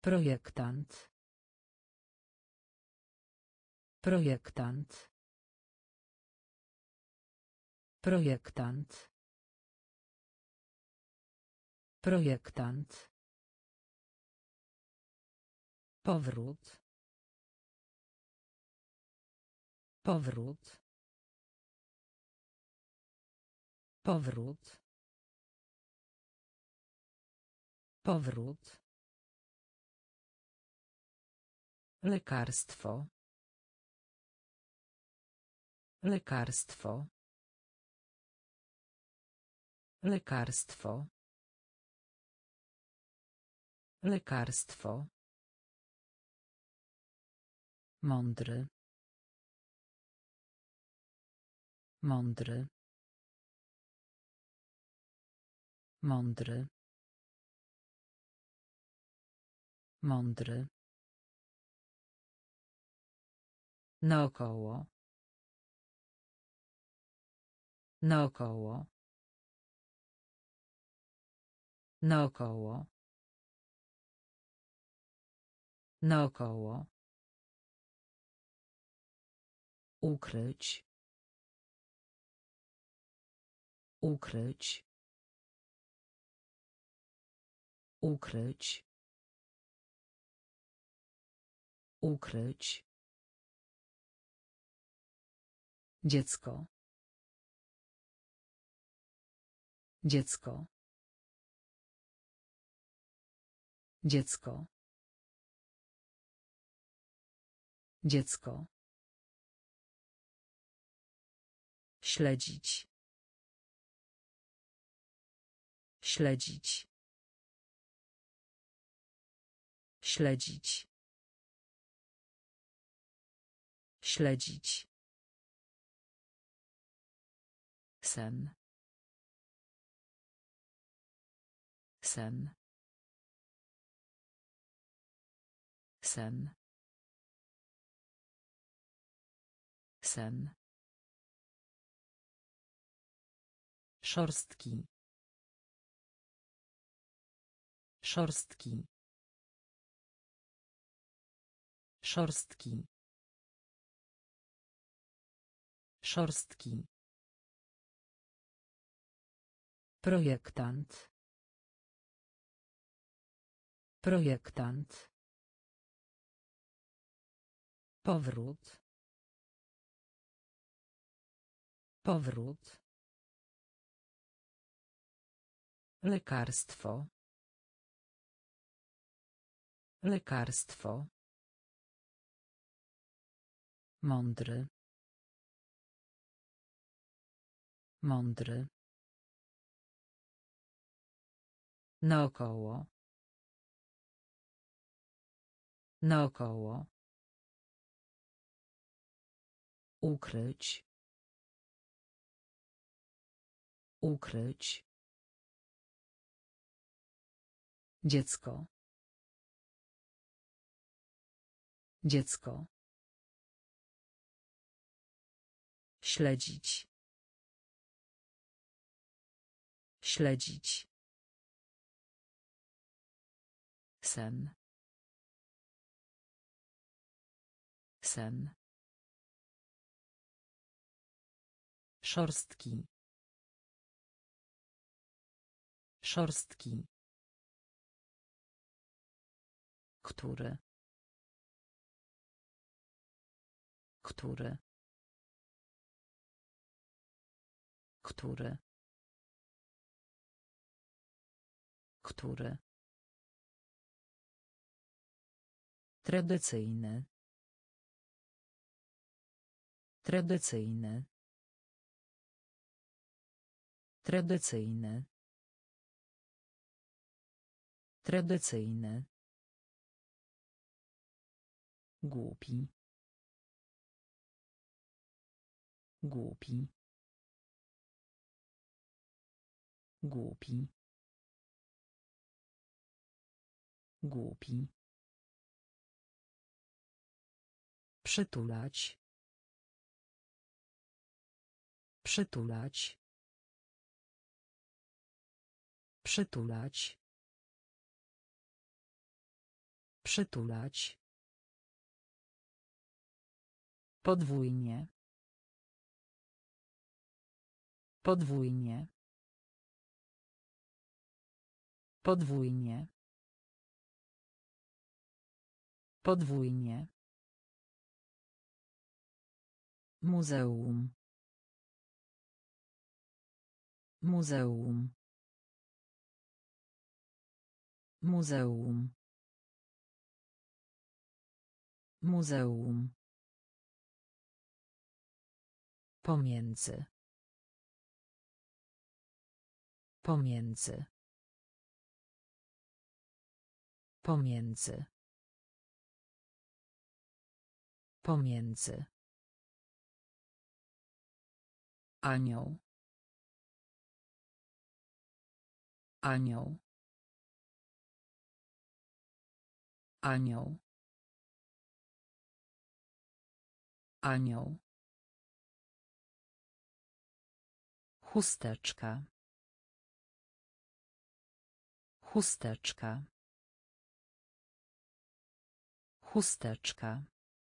Projektant. Projektant. Projektant. Projektant. Powrót. Powrót. Powrót. Powrót. Lekarstwo. Lekarstwo. Lekarstwo. Lekarstwo. Mądry. Mądry. Mądry. Mądry. Naokoło. Naokoło. Naokoło. Naokoło. Ukryć. Ukryć. Ukryć. Ukryć. Dziecko. Dziecko. Dziecko. Dziecko. Śledzić. Śledzić. Śledzić. Śledzić. Sen. Sen. Sen. Sen. Szorstki. Szorstki. Szorstki. Szorstki. Projektant. Projektant. Powrót. Powrót. Lekarstwo. Lekarstwo. Mądry. Mądry. Naokoło. Naokoło. Ukryć. Ukryć. Dziecko. Dziecko. Śledzić. Śledzić. Sen. Sen. Szorstki. Szorstki. Który. Który. Który. Który. Tradycyjny. Tradycyjny. Tradycyjny. Tradycyjny. Głupi. Głupi. Głupi. Głupi. Przytulać. Przytulać. Przytulać. Przytulać. Podwójnie. Podwójnie. Podwójnie. Podwójnie. Muzeum. Muzeum. Muzeum. Muzeum. Pomiędzy. Pomiędzy. Pomiędzy. Pomiędzy. Anioł. Anioł. Anioł. Anioł. Chusteczka. Chusteczka. Chusteczka.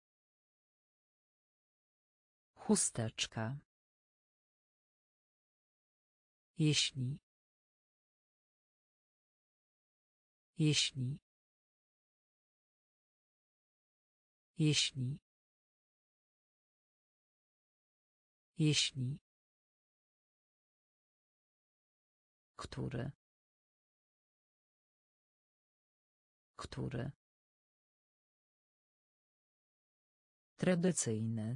Chusteczka. Jeśli. Jeśli. Jeśli. Jeśli. Który. Który. Tradycyjny.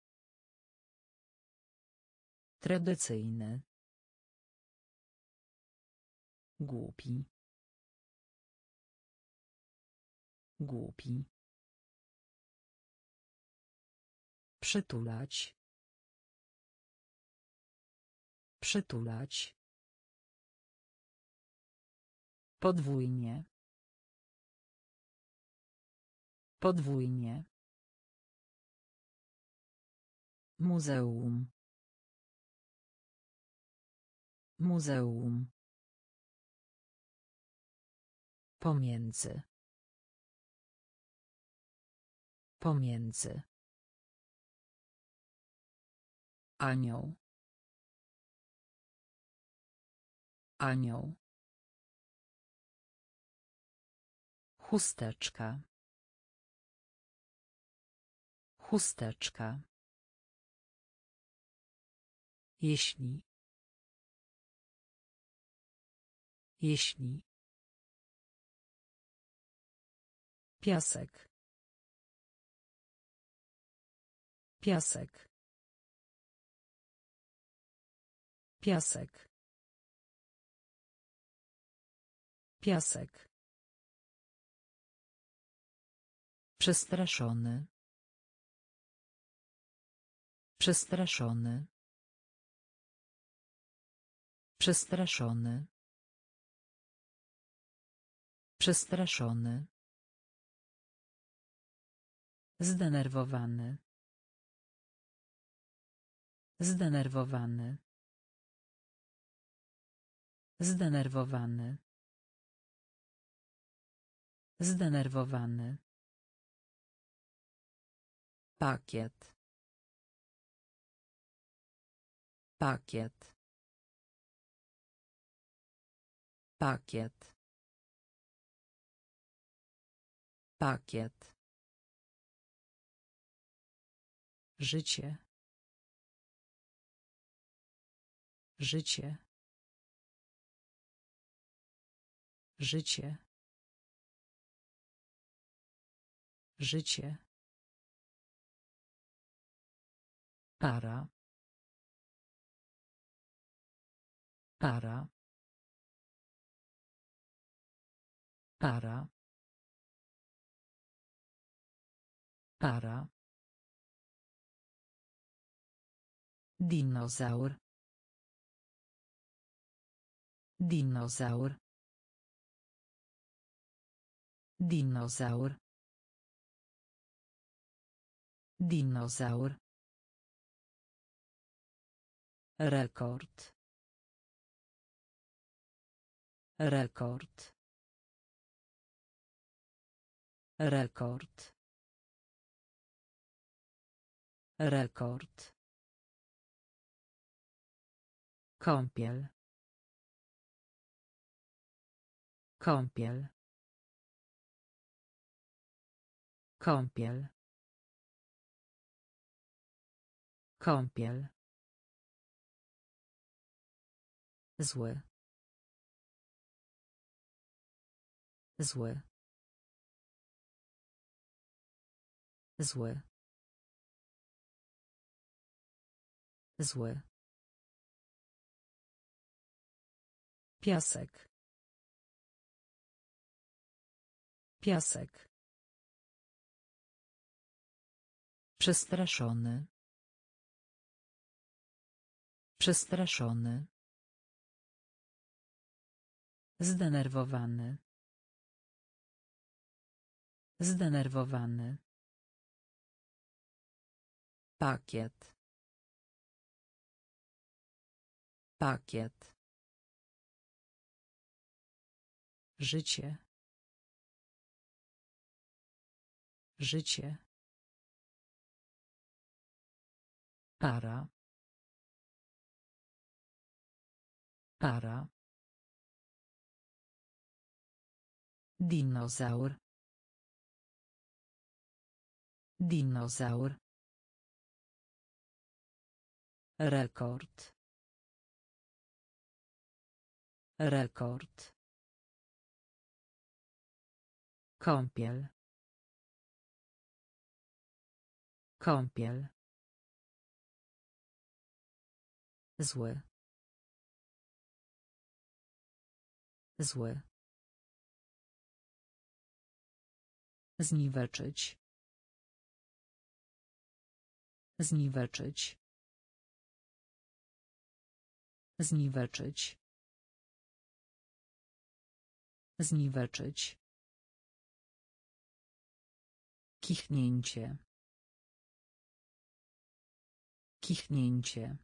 Tradycyjny. Głupi. Głupi. Przytulać. Przytulać. Podwójnie. Podwójnie. Muzeum. Muzeum. Pomiędzy. Pomiędzy. Anioł. Anioł. Chusteczka. Chusteczka. Jeśli. Jeśli. Piasek. Piasek. Piasek. Piasek. Przestraszony. Przestraszony. Przestraszony. Przestraszony. Zdenerwowany. Zdenerwowany. Zdenerwowany. Zdenerwowany. Pakiet. Pakiet. Pakiet. Pakiet. Życie. Życie. Życie. Życie. Para. Para. Para. Para. Dinozaur. Dinozaur. Dinozaur. Dinozaur. Rekord. Rekord. Rekord. Rekord. Kąpiel. Kąpiel. Kąpiel. Kąpiel. Zły. Zły. Zły. Zły. Piasek. Piasek. Przestraszony. Przestraszony. Zdenerwowany. Zdenerwowany. Pakiet. Pakiet. Życie. Życie. Para. Para. Dinozaur. Dinozaur. Rekord. Rekord. Kąpiel. Kąpiel. Zły. Zły. Zniweczyć. Zniweczyć. Zniweczyć. Zniweczyć. Kichnięcie. Kichnięcie.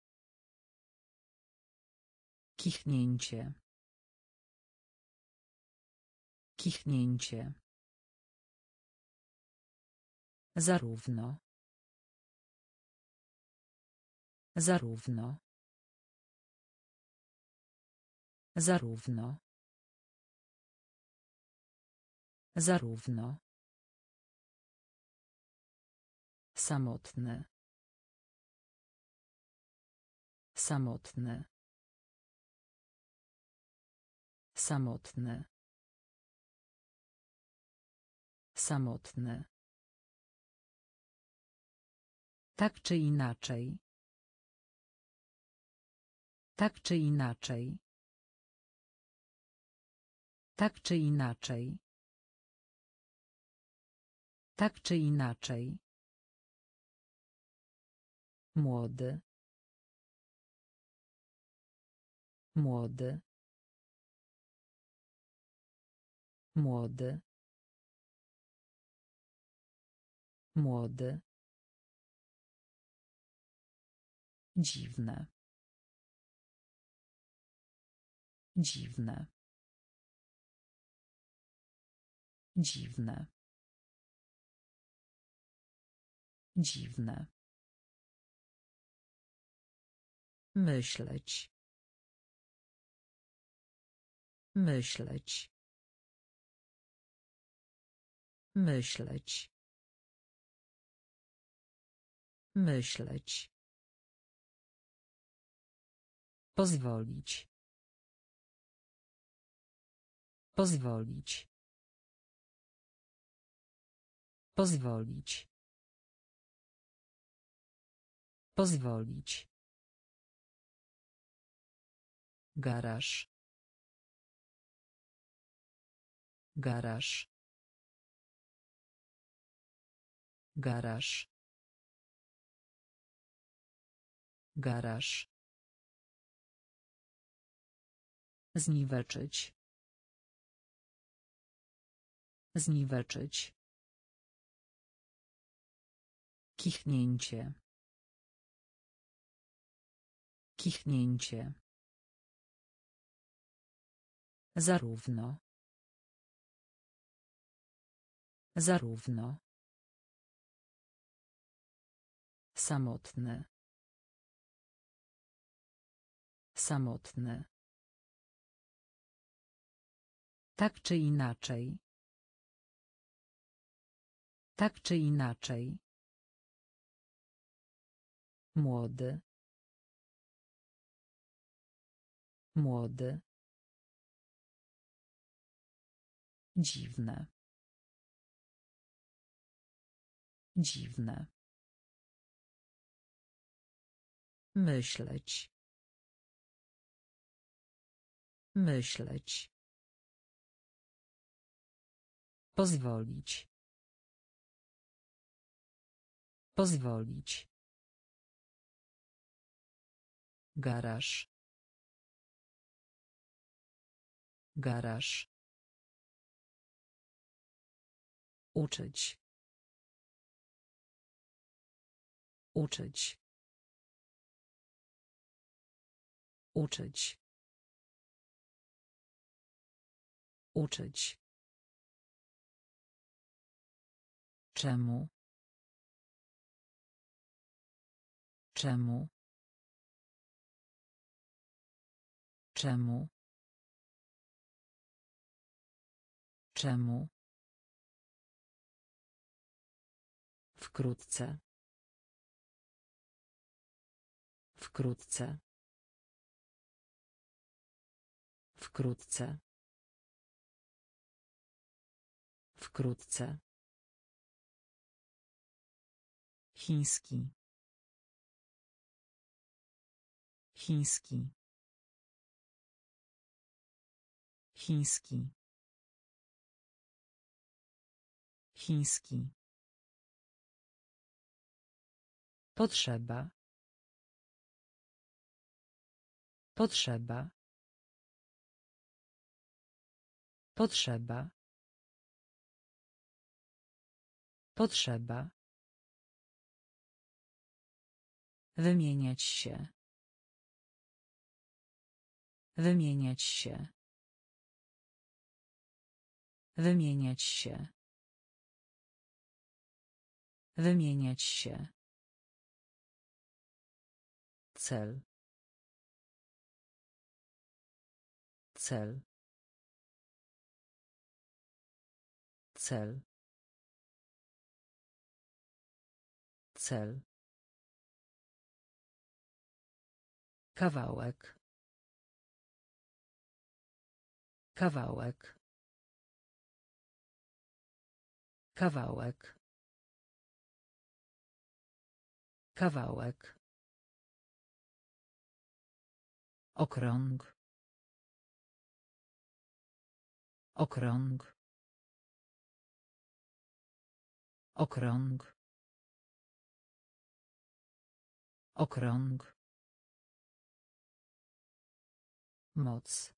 Kichnięcie. Kichnięcie. Zarówno. Zarówno. Zarówno. Zarówno. Samotny. Samotny. Samotny. Samotny. Tak czy inaczej. Tak czy inaczej. Tak czy inaczej. Tak czy inaczej. Młody. Młody. Młody. Młody. Dziwne. Dziwne. Dziwne. Dziwne. Myśleć. Myśleć. Myśleć. Myśleć. Pozwolić. Pozwolić. Pozwolić. Pozwolić. Garaż. Garaż. Garaż. Garaż. Zniweczyć. Zniweczyć. Kichnięcie. Kichnięcie. Zarówno. Zarówno. Samotny. Samotny. Tak czy inaczej. Tak czy inaczej. Młody. Młody. Dziwne. Dziwne. Myśleć. Myśleć. Pozwolić. Pozwolić. Garaż. Garaż. Uczyć. Uczyć. Uczyć. Uczyć. Czemu? Czemu? Czemu? Czemu? Wkrótce. Wkrótce. Wkrótce. Wkrótce. Chiński. Chiński. Chiński. Chiński. Potrzeba. Potrzeba. Potrzeba. Potrzeba. Wymieniać się. Wymieniać się. Wymieniać się. Wymieniać się. Cel. Cel. Cel. Cel. Kawałek. Kawałek. Kawałek. Kawałek. Okrąg. Okrąg. Okrąg. Okrąg. Moc.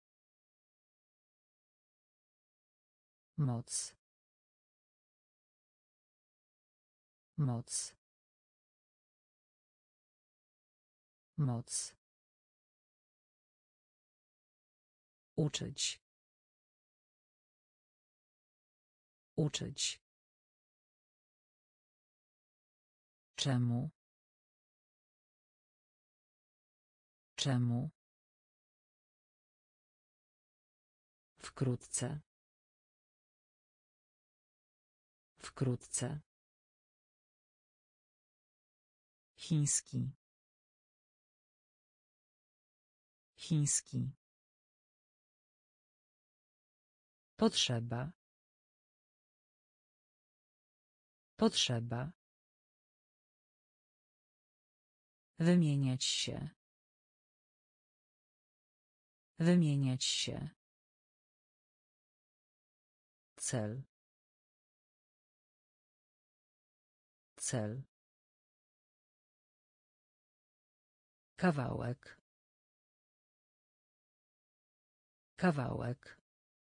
Moc. Moc. Moc. Uczyć. Uczyć. Czemu? Czemu? Wkrótce. Wkrótce. Chiński. Chiński. Potrzeba. Potrzeba. Wymieniać się. Wymieniać się. Cel. Cel. Kawałek. Kawałek.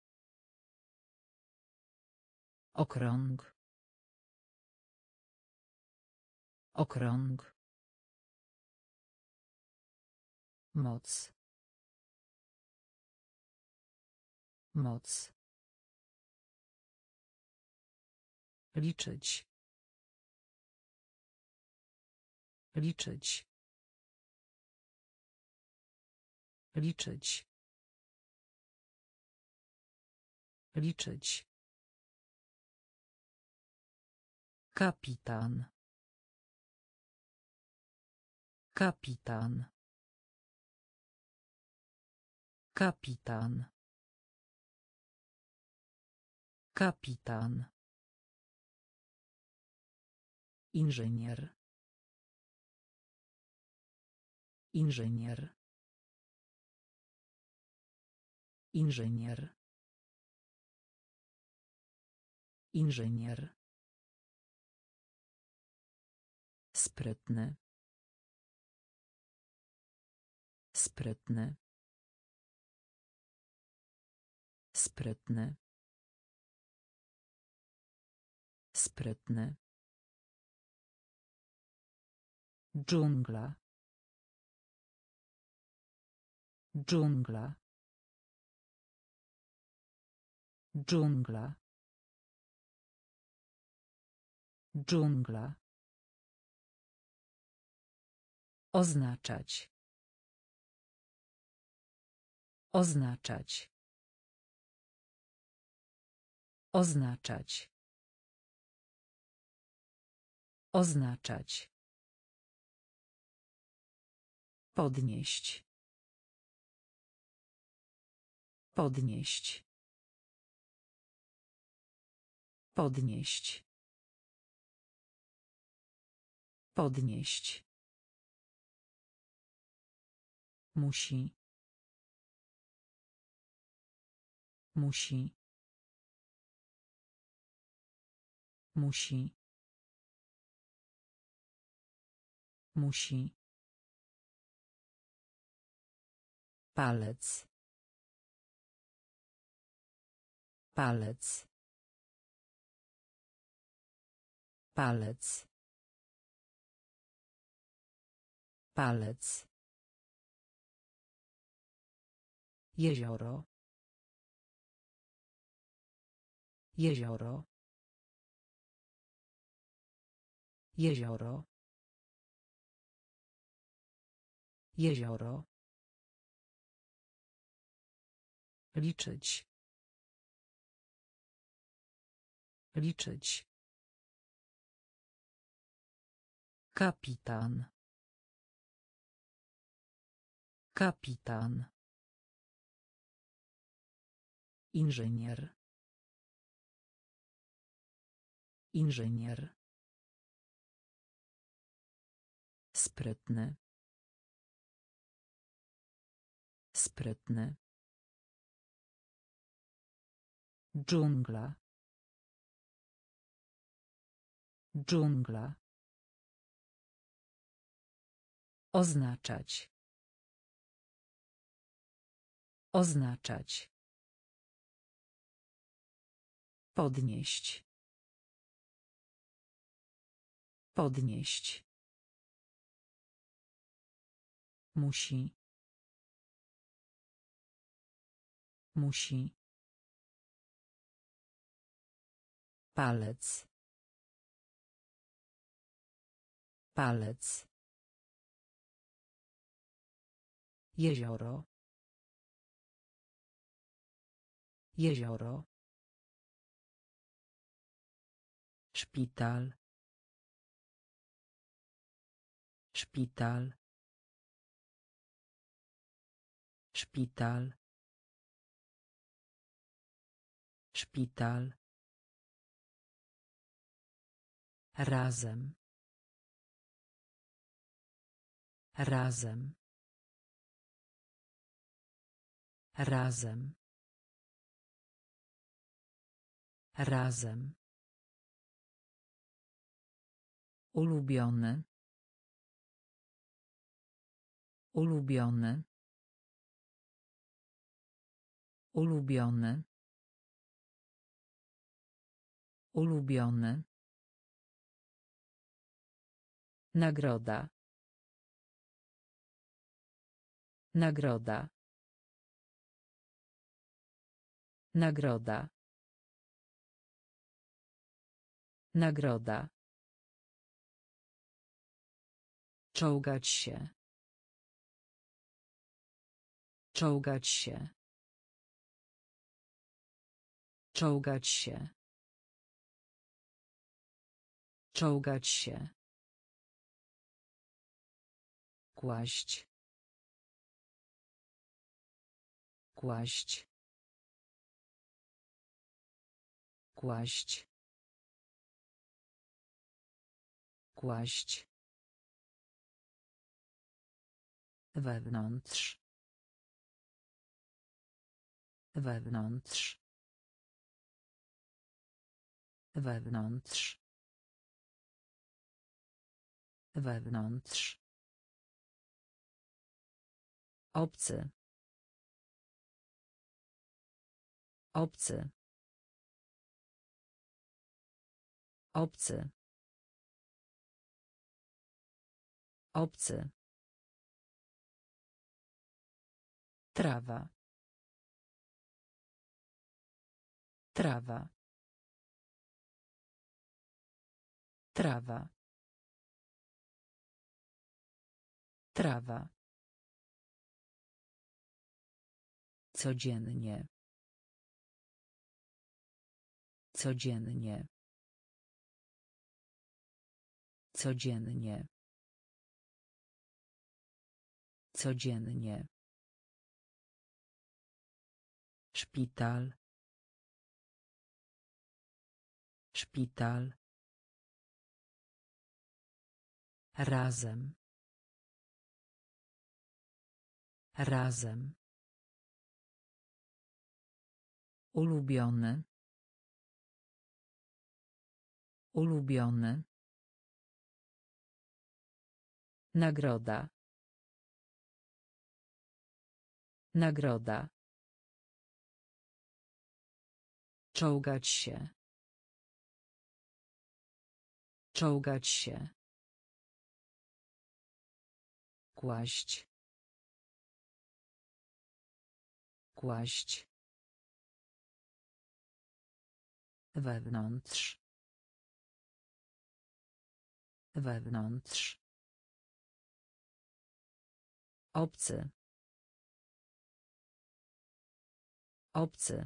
Okrąg. Okrąg. Moc. Moc. Liczyć. Liczyć. Liczyć. Liczyć. Kapitan. Kapitan. Kapitan. Kapitan. Inżynier. Inżynier. Inżynier. Inżynier. Sprytny. Sprytny. Sprytny. Sprytny. Dżungla. Dżungla. Dżungla. Dżungla. Oznaczać. Oznaczać. Oznaczać. Oznaczać. Podnieść. Podnieść. Podnieść. Podnieść. Musi. Musi. Musi. Musi. Palec. Palec. Palec. Palec. Jezioro. Jezioro. Jezioro. Jezioro. Liczyć. Liczyć. Kapitan. Kapitan. Inżynier. Inżynier. Sprytny. Sprytny. Dżungla. Dżungla. Oznaczać. Oznaczać. Podnieść. Podnieść. Musi. Musi. Palec. Palec. Jezioro. Jezioro. Szpital. Szpital. Szpital. Szpital. Razem. Razem. Razem. Razem. Ulubiony. Ulubiony. Ulubiony. Ulubiony. Nagroda. Nagroda. Nagroda. Nagroda. Czołgać się. Czołgać się. Czołgać się. Czołgać się. Kłaść. Kłaść. Kłaść. Kłaść. Wewnątrz. Wewnątrz. Wewnątrz. Wewnątrz. Obcy. Obcy. Obcy. Obcy. Trawa. Trawa. Trawa. Trawa. Codziennie. Codziennie. Codziennie. Codziennie. Szpital. Szpital. Razem. Razem. Ulubiony. Ulubiony. Nagroda. Nagroda. Czołgać się. Czołgać się. Kłaść. Kłaść. Wewnątrz. Wewnątrz. Obcy. Obcy.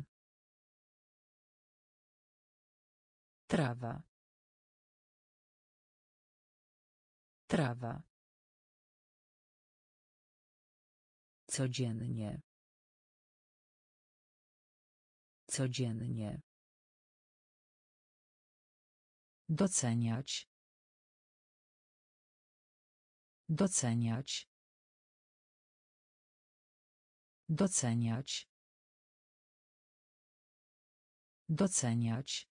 Trawa. Trawa. Codziennie. Codziennie. Doceniać. Doceniać. Doceniać. Doceniać.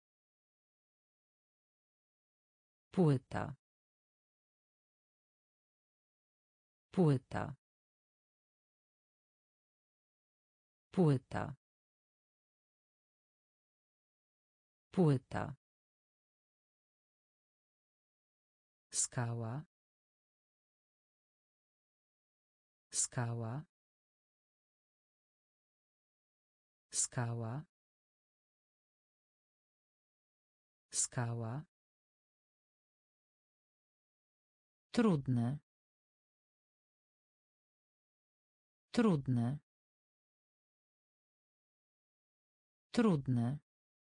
Płyta. Płyta. Płyta. Płyta. Skała. Skała. Skała. Skała. Trudne. Trudne. Trudne.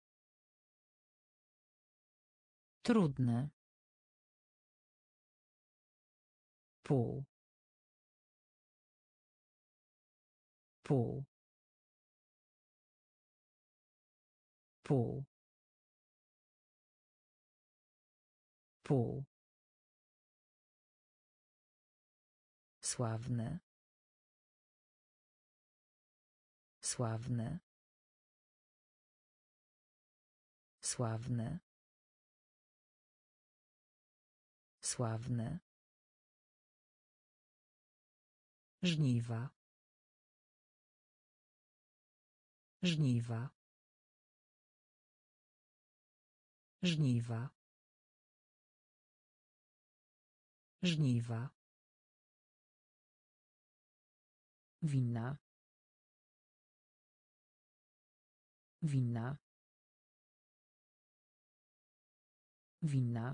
Trudne. Pół. Pół. Pół. Pół. Sławne. Sławne. Sławne. Sławne. Żniwa. Żniwa. Żniwa. Żniwa. Wina. Wina. Winna.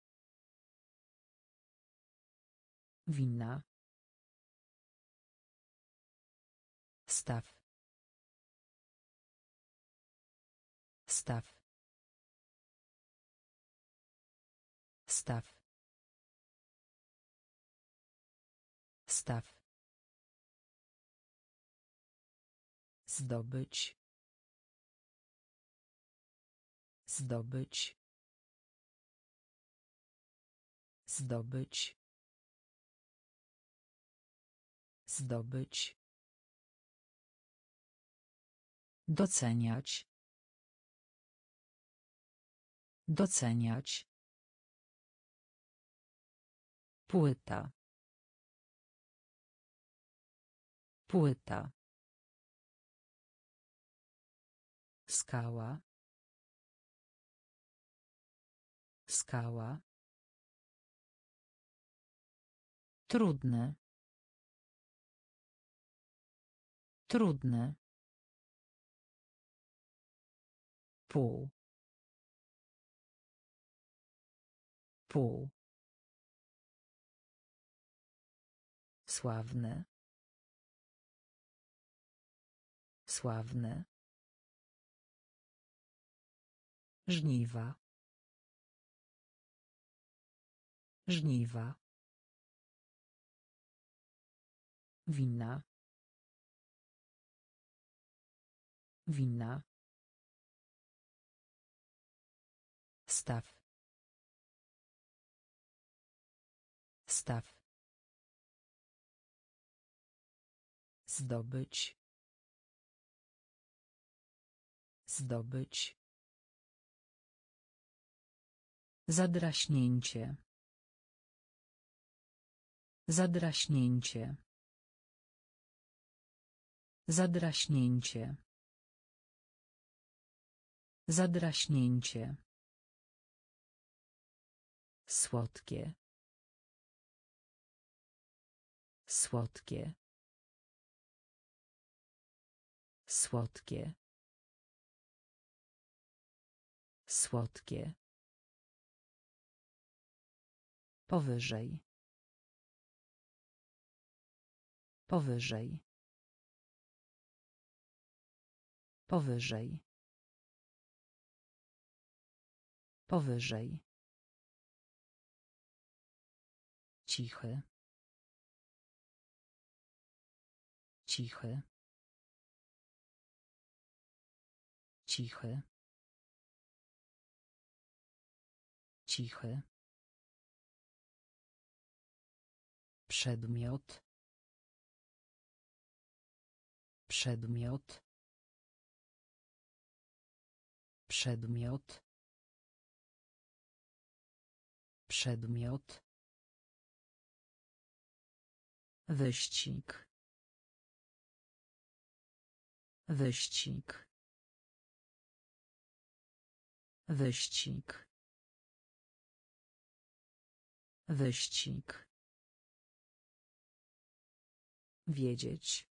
Winna. Staw. Staw. Staw. Staw. Zdobyć. Zdobyć. Zdobyć. Zdobyć. Doceniać. Doceniać. Płyta. Płyta. Skała. Skała. Trudne. Trudne. Pół. Pół. Sławne. Sławne. Żniwa. Żniwa. Winna. Winna. Staw. Staw. Zdobyć. Zdobyć. Zadraśnięcie. Zadraśnięcie. Zadraśnięcie. Zadraśnięcie. Słodkie. Słodkie. Słodkie. Słodkie. Powyżej. Powyżej. Powyżej. Powyżej. Cichy. Cichy. Cichy. Cichy. Przedmiot. Przedmiot. Przedmiot. Przedmiot. Wyścig. Wyścig. Wyścig. Wyścig. Wiedzieć.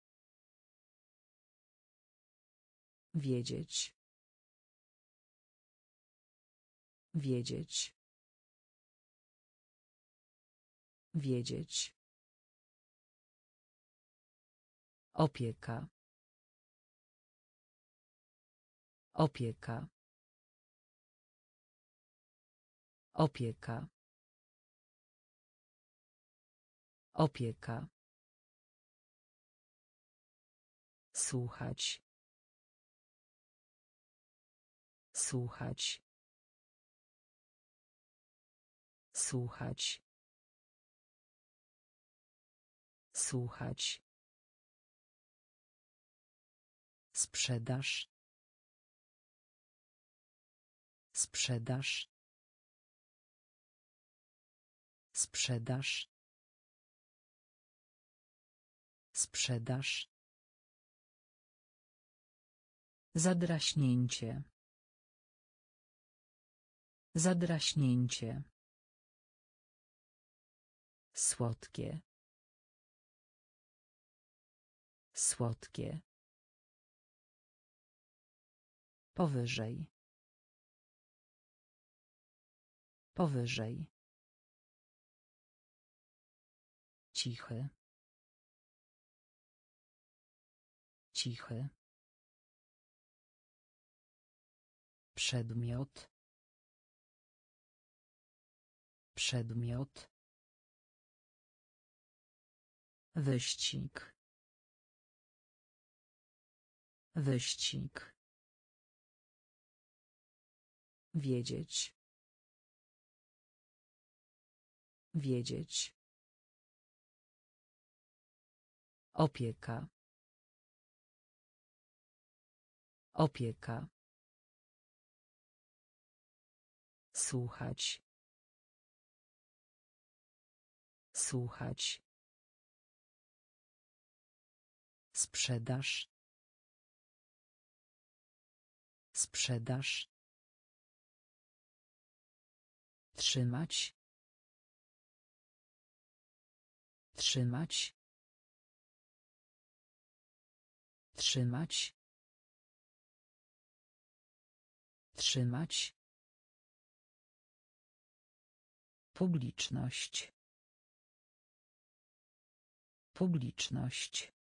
Wiedzieć. Wiedzieć. Wiedzieć. Opieka. Opieka. Opieka. Opieka. Słuchać. Słuchać. Słuchać. Słuchać. Sprzedaż. Sprzedaż. Sprzedaż. Sprzedaż. Zadraśnięcie. Zadraśnięcie. Słodkie. Słodkie. Powyżej. Powyżej. Cichy. Cichy. Przedmiot. Przedmiot. Wyścig. Wyścig. Wiedzieć. Wiedzieć. Opieka. Opieka. Słuchać. Słuchać. Sprzedaż. Sprzedaż. Trzymać. Trzymać. Trzymać. Trzymać. Publiczność. Publiczność.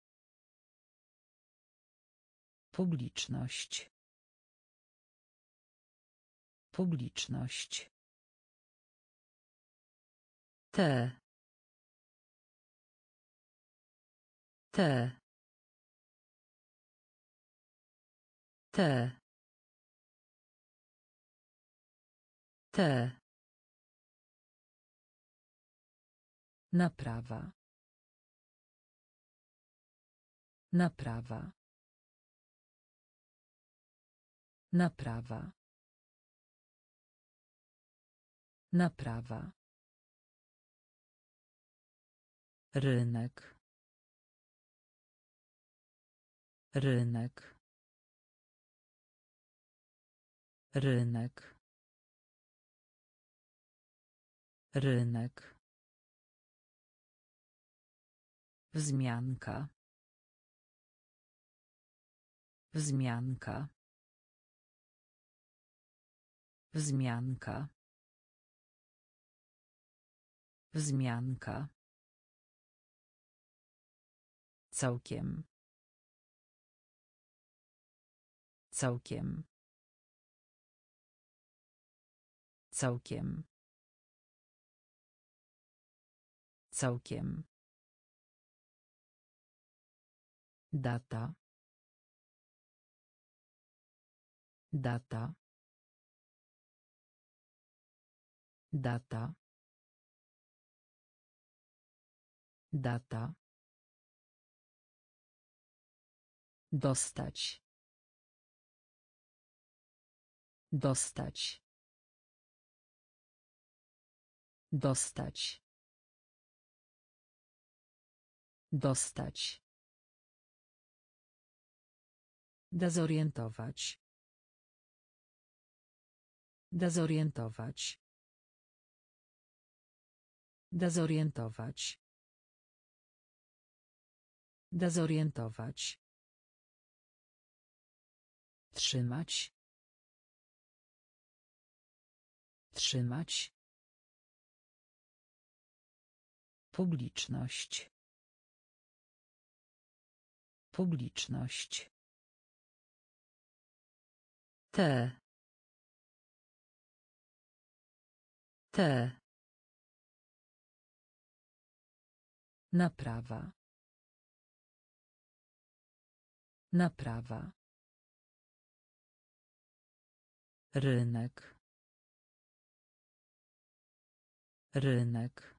Publiczność. Publiczność. Te. Te. Te. Te. Naprawa. Naprawa. Naprawa. Naprawa. Rynek. Rynek. Rynek. Rynek. Wzmianka. Wzmianka. Wzmianka. Wzmianka. Całkiem. Całkiem. Całkiem. Całkiem. Data. Data. Data. Data. Dostać. Dostać. Dostać. Dostać. Dezorientować. Dezorientować. Dezorientować. Dezorientować. Trzymać. Trzymać. Publiczność. Publiczność. Te. Te. Naprawa. Naprawa. Rynek. Rynek.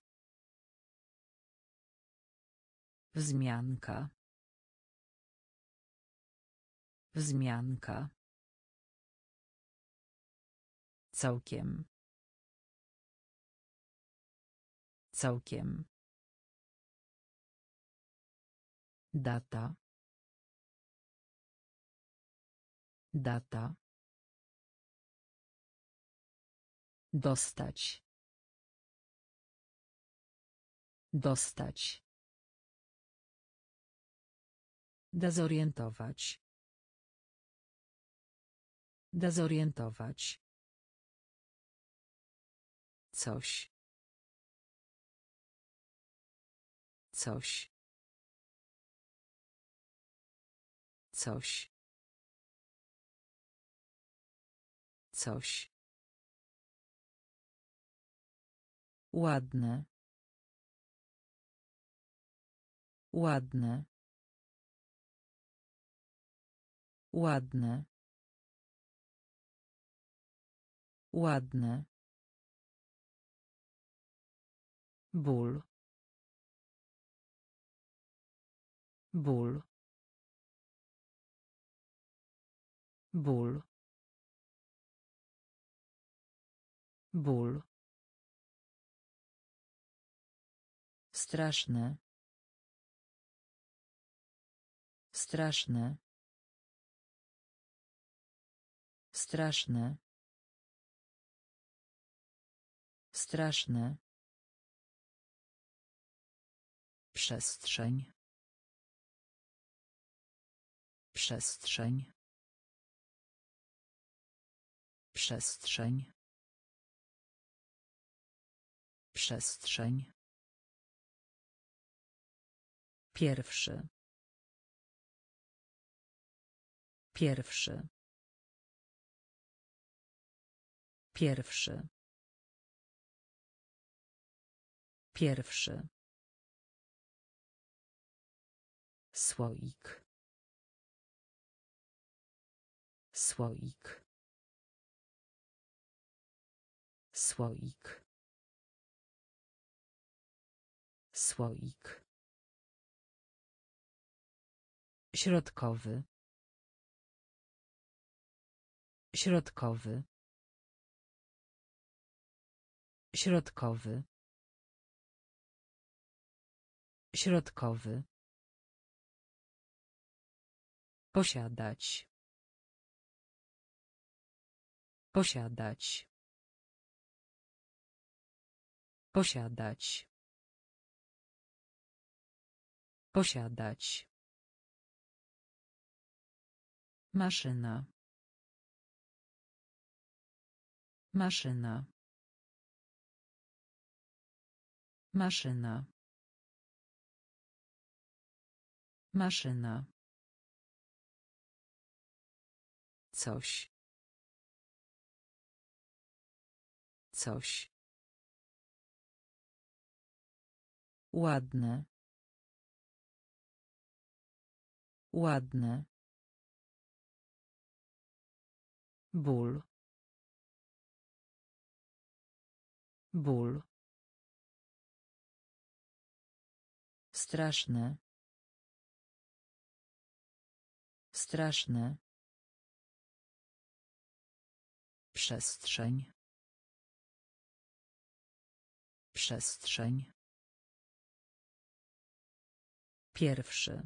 Wzmianka. Wzmianka. Całkiem. Całkiem. Data. Data. Dostać. Dostać. Dezorientować. Dezorientować. Coś. Coś. Coś. Coś. Ładne. Ładne. Ładne. Ładne. Ból. Ból. Ból. Ból. Straszne. Straszne. Straszne. Straszne. Przestrzeń. Przestrzeń. Przestrzeń. Przestrzeń. Pierwszy. Pierwszy. Pierwszy. Pierwszy. Słoik. Słoik. Słoik. Słoik. Środkowy. Środkowy. Środkowy. Środkowy. Posiadać. Posiadać. Posiadać. Posiadać. Maszyna. Maszyna. Maszyna. Maszyna. Coś. Coś. Ładne. Ładne. Ból. Ból. Straszne. Straszne. Przestrzeń. Przestrzeń. Pierwszy.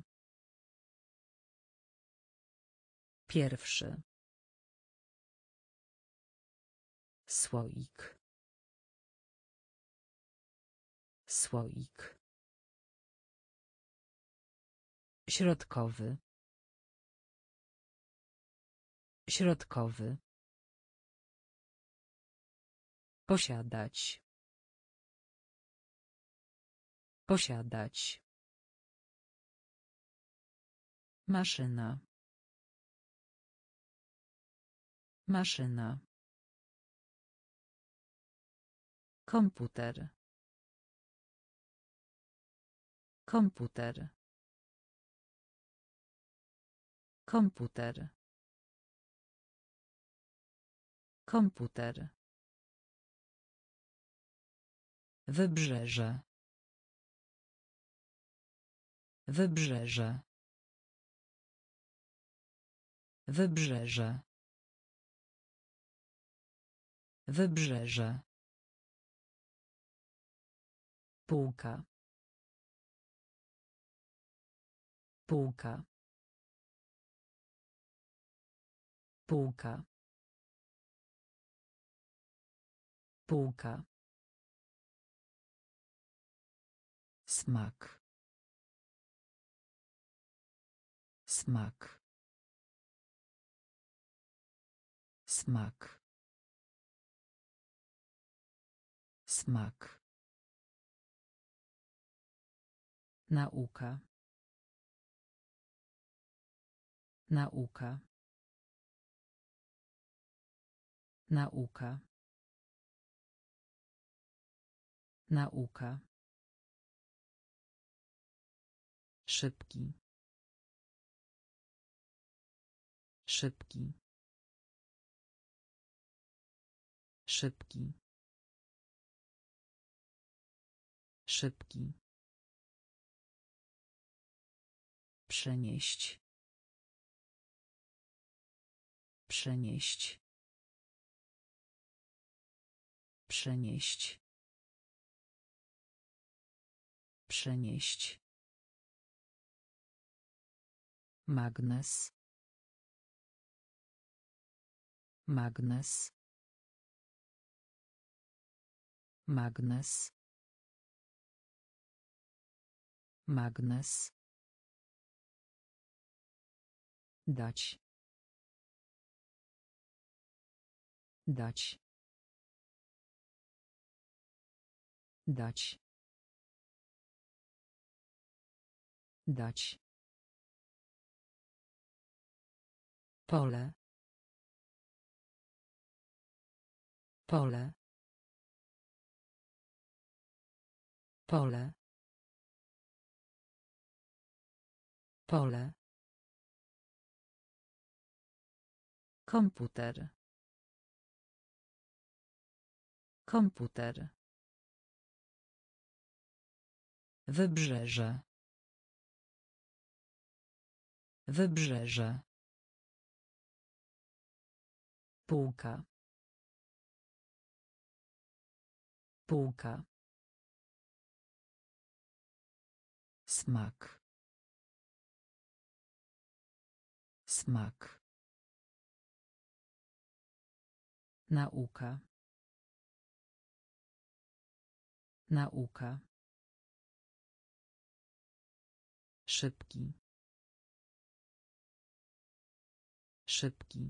Pierwszy. Słoik. Słoik. Środkowy. Środkowy. Posiadać. Posiadać. Maszyna. Maszyna. Komputer. Komputer. Komputer. Komputer. Wybrzeże. Wybrzeże. Wybrzeże. Wybrzeże. Półka. Półka. Półka. Półka. Smak. Smak. Smak. Smak. Nauka. Nauka. Nauka. Nauka. Szybki. Szybki. Szybki. Szybki. Przenieść. Przenieść. Przenieść. Przenieść. Magnes. Magnes. Magnes. Magnes. Dać. Dać. Dać. Dać. Pole. Pole. Pole. Pole. Komputer. Komputer. Wybrzeże. Wybrzeże. Półka. Półka. Smak. Smak. Nauka. Nauka. Szybki. Szybki.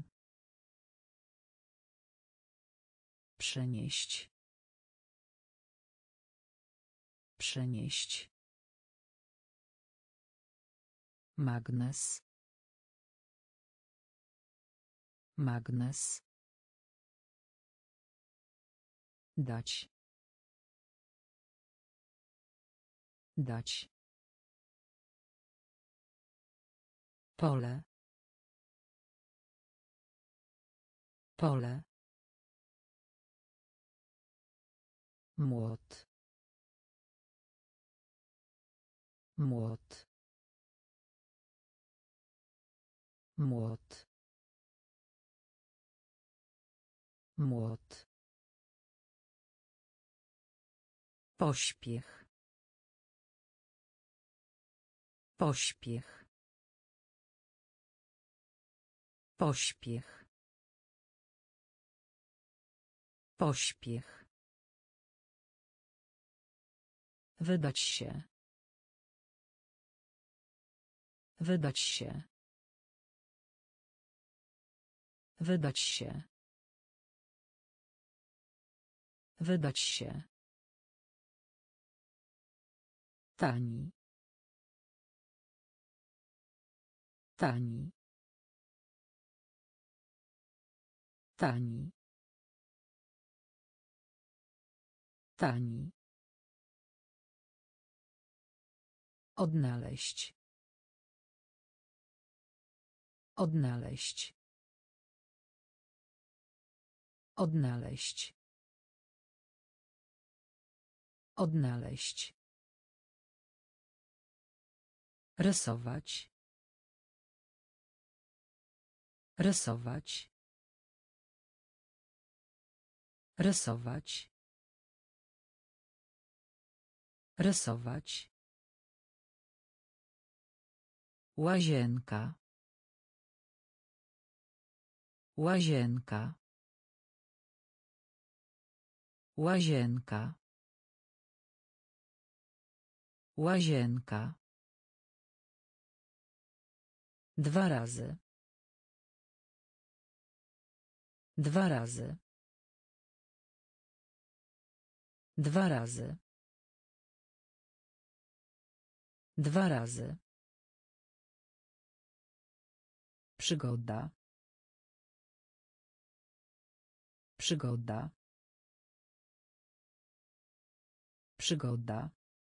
Przenieść. Przenieść. Magnes. Magnes. Dać. Dać. Pole. Pole. Młot. Młot. Młot. Młot. Pośpiech. Pośpiech. Pośpiech. Pośpiech. Wydać się. Wydać się. Wydać się. Wydać się. Tani. Tani. Tani. Tani. Odnaleźć. Odnaleźć. Odnaleźć. Odnaleźć. Rysować. Rysować. Rysować. Rysować. Łazienka. Łazienka. Łazienka. Łazienka. Dwa razy. Dwa razy. Dwa razy. Dwa razy. Przygoda. Przygoda. Przygoda.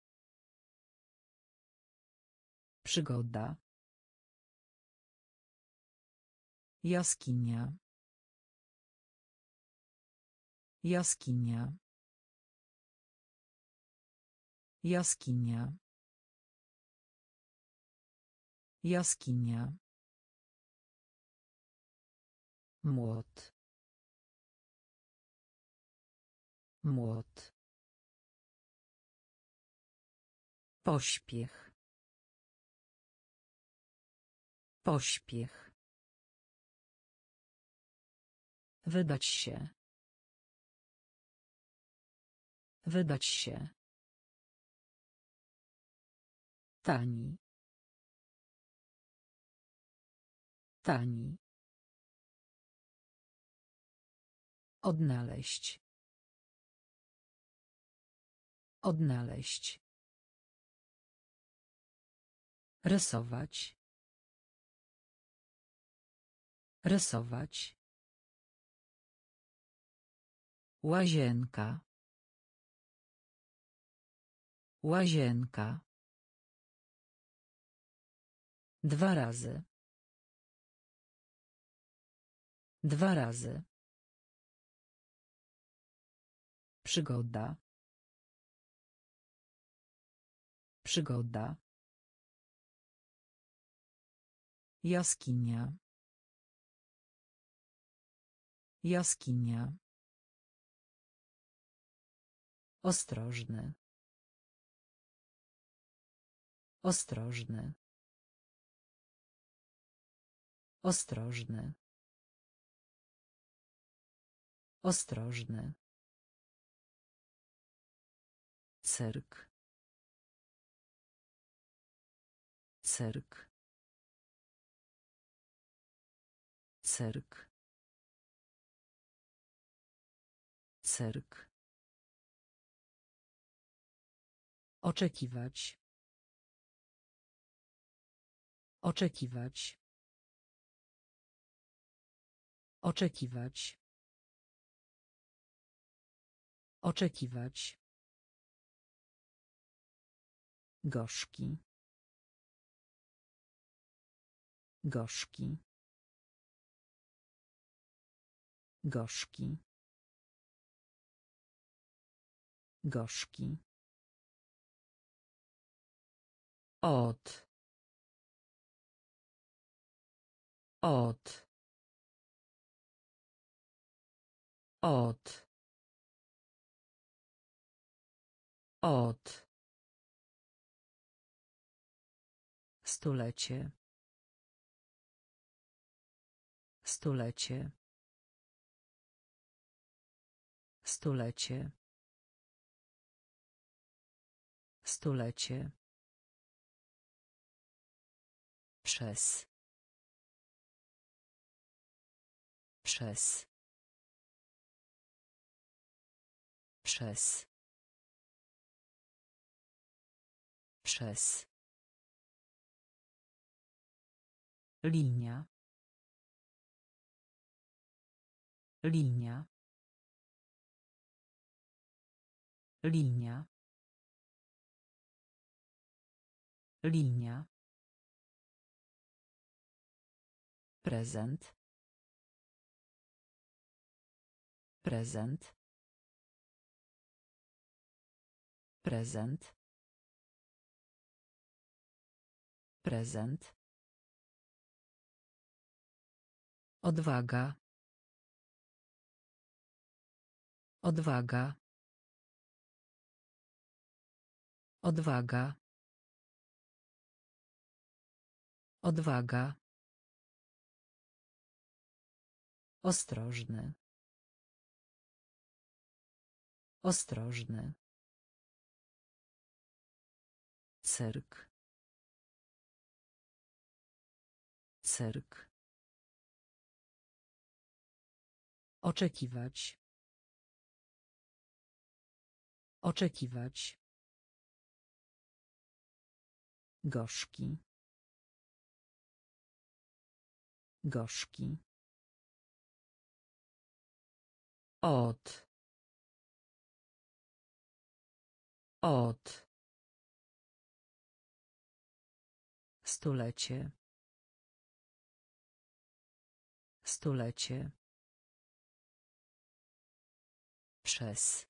Przygoda. Jaskinia. Jaskinia. Jaskinia. Jaskinia. Młot. Młot. Pośpiech. Pośpiech. Wydać się. Wydać się. Tani. Tani. Odnaleźć. Odnaleźć. Rysować. Rysować. Łazienka. Łazienka. Dwa razy. Dwa razy. Przygoda. Przygoda. Jaskinia. Jaskinia. Ostrożny. Ostrożny. Ostrożny. Ostrożny. Cyrk. Cyrk. Cyrk. Cyrk. Oczekiwać. Oczekiwać. Oczekiwać. Oczekiwać. Gorzki. Gorzki. Gorzki. Gorzki. Od. Od. Od. Od. Stulecie. Stulecie. Stulecie. Stulecie. Przez. Przez. Przez. Przez. Linia. Linia. Linia. Linia. Prezent. Prezent. Prezent. Prezent. Odwaga. Odwaga. Odwaga. Odwaga. Ostrożny. Ostrożny. Cyrk. Cyrk. Oczekiwać. Oczekiwać. Gorzki. Gorzki. Od. Od. Stulecie. Stulecie. Przez.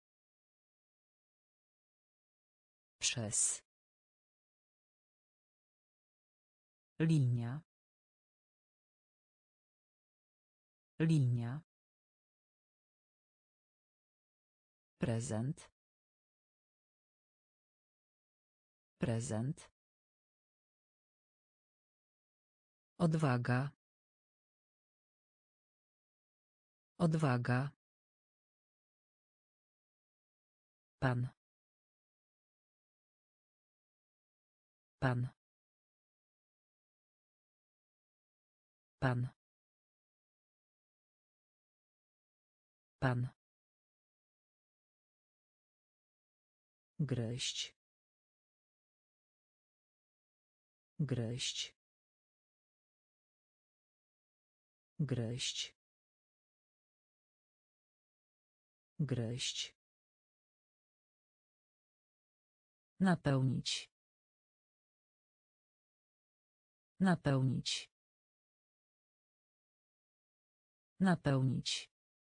Przez. Linia. Linia. Prezent. Prezent. Odwaga. Odwaga. Pan. Pan. Pan. Pan. Gryźć. Gryźć. Gryźć. Gryźć. Napełnić. Napełnić. Napełnić.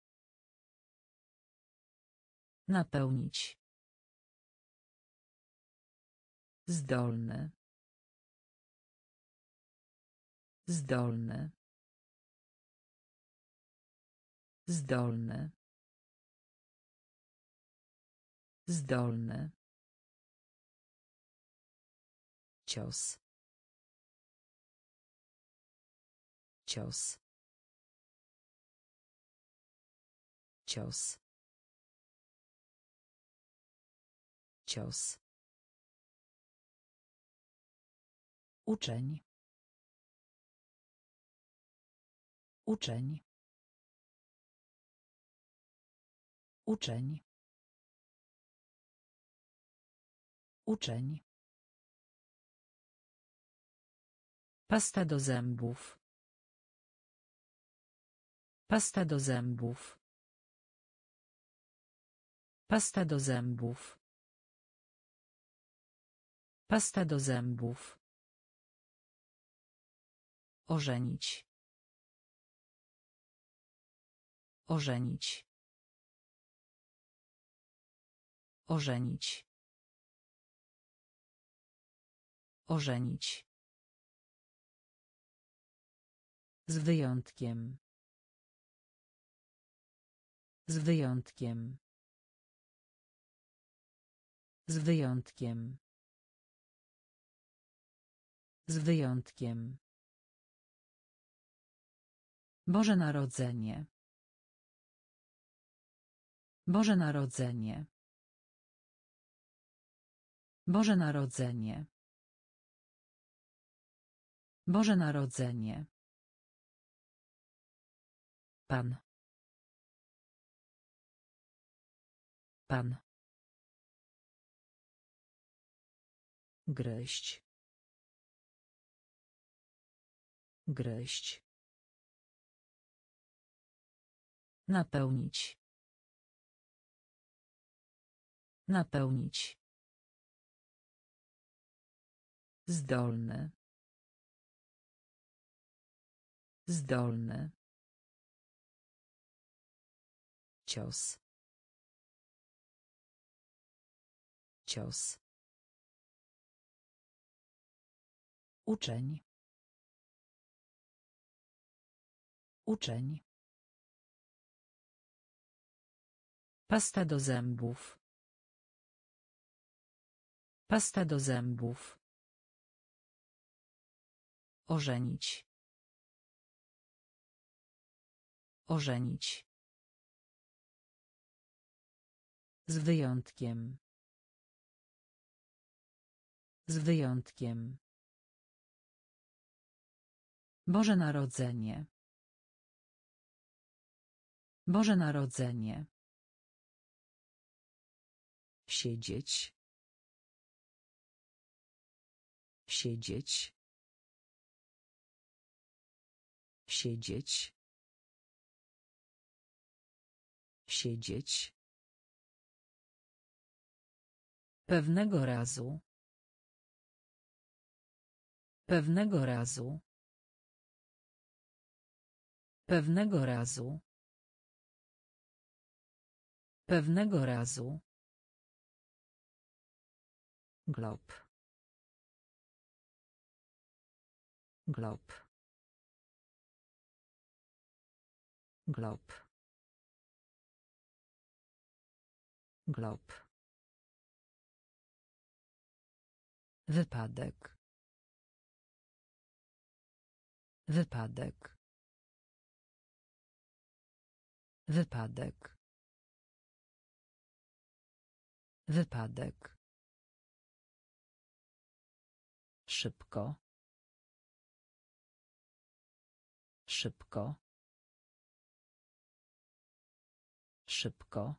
Napełnić. Zdolny. Zdolny. Zdolny. Zdolny. Cios. Cios. Cios. Cios. Uczeń. Uczeń. Uczeń. Uczeń. Pasta do zębów. Pasta do zębów. Pasta do zębów. Pasta do zębów. Ożenić. Ożenić. Ożenić. Ożenić. Z wyjątkiem. Z wyjątkiem. Z wyjątkiem. Z wyjątkiem. Boże Narodzenie. Boże Narodzenie. Boże Narodzenie. Boże Narodzenie. Pan. Pan. Gryźć. Gryźć. Napełnić. Napełnić. Zdolny. Zdolny. Cios. Cios. Uczeń. Uczeń. Pasta do zębów. Pasta do zębów. Ożenić. Ożenić. Z wyjątkiem. Z wyjątkiem. Boże Narodzenie. Boże Narodzenie. Siedzieć. Siedzieć. Siedzieć. Siedzieć. Pewnego razu. Pewnego razu. Pewnego razu. Pewnego razu. Glob. Glob. Glob. Glob. Wypadek. Wypadek. Wypadek. Wypadek. Szybko. Szybko. Szybko.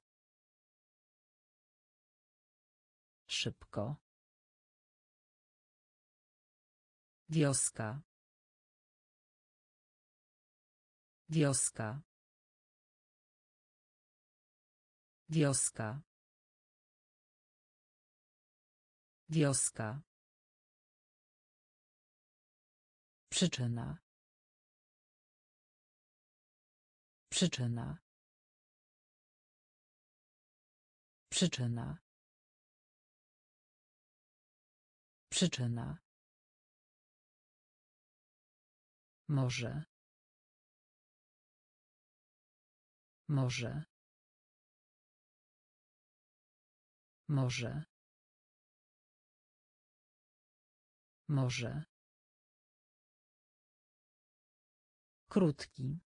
Szybko. Wioska. Wioska. Wioska. Wioska. Przyczyna. Przyczyna. Przyczyna. Przyczyna. Może. Może. Może. Może. Krótki.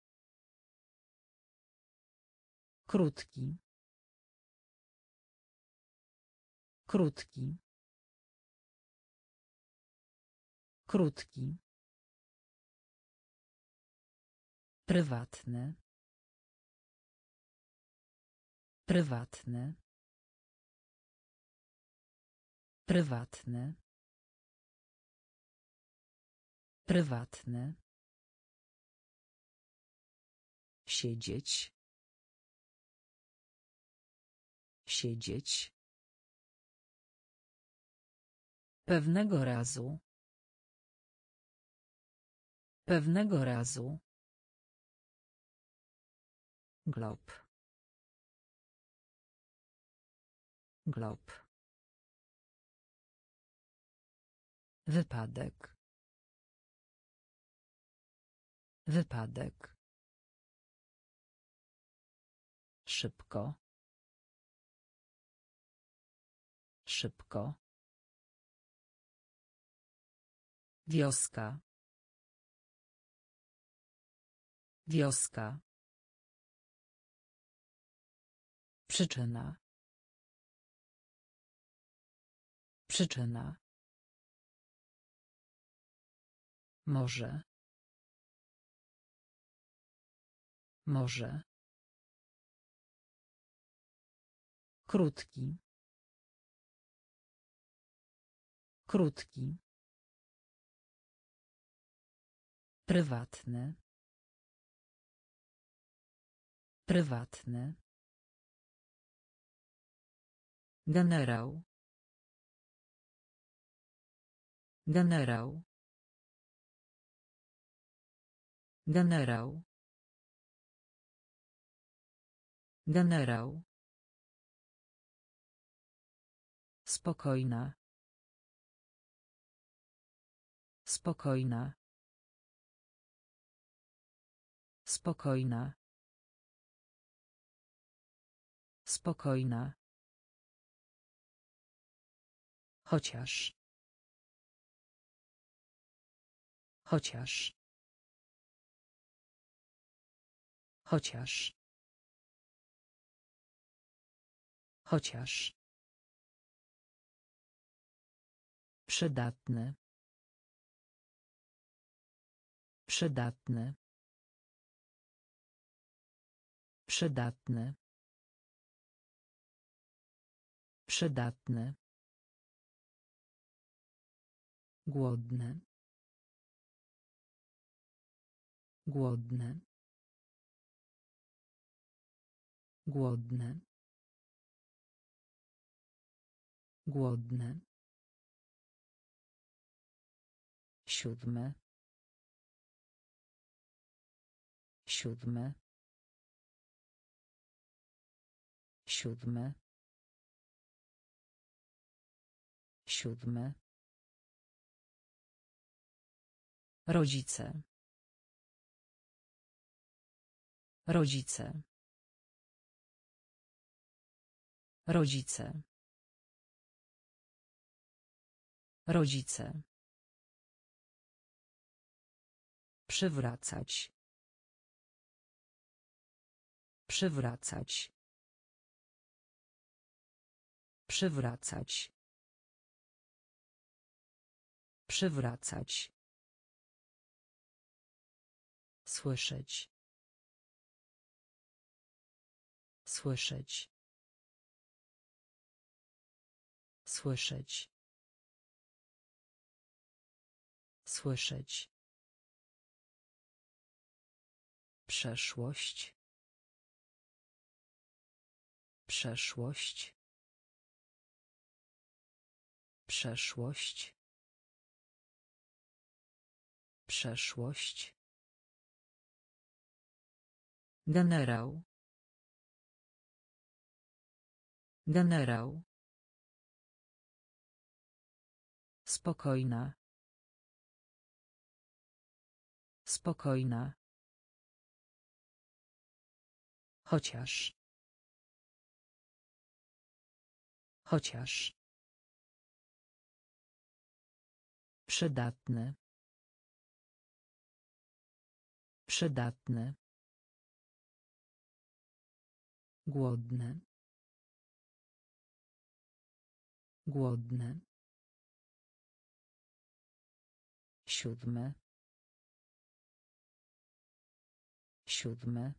Krótki. Krótki. Krótki. Prywatny. Prywatny. Prywatny. Prywatny. Siedzieć. Siedzieć. Pewnego razu. Pewnego razu. Glob. Glob. Wypadek. Wypadek. Szybko. Szybko. Wioska. Wioska. Przyczyna. Przyczyna. Może. Może. Krótki. Krótki. Prywatny. Prywatny. Generał. Generał. Generał. Generał. Spokojna. Spokojna. Spokojna. Spokojna. Chociaż. Chociaż. Chociaż. Chociaż. Przydatny. Przydatny. Przydatny. Przydatny. Głodny. Głodny. Głodny. Głodny. Siódmy. Siódmy. Siódmy. Siódmy. Rodzice. Rodzice. Rodzice. Rodzice. Przywracać. Przywracać. Przywracać. Przywracać. Słyszeć. Słyszeć. Słyszeć. Słyszeć. Przeszłość. Przeszłość. Przeszłość. Przeszłość. Generał. Generał. Spokojna. Spokojna. Chociaż. Chociaż. Przydatny. Przydatny. Głodny. Głodny. Siódmy. Siódmy.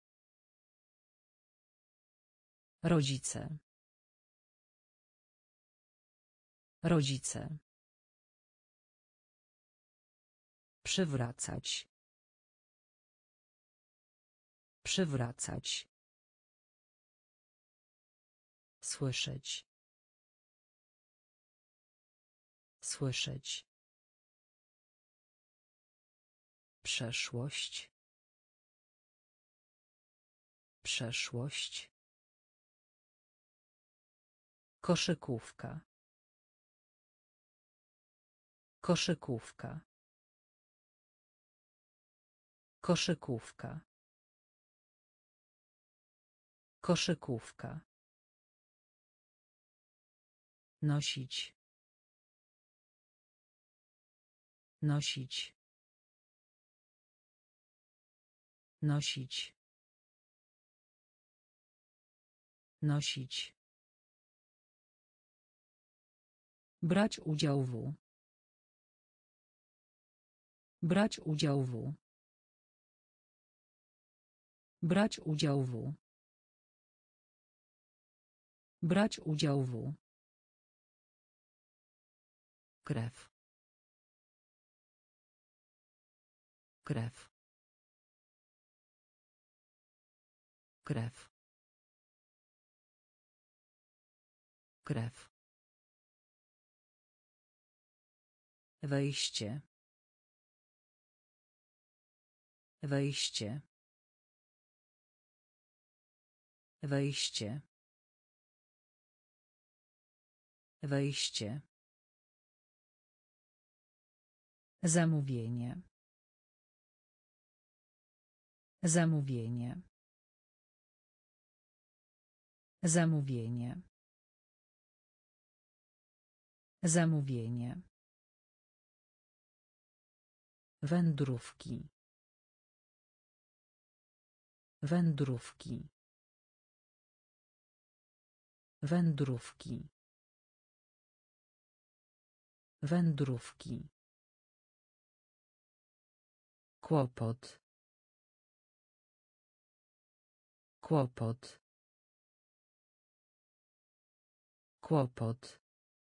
Rodzice. Rodzice. Przywracać. Przywracać. Słyszeć. Słyszeć. Przeszłość. Przeszłość. Koszykówka. Koszykówka. Koszykówka. Koszykówka. Nosić. Nosić. Nosić. Nosić. Brać udział w. Brać udział w. Brać udział w. Brać udział w. Krew. Krew. Krew. Krew. Wejście. Wejście. Wejście. Wejście. Zamówienie. Zamówienie. Zamówienie. Zamówienie. Wędrówki. Wędrówki. Wędrówki. Wędrówki. Kłopot. Kłopot. Kłopot.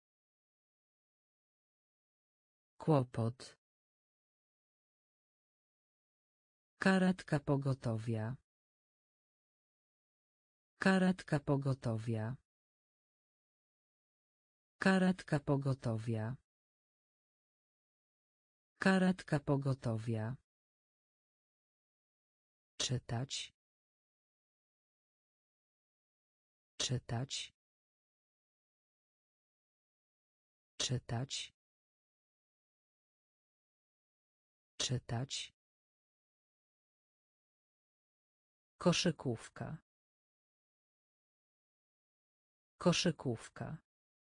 Kłopot. Karetka pogotowia. Karetka pogotowia. Karetka pogotowia. Karetka pogotowia. Czytać. Czytać. Czytać. Czytać. Koszykówka. Koszykówka.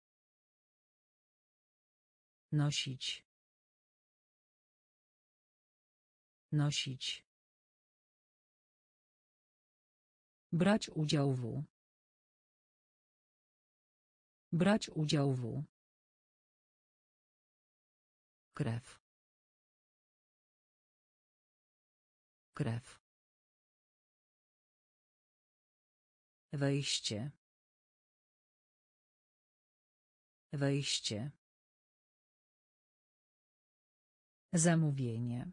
Nosić. Nosić. Brać udział w. Brać udział w. Krew. Krew. Wejście. Wejście. Zamówienie.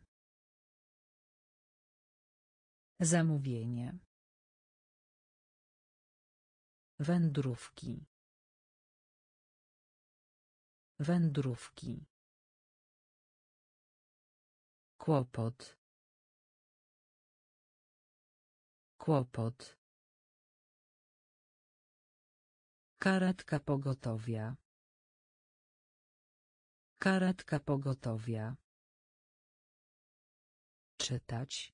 Zamówienie. Wędrówki. Wędrówki. Kłopot. Kłopot. Karetka pogotowia. Karetka pogotowia. Czytać.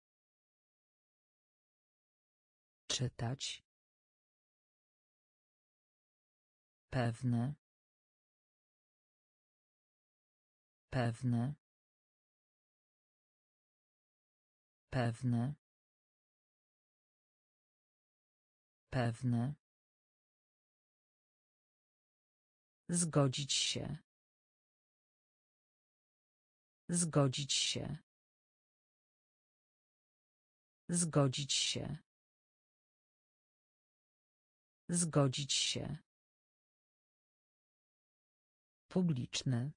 Czytać. Pewne. Pewne. Pewne. Pewne. Zgodzić się. Zgodzić się. Zgodzić się. Zgodzić się. Publiczny.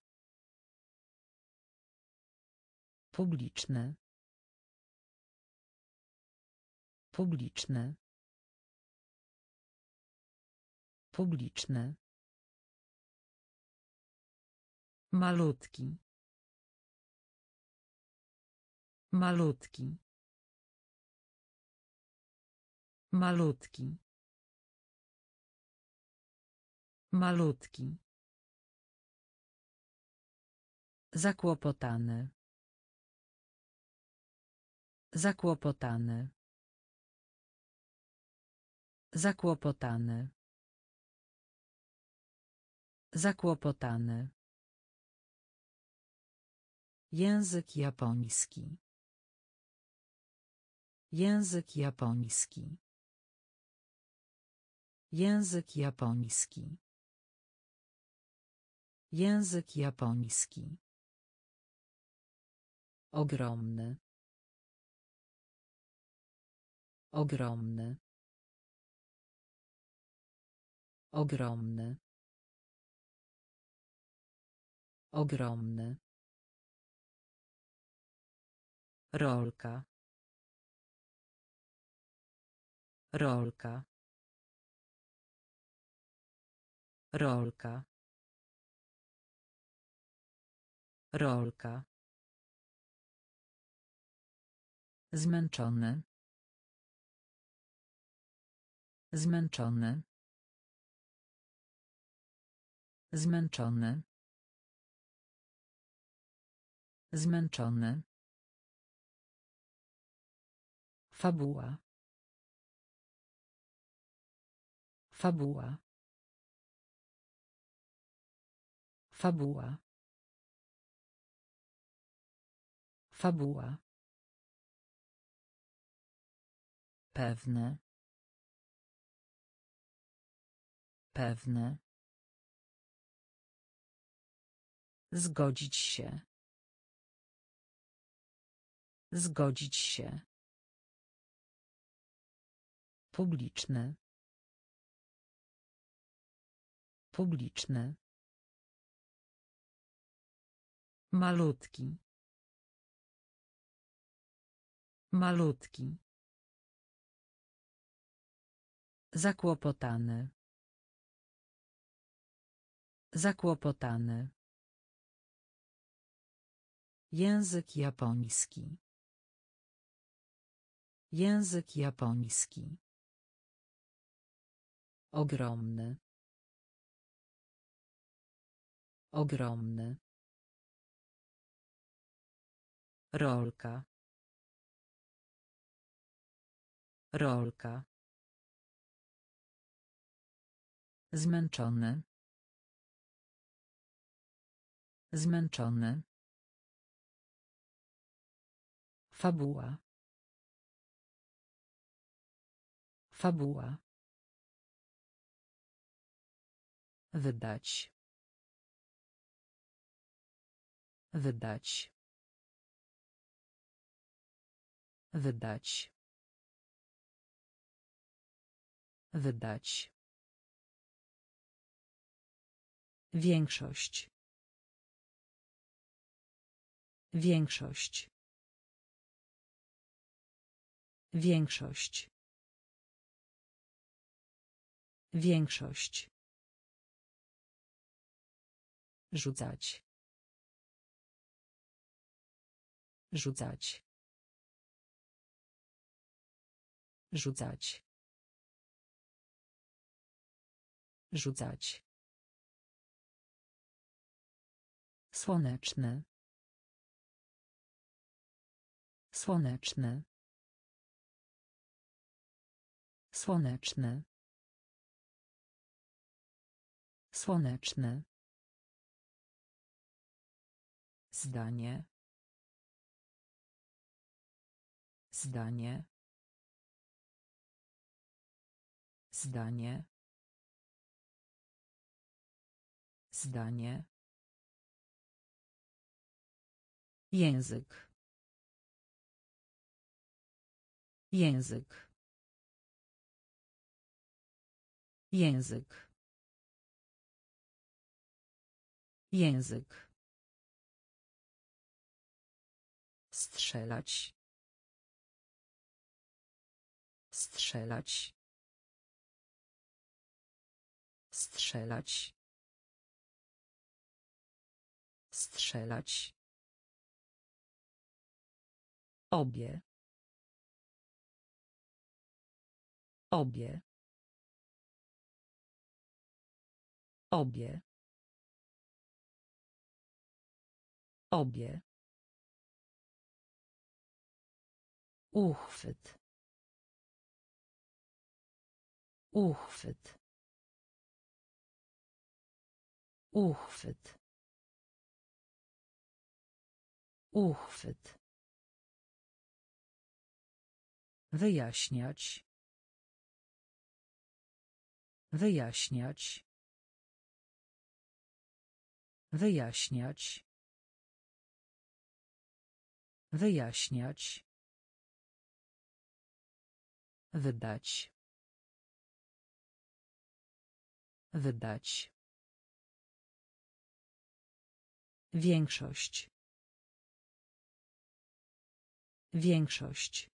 Publiczny. Publiczny. Publiczny. Malutki. Malutki. Malutki. Malutki. Zakłopotany. Zakłopotany. Zakłopotany. Zakłopotany. Język japoński. Język japoński. Język japoński. Język japoński. Ogromny. Ogromny. Ogromny. Ogromny. Rolka. Rolka. Rolka. Rolka. Zmęczony. Zmęczony. Zmęczony. Zmęczony. Fabuła. Fabuła. Fabuła. Fabuła. Pewne. Pewne. Zgodzić się. Zgodzić się. Publiczny. Publiczny. Malutki. Malutki. Zakłopotany. Zakłopotany. Język japoński. Język japoński. Ogromny. Ogromny. Rolka. Rolka. Zmęczony. Zmęczony. Fabuła. Fabuła. Wydać. Wydać. Wydać. Wydać. Większość. Większość. Większość. Większość. Rzucać. Rzucać. Rzucać. Rzucać. Słoneczny. Słoneczny. Słoneczny. Słoneczny. Zdanie. Zdanie. Zdanie. Zdanie. Język. Język. Język. Język. Strzelać. Strzelać. Strzelać. Strzelać. Obie. Obie. Obie. Obie. Uchwyt. Uchwyt. Uchwyt. Uchwyt. Wyjaśniać. Wyjaśniać. Wyjaśniać. Wyjaśniać. Wydać. Wydać. Większość. Większość.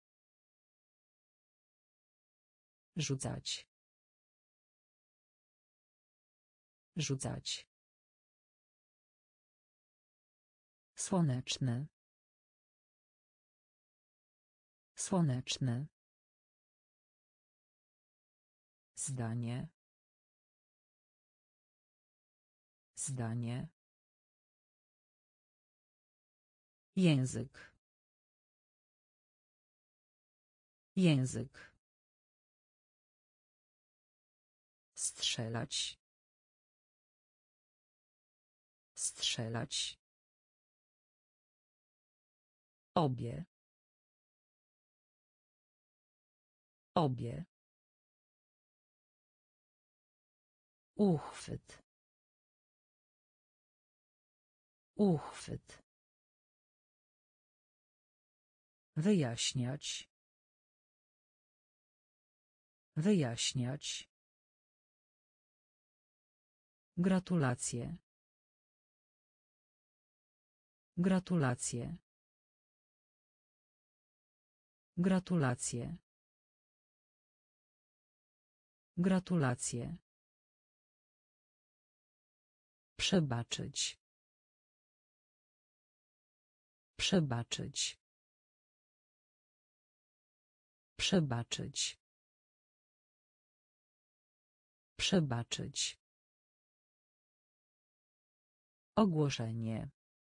Rzucać. Rzucać. Słoneczny. Słoneczny. Zdanie. Zdanie. Język. Język. Strzelać. Strzelać. Obie. Obie. Uchwyt. Uchwyt. Wyjaśniać. Wyjaśniać. Gratulacje. Gratulacje. Gratulacje. Gratulacje. Przebaczyć. Przebaczyć. Przebaczyć. Przebaczyć. Ogłoszenie.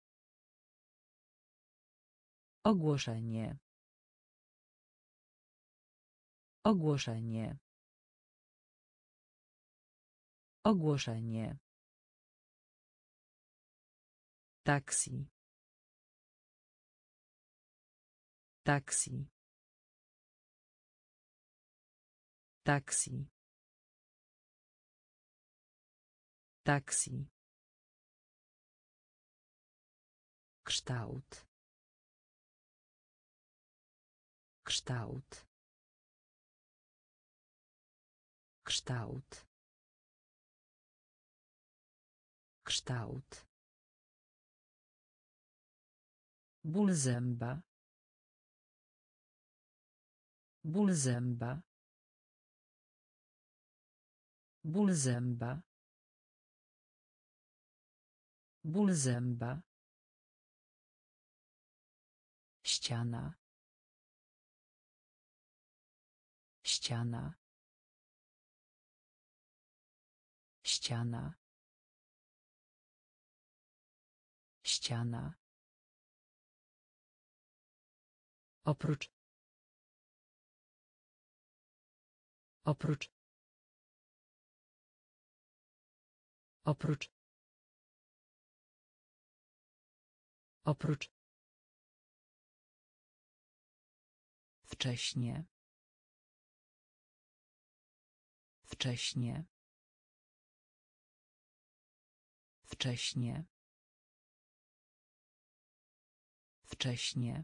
Ogłoszenie. Ogłoszenie. Ogłoszenie. Taksi. Taksi. Taksi. Taksi. Kształt. Kształt. Kształt. Kształt. Ból zęba. Ból zęba. Ból zęba. Ból zęba. Ściana. Ściana. Ściana. Ściana. Oprócz. Oprócz. Oprócz. Oprócz. Wcześnie. Wcześnie. Wcześnie. Wcześnie.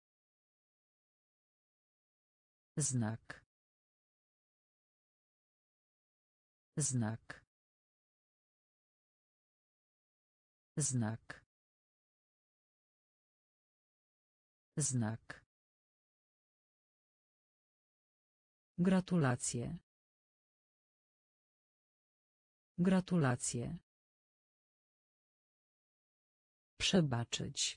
Znak. Znak. Znak. Znak. Gratulacje. Gratulacje. Przebaczyć.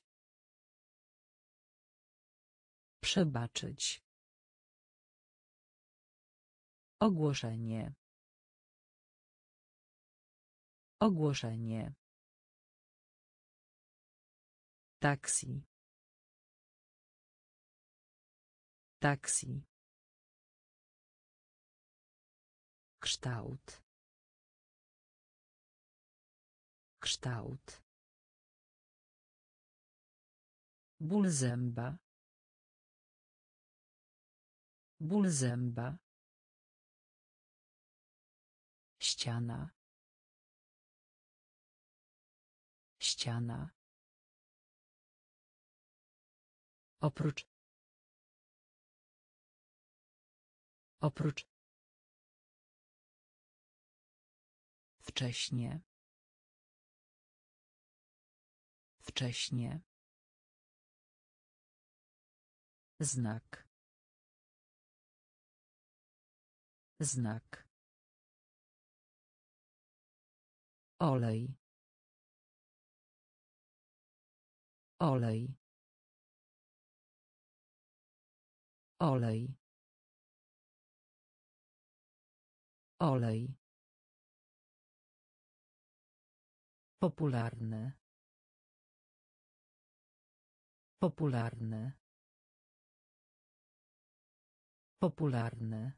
Przebaczyć. Ogłoszenie. Ogłoszenie. Taksi. Taksi. Kształt. Kształt. Ból zęba. Ból zęba. Ściana. Ściana. Oprócz. Oprócz. Wcześnie. Wcześnie. Znak. Znak. Olej. Olej. Olej. Olej. Popularny. Popularny. Popularny.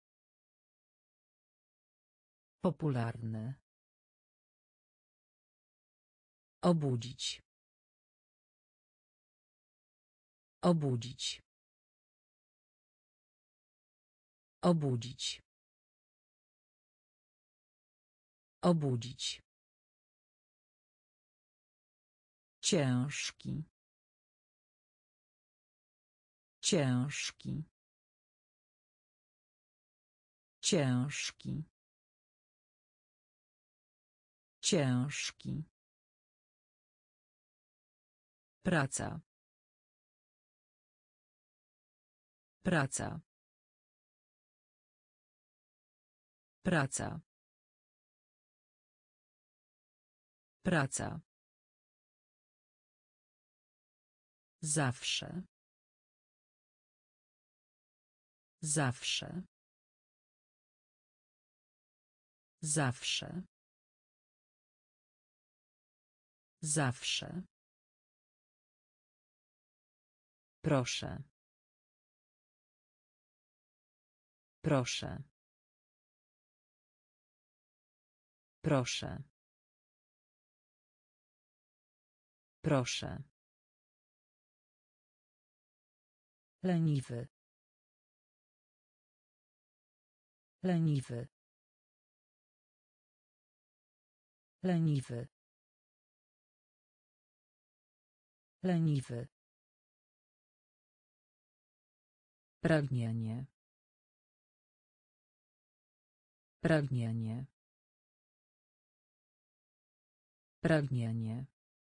Popularny. Obudzić. Obudzić. Obudzić. Obudzić. Ciężki. Ciężki. Ciężki. Ciężki. Praca. Praca. Praca. Praca. Zawsze. Zawsze. Zawsze. Zawsze. Proszę. Proszę. Proszę. Proszę. Leniwy. Leniwy. Leniwy. Leniwy. Pragnienie. Pragnienie. Pragnienie.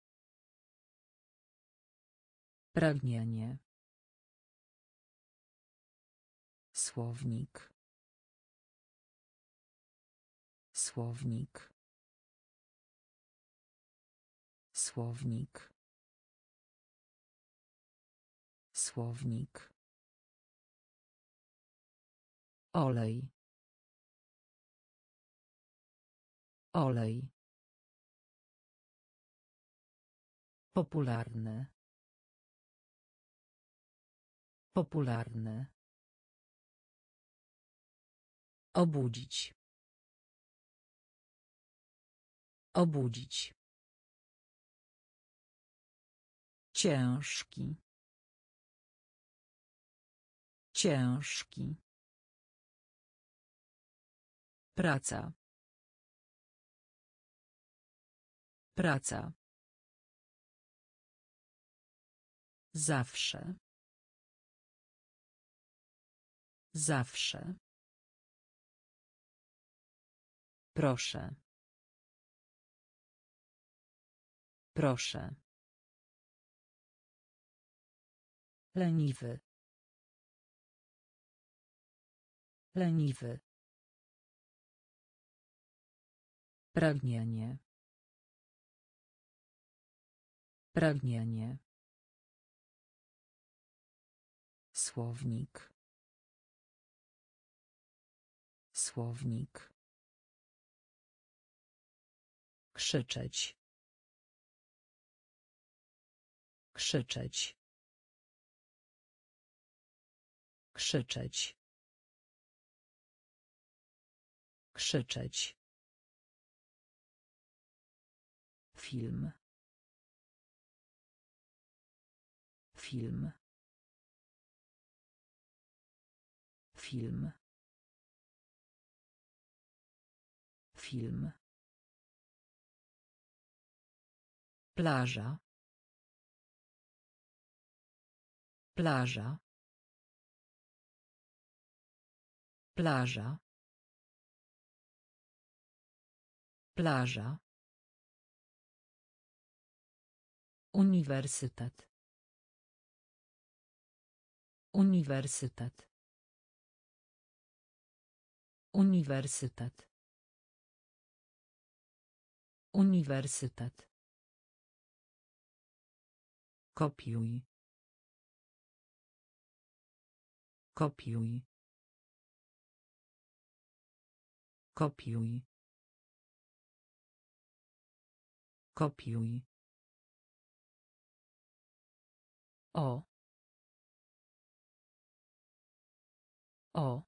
Pragnienie. Słownik. Słownik. Słownik. Słownik. Olej. Olej. Popularny. Popularny. Obudzić. Obudzić. Ciężki. Ciężki. Praca. Praca. Zawsze. Zawsze. Proszę. Proszę. Leniwy. Leniwy. Pragnienie. Pragnienie. Słownik. Słownik. Krzyczeć. Krzyczeć. Krzyczeć. Krzyczeć. Film. Film. Film. Film. Plaża. Plaża. Plaża. Plaża. Uniwersytet. Uniwersytet. Uniwersytet. Uniwersytet. Kopiuj. Kopiuj. Kopiuj. Kopiuj. O. O.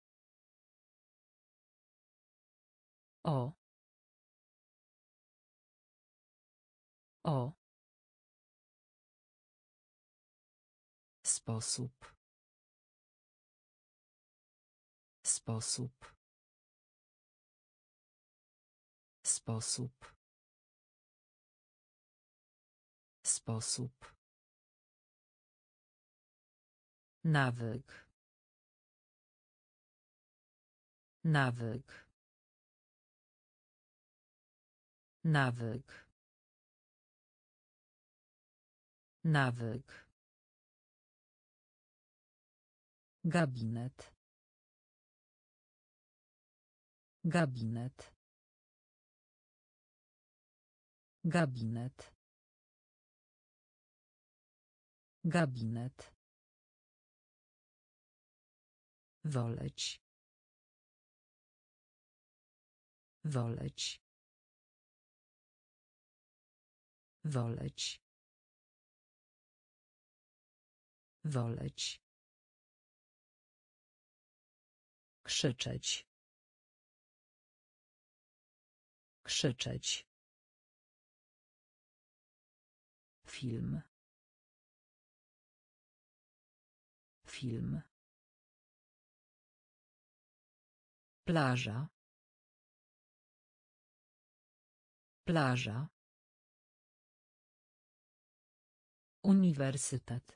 O. O. Sposób. Sposób. Sposób. Sposób. Nawyk. Nawyk. Nawyk. Nawyk. Gabinet. Gabinet. Gabinet. Gabinet. Woleć. Woleć. Woleć. Woleć. Krzyczeć. Krzyczeć. Film. Film. Plaża. Plaża. Uniwersytet.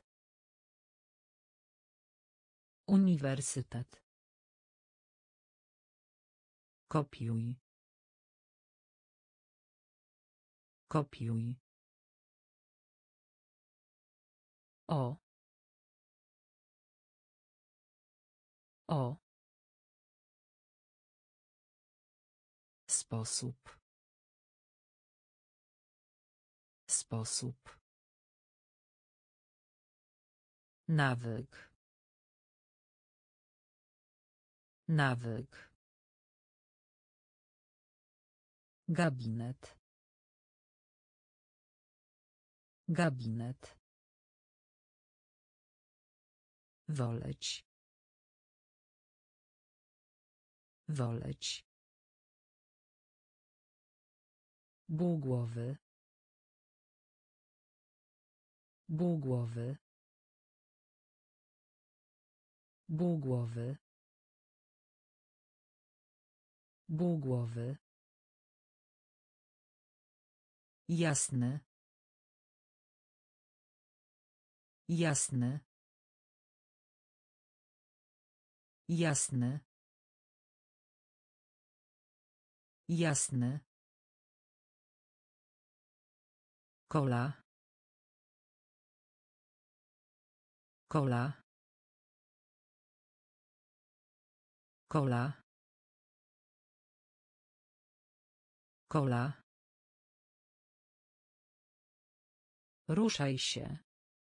Uniwersytet. Kopiuj. Kopiuj. O. O. Sposób. Sposób. Nawyk. Nawyk. Gabinet. Gabinet. Woleć. Woleć. Półgłowy. Półgłowy. Półgłowy. Półgłowy. Jasny. Jasny. Jasny. Jasny. Kola. Kola. Kola. Kola. Ruszaj się.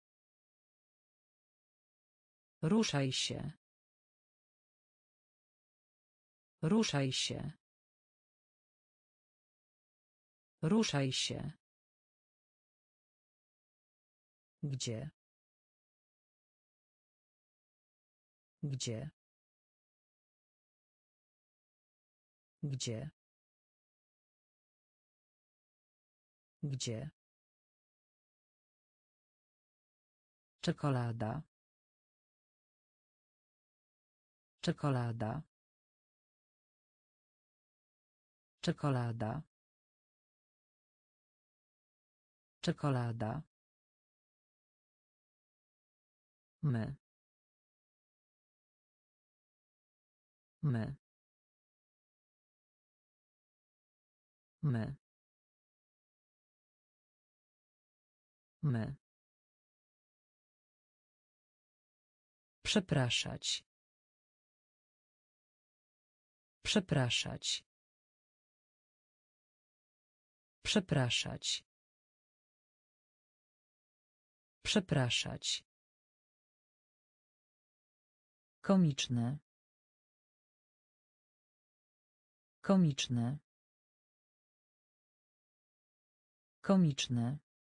Ruszaj się. Ruszaj się. Ruszaj się. Gdzie? Gdzie? Gdzie? Gdzie? Czekolada. Czekolada. Czekolada. Czekolada. My. My. My. My. Przepraszać. Przepraszać. Przepraszać. Przepraszać. Komiczne. Komiczne. Komiczne.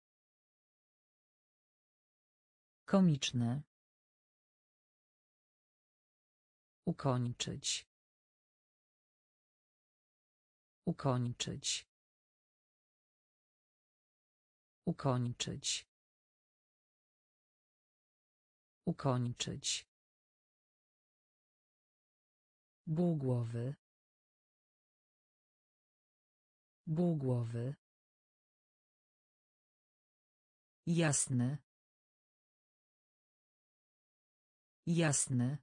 Komiczne. Ukończyć. Ukończyć. Ukończyć. Ukończyć. Półgłowy. Półgłowy. Jasny. Jasny.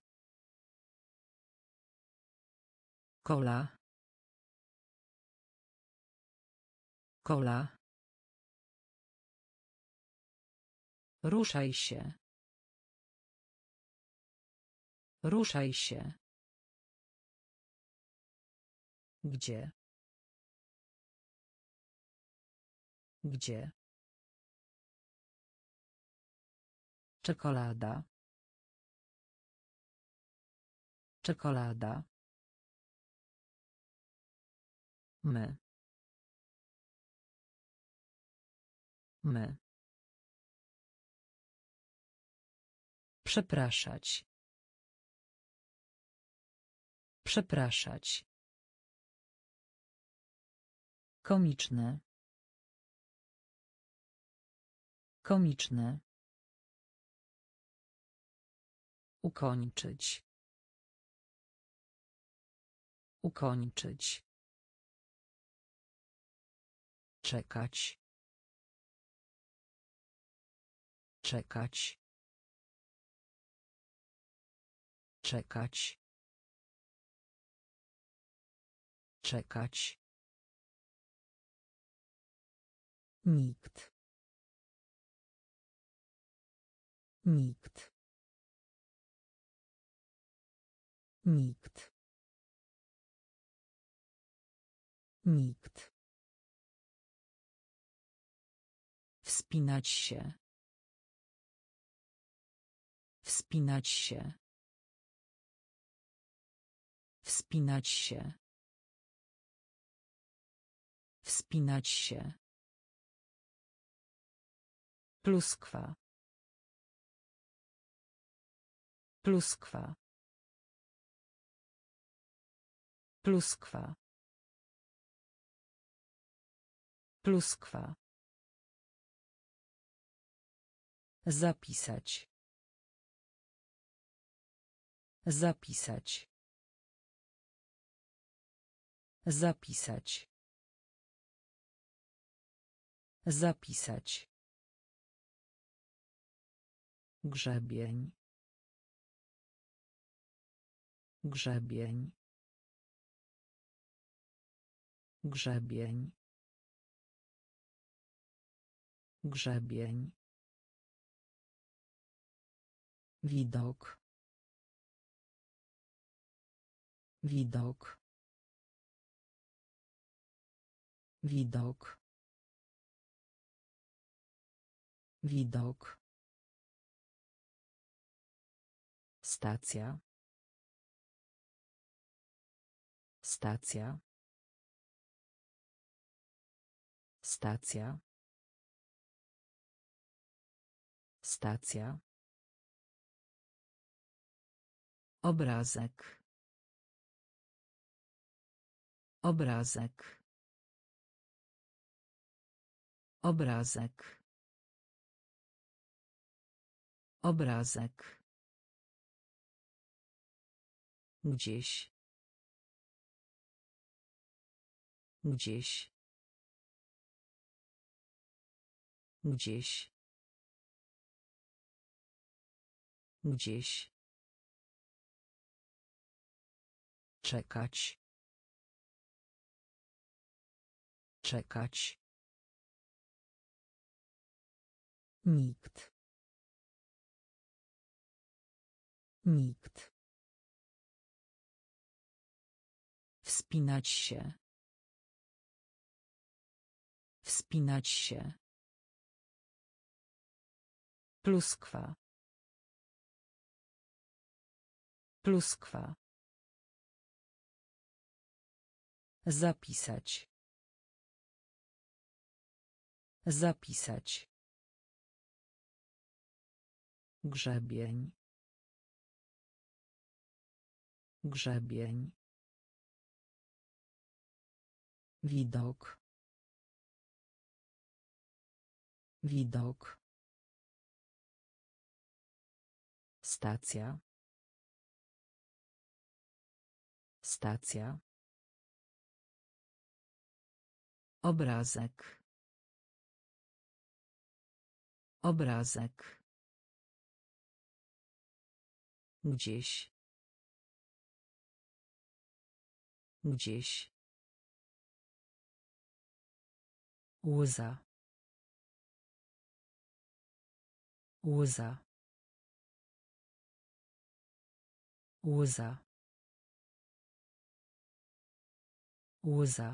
Kola. Przedszkola. Ruszaj się. Ruszaj się. Gdzie? Gdzie? Czekolada. Czekolada. My. My. Przepraszać. Przepraszać. Komiczne. Komiczne. Ukończyć. Ukończyć. Czekać. Czekać. Czekać. Czekać. Nikt. Nikt. Nikt. Nikt. Wspinać się. Wspinać się. Wspinać się. Wspinać się. Pluskwa. Pluskwa. Pluskwa. Pluskwa. Zapisać. Zapisać. Zapisać. Zapisać. Grzebień. Grzebień. Grzebień. Grzebień. Widok. Widok. Widok. Widok. Stacja. Stacja. Stacja. Stacja. Obrazek. Obrazek. Obrazek. Obrazek. Gdzieś. Gdzieś. Gdzieś. Gdzieś. Czekać. Czekać. Nikt. Nikt. Wspinać się. Wspinać się. Pluskwa. Pluskwa. Zapisać. Zapisać. Grzebień. Grzebień. Widok. Widok. Stacja. Stacja. Obrazek. Obrazek. Gdzieś. Gdzieś. Łza. Łza. Łza. Łza.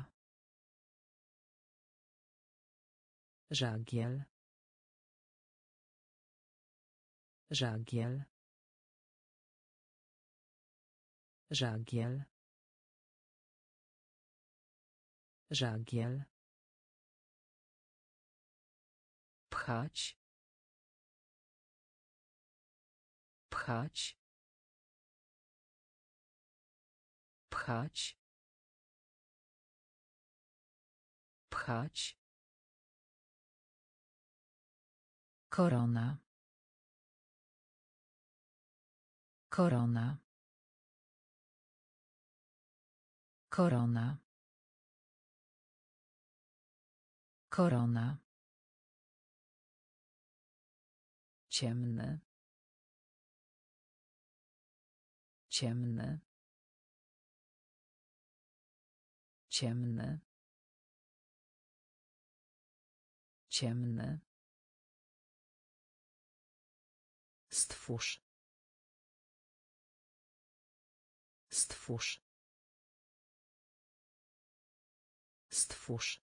Żagiel. Żagiel. Żagiel. Żagiel. Pchać. Pchać. Pchać. Pchać. Korona. Korona. Korona. Korona. Ciemny. Ciemny. Ciemny. Ciemny. Stwórz. Stwórz. Stwórz.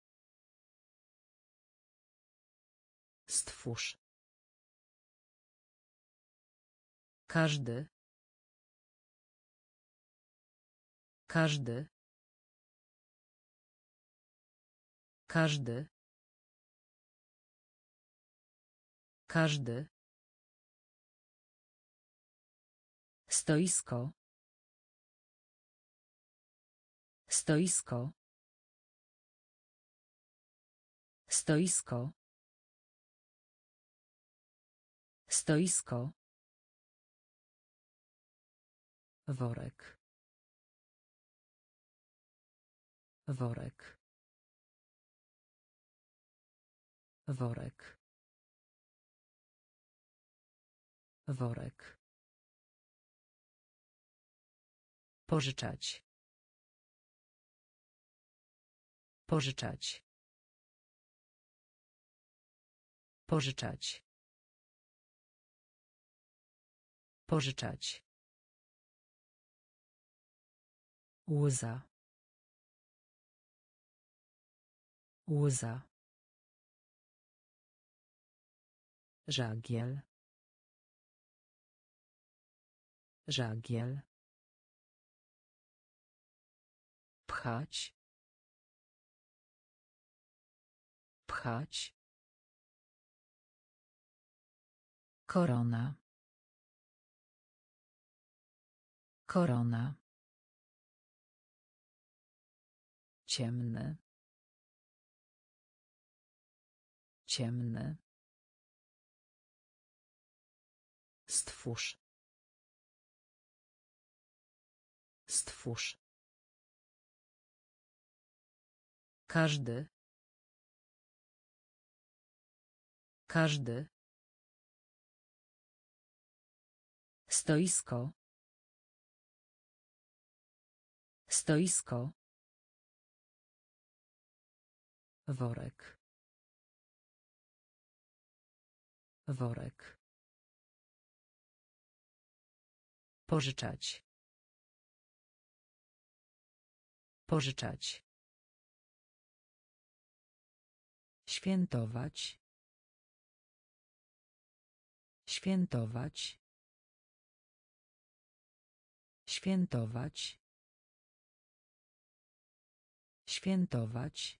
Stwórz. Każdy. Każdy. Każdy. Każdy. Stoisko. Stoisko. Stoisko. Stoisko. Worek. Worek. Worek. Worek. Pożyczać. Pożyczać. Pożyczać. Pożyczać. Łza. Łza. Żagiel. Żagiel. Pchać. Pchać. Korona. Korona. Ciemny. Ciemny. Stwórz. Stwórz. Każdy. Każdy. Stoisko. Stoisko. Worek. Worek. Pożyczać. Pożyczać. Świętować. Świętować. Świętować. Świętować.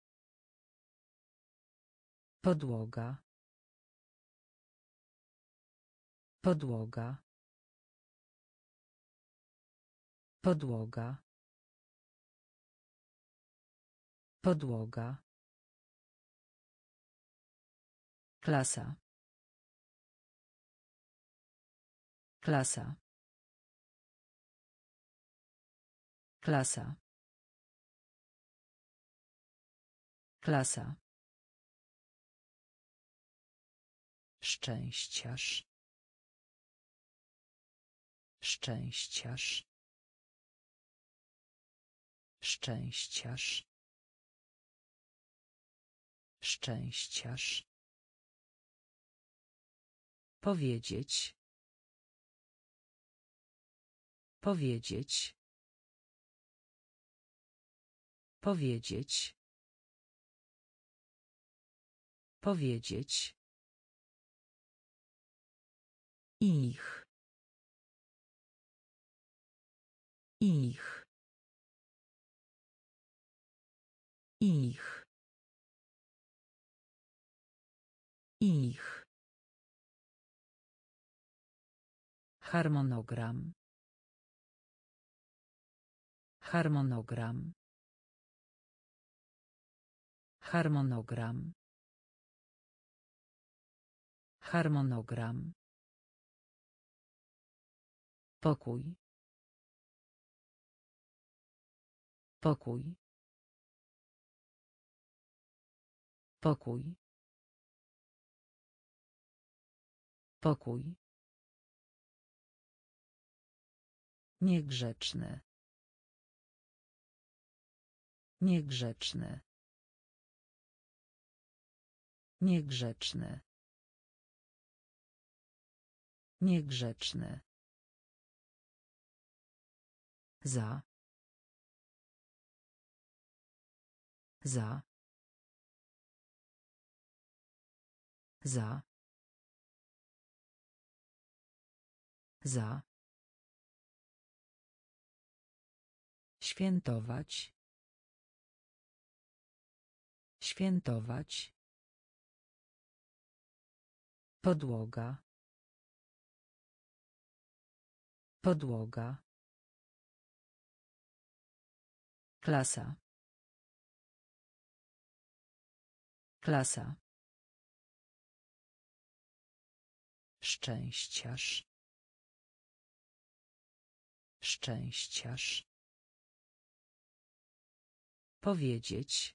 Podłoga. Podłoga. Podłoga. Podłoga. Klasa. Klasa. Klasa. Klasa. Szczęściarz. Szczęściarz. Szczęściarz. Szczęściarz. Powiedzieć. Powiedzieć. Powiedzieć. Powiedzieć. Ich. Ich. Ich. Ich. Harmonogram. Harmonogram. Harmonogram. Harmonogram. Pokój. Pokój. Pokój. Pokój. Niegrzeczny. Niegrzeczny. Niegrzeczny. Niegrzeczny. Za. Za. Za. Za. Świętować. Świętować. Podłoga. Podłoga. Klasa. Klasa. Szczęściarz. Szczęściarz. Powiedzieć.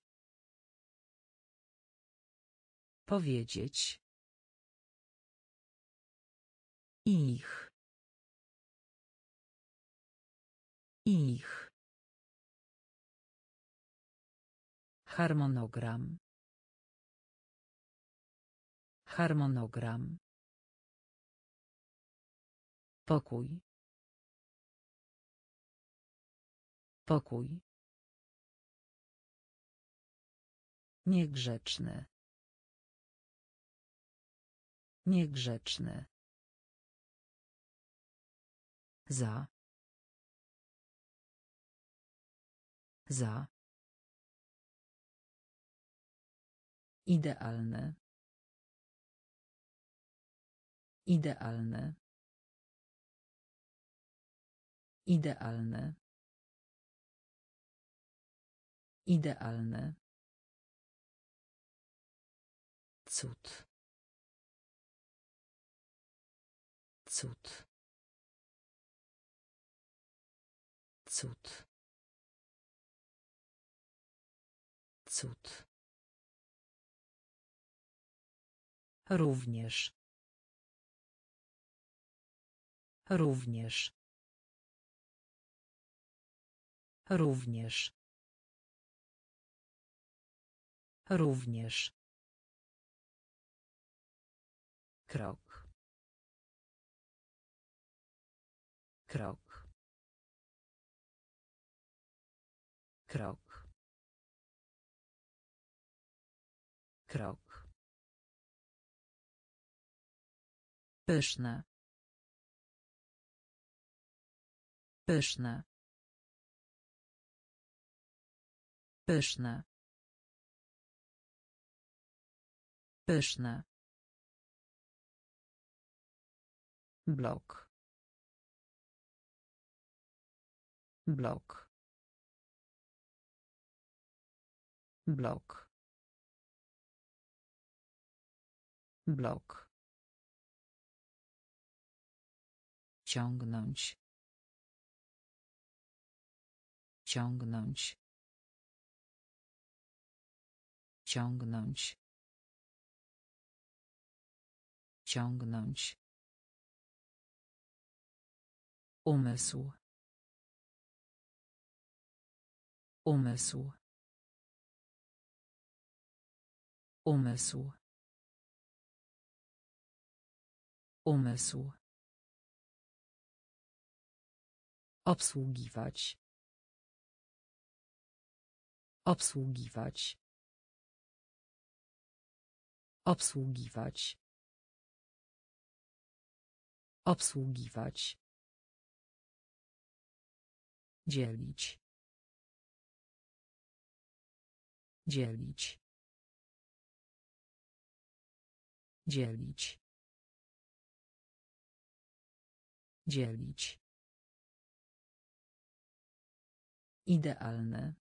Powiedzieć. Ich. Ich. Harmonogram. Harmonogram. Pokój. Pokój. Niegrzeczny. Niegrzeczny. Za. Za. Idealne. Idealne. Idealne. Idealne. Cud. Cud. Cud. Cud. Również. Również. Również. Również. Krok. Krok. Krok. Krok. Pyszne. Pyszne. Pyszne. Pyszne. Blok. Blok. Blok. Blok. Ciągnąć. Ciągnąć. Ciągnąć. Ciągnąć. Umysł. Umysł. Umysł. Umysł. Obsługiwać. Obsługiwać. Obsługiwać. Obsługiwać. Dzielić. Dzielić. Dzielić. Dzielić. Idealne.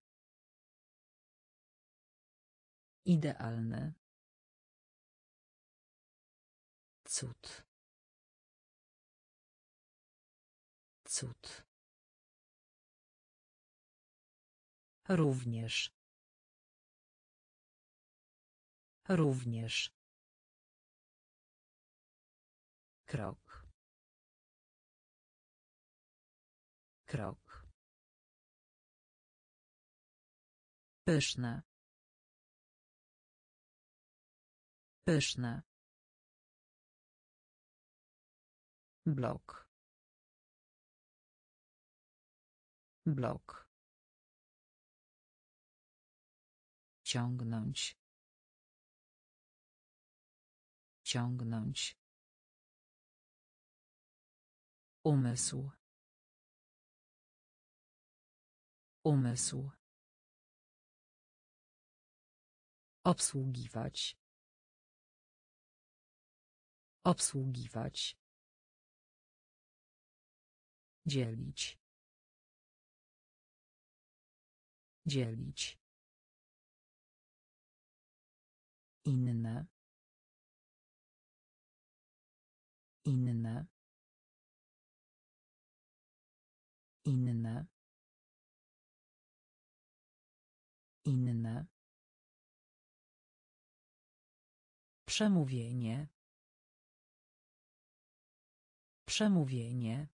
Idealne. Cud. Cud. Również. Również. Krok. Krok. Pyszne. Pyszne. Blok. Blok. Ciągnąć. Ciągnąć. Umysł. Umysł. Obsługiwać. Obsługiwać. Dzielić. Dzielić. Inne. Inne. Inne. Inne. Przemówienie. Przemówienie.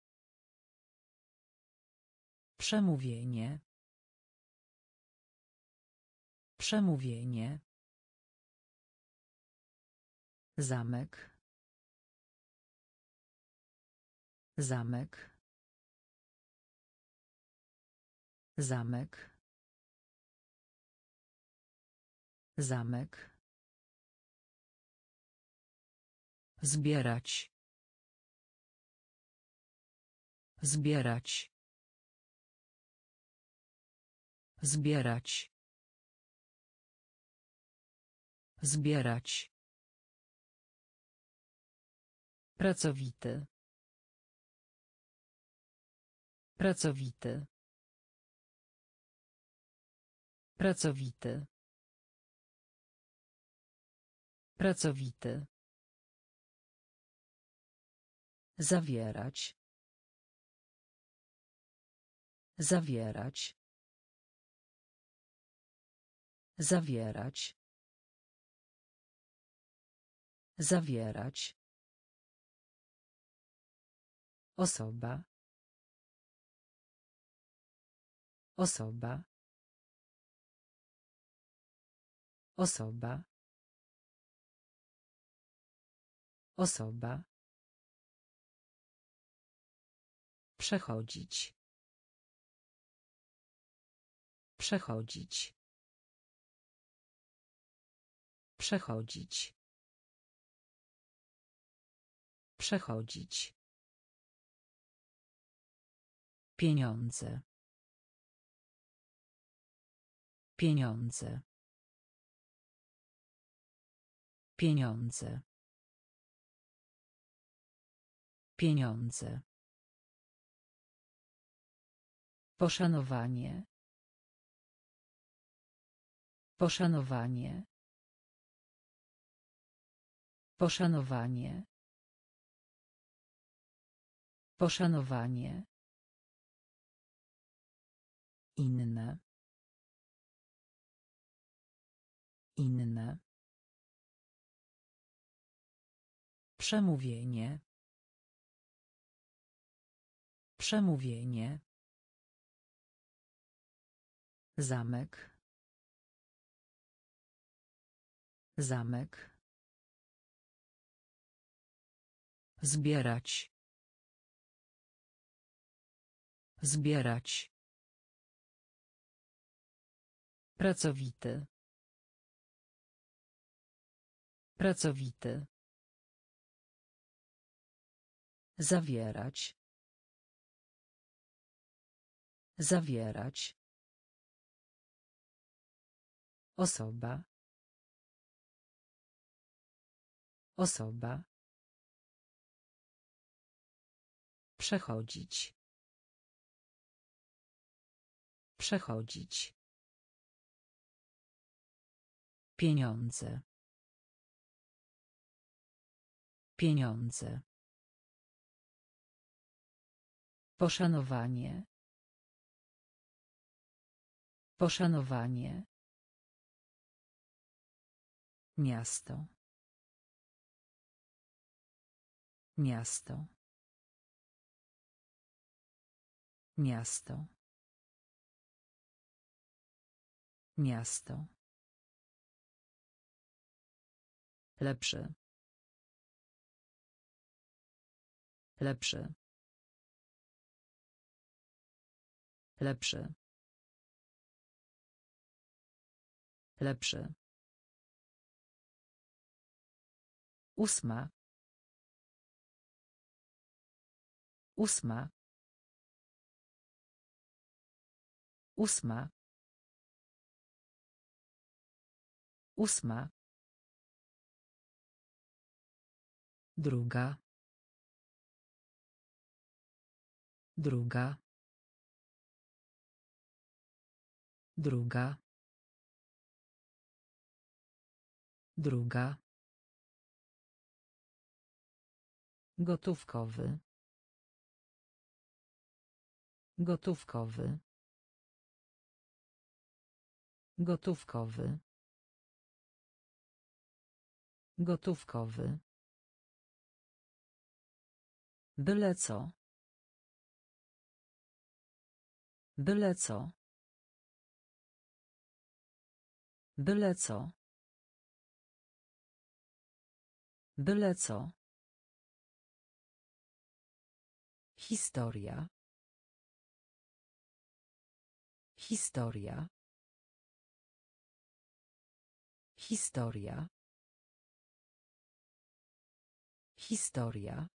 Przemówienie. Przemówienie. Zamek. Zamek. Zamek. Zamek. Zbierać. Zbierać. Zbierać. Zbierać. Pracowity. Pracowity. Pracowity. Pracowity. Zawierać. Zawierać. Zawierać. Zawierać. Osoba. Osoba. Osoba. Osoba. Przechodzić. Przechodzić. Przechodzić. Przechodzić. Pieniądze. Pieniądze. Pieniądze. Pieniądze. Poszanowanie. Poszanowanie. Poszanowanie. Poszanowanie. Inne. Inne. Przemówienie. Przemówienie. Zamek. Zamek. Zbierać. Zbierać. Pracowity. Pracowity. Zawierać. Zawierać. Osoba. Osoba. Przechodzić. Przechodzić. Pieniądze. Pieniądze. Poszanowanie. Poszanowanie. Miasto. Miasto. Miasto. Miasto. Lepszy. Lepszy. Lepszy. Lepszy. 8. 8. 8. 8. Druga. Druga. Druga. Druga. Gotówkowy. Gotówkowy. Gotówkowy. Gotówkowy. Byle co. Byle co. Byle co. Byle co. Historia. Historia. Historia. Historia.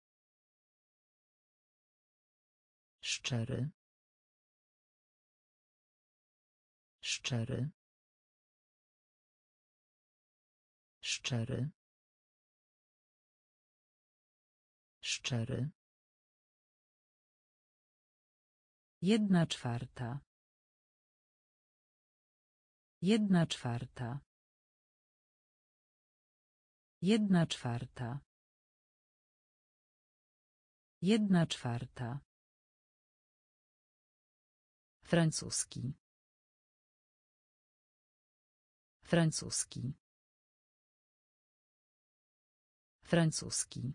Szczery. Szczery. Szczery. Szczery. 1/4. 1/4. 1/4. 1/4. Francuski. Francuski. Francuski.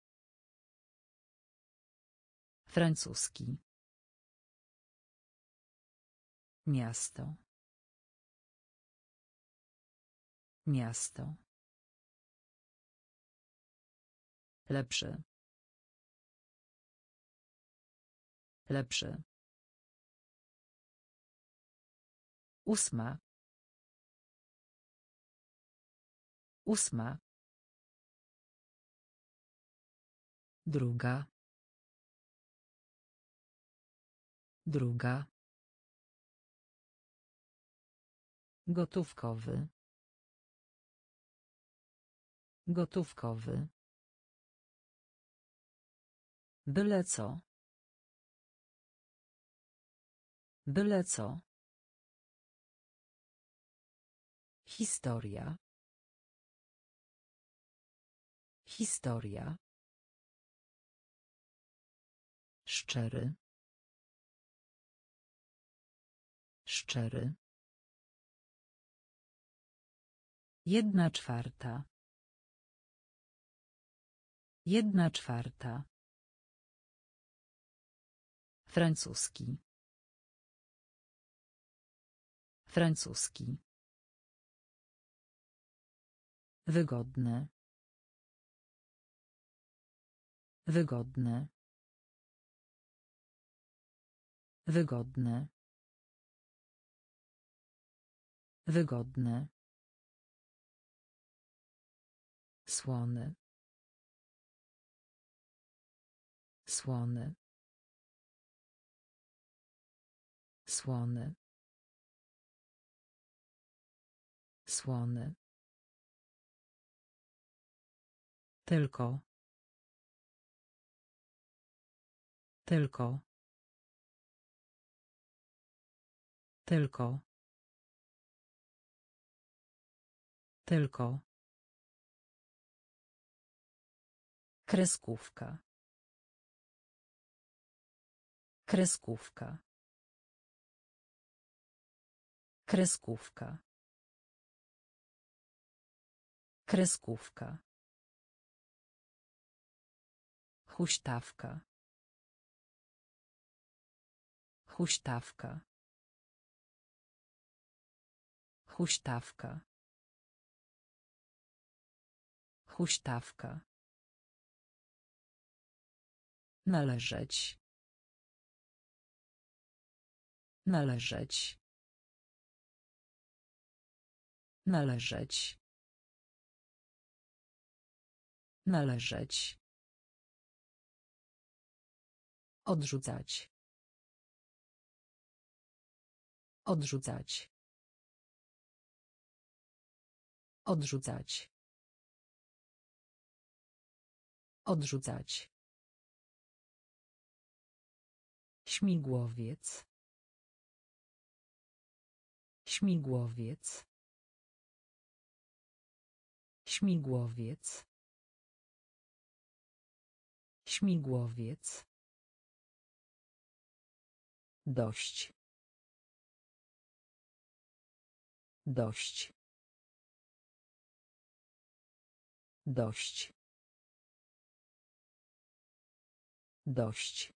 Francuski. Miasto. Miasto. Lepszy. Lepszy. 8. 8. Druga. Druga. Gotówkowy. Gotówkowy. Byle co. Byle co. Historia. Historia. Szczery. Szczery. 1/4. 1/4. Francuski. Francuski. Wygodne. Wygodne. Wygodne. Wygodne. Słony. Słony. Słony. Słony. Tylko. Tylko. Tylko. Tylko. Kreskówka. Kreskówka. Kreskówka. Kreskówka. Huśtawka. Huśtawka. Huśtawka. Huśtawka. Należeć. Należeć. Należeć. Należeć. Odrzucać. Odrzucać. Odrzucać. Odrzucać. Śmigłowiec. Śmigłowiec. Śmigłowiec. Śmigłowiec. Dość. Dość. Dość. Dość.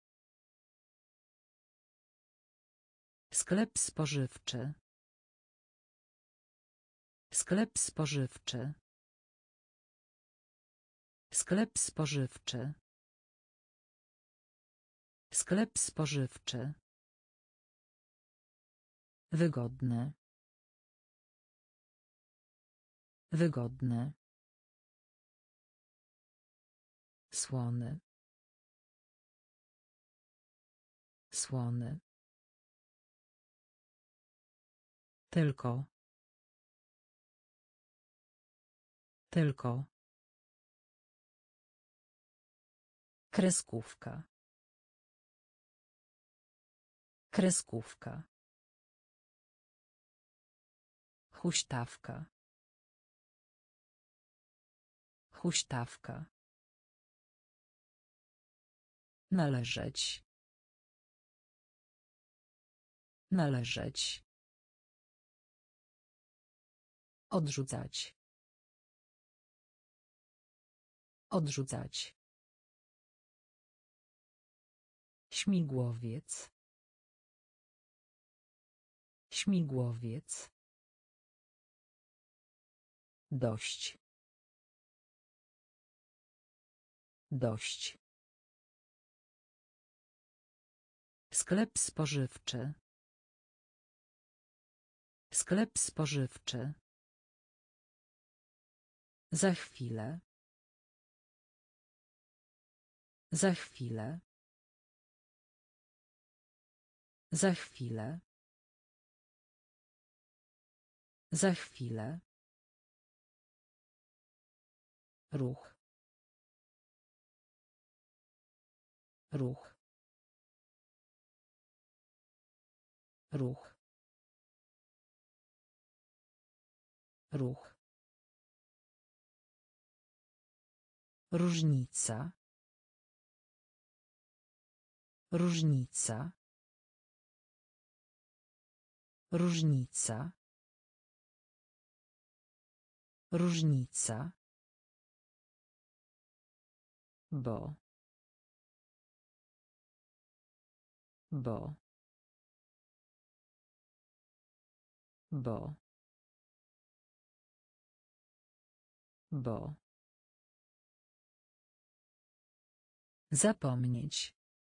Sklep spożywczy. Sklep spożywczy. Sklep spożywczy. Sklep spożywczy. Wygodne. Wygodne. Słony. Słony. Tylko. Tylko. Kreskówka. Kreskówka. Huśtawka. Huśtawka. Należeć. Należeć. Odrzucać. Odrzucać. Śmigłowiec. Śmigłowiec. Dość. Dość. Sklep spożywczy. Sklep spożywczy. Za chwilę. Za chwilę. Za chwilę. Za chwilę. Ruch. Ruch. Ruch. Ruch. Różnica. Różnica. Różnica. Różnica. Bo. Bo. Bo. Bo. Zapomnieć.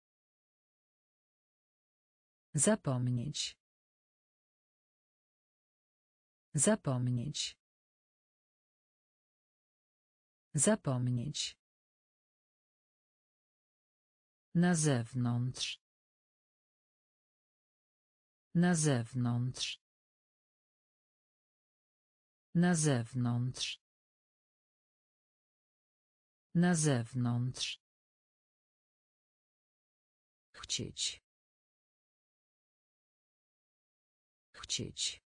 Zapomnieć. Zapomnieć. Zapomnieć. Na zewnątrz. Na zewnątrz. Na zewnątrz. Na zewnątrz. Chcieć. Chcieć.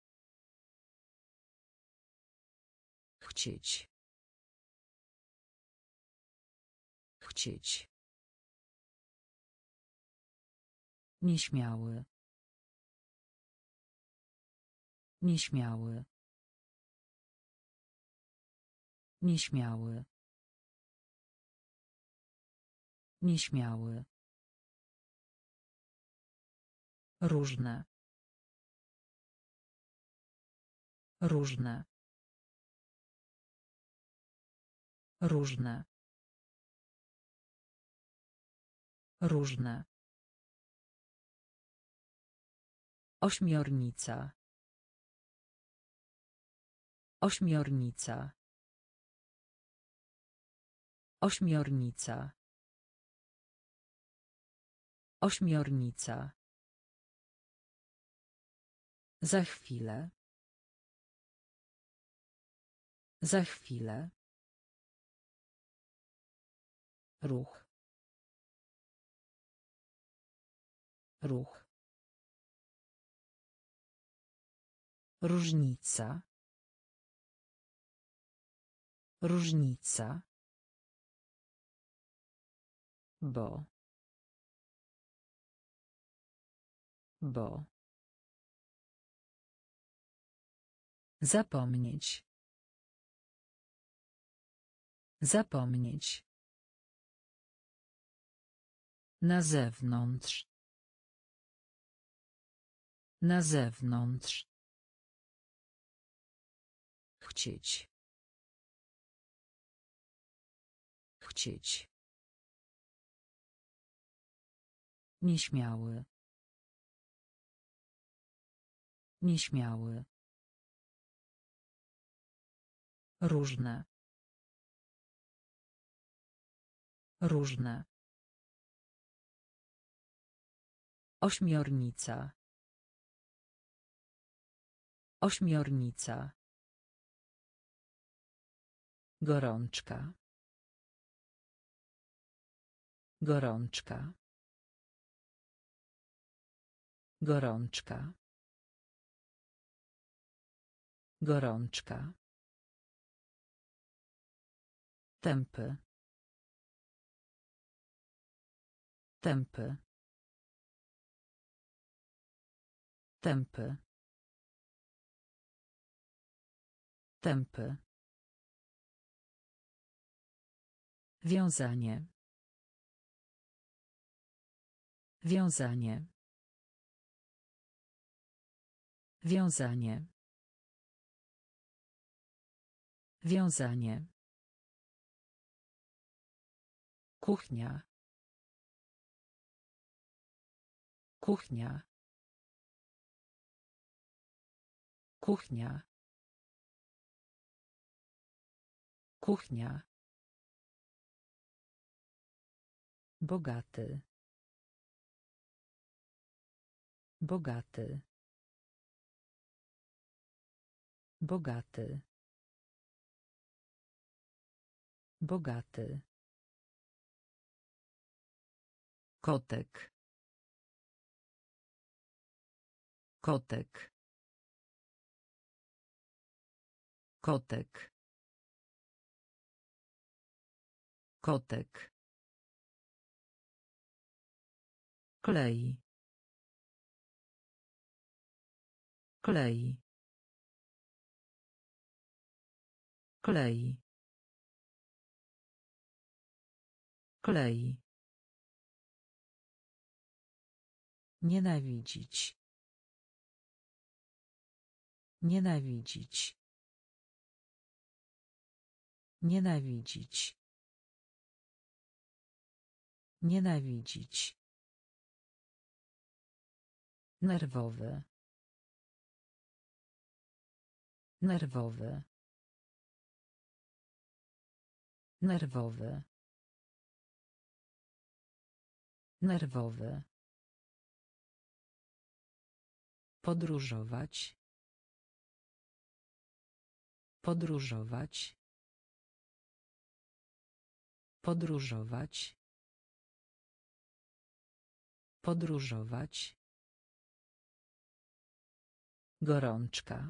Chcieć. Chcieć. Nieśmiały. Nieśmiały. Nieśmiały. Nieśmiały. Różne. Różne. Różne. Różne. Ośmiornica. Ośmiornica. Ośmiornica. Ośmiornica. Za chwilę. Za chwilę. Ruch. Ruch. Różnica. Różnica. Bo. Bo. Zapomnieć. Zapomnieć. Na zewnątrz. Na zewnątrz. Chcieć. Chcieć. Nieśmiały. Nieśmiały. Różne. Różne. Ośmiornica. Ośmiornica. Gorączka. Gorączka. Gorączka. Gorączka. Tępy. Tępy. Tępy. Tępy. Wiązanie. Wiązanie. Wiązanie. Wiązanie. Kuchnia. Kuchnia. Kuchnia. Kuchnia. Bogaty. Bogaty. Bogaty. Bogaty. Kotek. Kotek. Kotek. Kotek. Klej. Klej. Klej. Klej. Nienawidzić. Nienawidzić. Nienawidzić. Nienawidzić. Nerwowy. Nerwowy. Nerwowy. Nerwowy. Podróżować. Podróżować. Podróżować. Podróżować. Gorączka.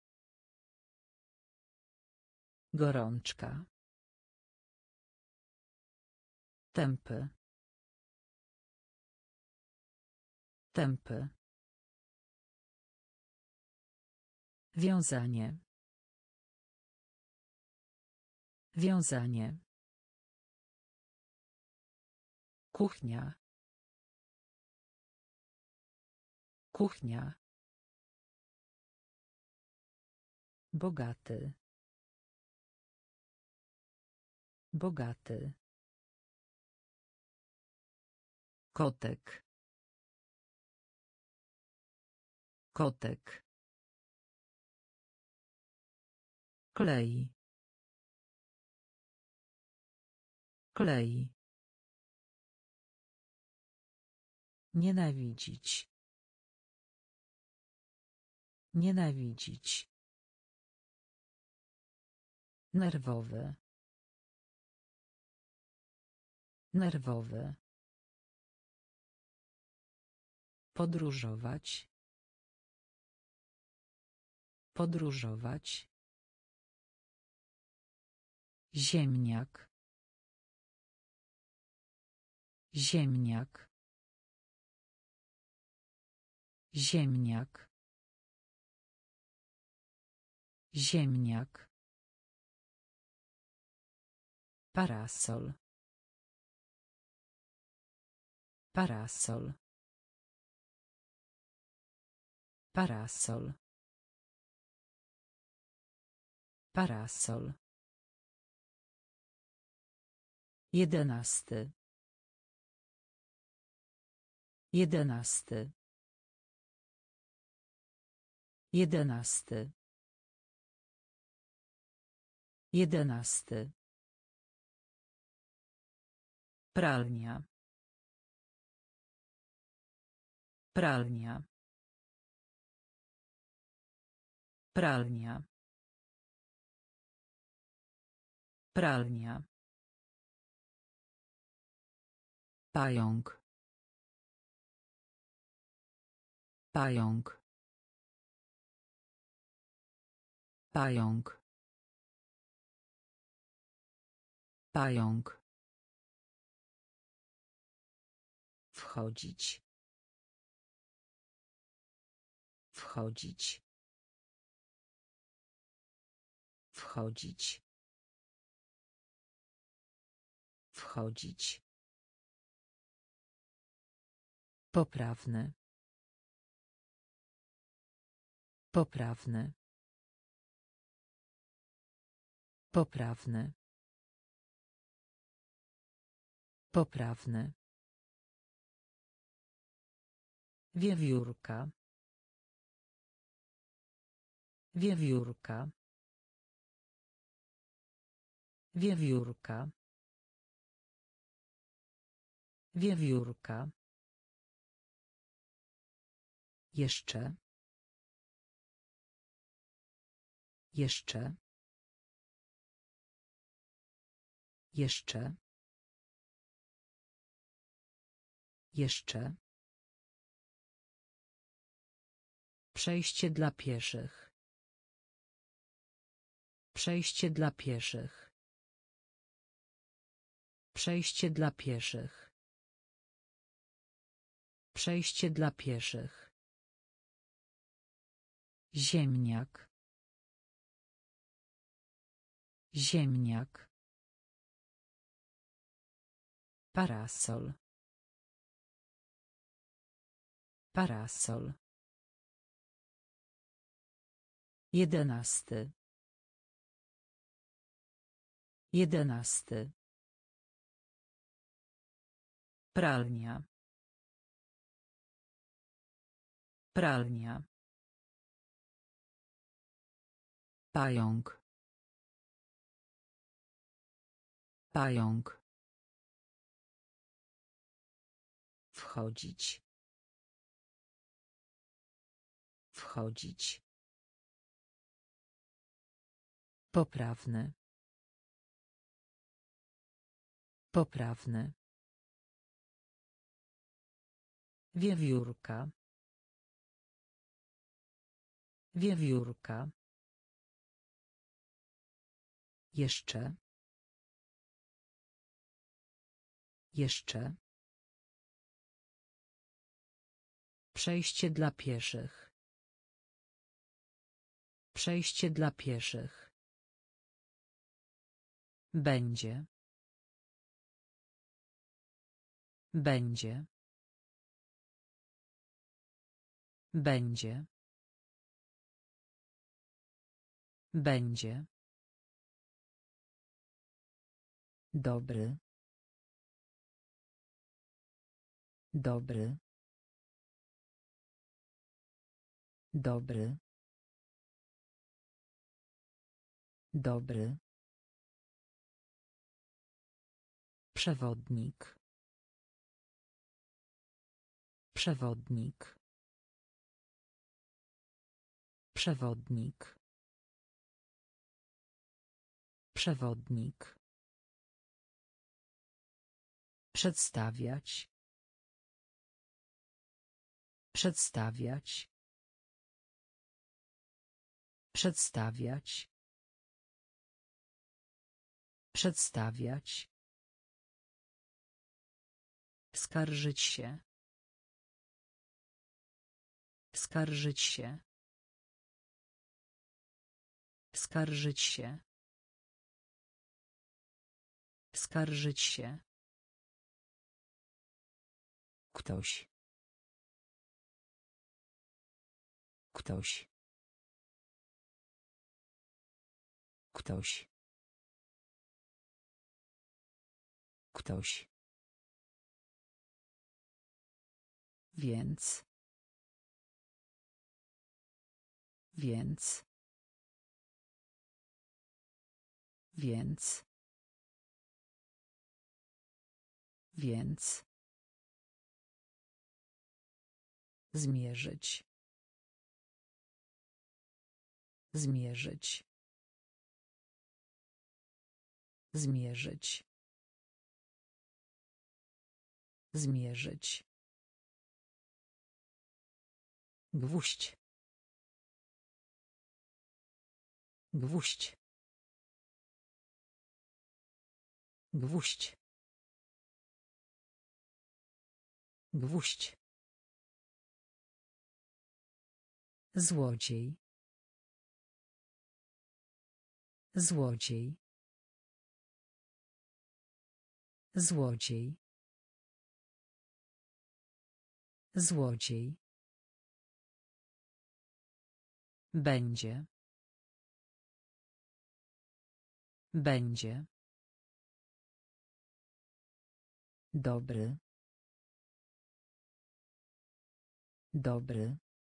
Gorączka. Tępy. Tępy. Wiązanie. Wiązanie. Kuchnia. Kuchnia. Bogaty. Bogaty. Kotek. Kotek. Klej. Klej. Nienawidzić. Nienawidzić. Nerwowy. Nerwowy. Podróżować. Podróżować. Ziemniak. Ziemniak. Ziemniak. Ziemniak. Parasol. Parasol. Parasol. Parasol. 11. 11. 11. 11. Pralnia. Pralnia. Pralnia. Pralnia. Pająk. Pająk. Pająk. Pająk. Wchodzić. Wchodzić. Wchodzić. Wchodzić. Poprawny. Poprawny. Poprawny. Poprawny. Wiewiórka. Wiewiórka. Wiewiórka. Wiewiórka. Jeszcze. Jeszcze. Jeszcze. Jeszcze. Przejście dla pieszych. Przejście dla pieszych. Przejście dla pieszych. Przejście dla pieszych. Ziemniak. Ziemniak. Parasol. Parasol. 11. 11. Pralnia. Pralnia. Pająk. Pająk. Wchodzić. Wchodzić. Poprawny. Poprawny. Wiewiórka. Wiewiórka. Jeszcze. Jeszcze. Przejście dla pieszych. Przejście dla pieszych. Będzie. Będzie. Będzie. Będzie. Dobry. Dobry. Dobry. Dobry. Przewodnik. Przewodnik. Przewodnik. Przewodnik. Przedstawiać. Przedstawiać. Przedstawiać. Przedstawiać. Skarżyć się. Skarżyć się. Skarżyć się. Skarżyć się. Ktoś. Ktoś. Ktoś. Ktoś. Więc. Więc. Więc. Więc. Zmierzyć. Zmierzyć. Zmierzyć. Zmierzyć. Gwóźdź. Gwóźdź. Gwóźdź. Gwóźdź. Złodziej. Złodziej. Złodziej. Złodziej. Będzie. Będzie. Dobry. Dobry.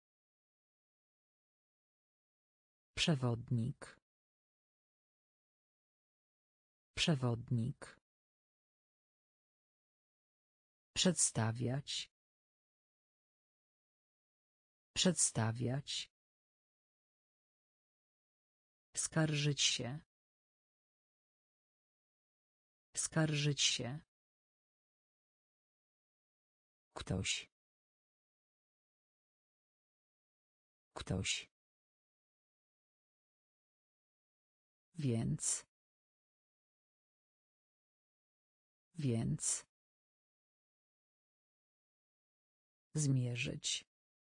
Przewodnik. Przewodnik. Przedstawiać. Przedstawiać. Skarżyć się. Skarżyć się. Ktoś. Ktoś. Więc. Więc. Zmierzyć.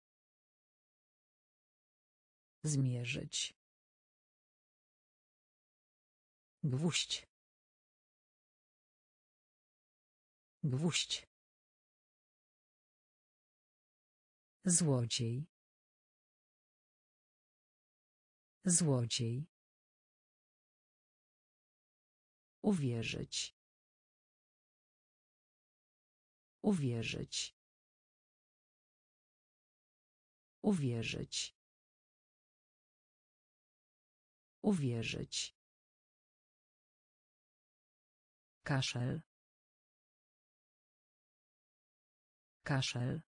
Zmierzyć. Gwóźdź. Gwóźdź. Złodziej. Złodziej. Uwierzyć. Uwierzyć. Uwierzyć. Uwierzyć. Kaszel. Kaszel.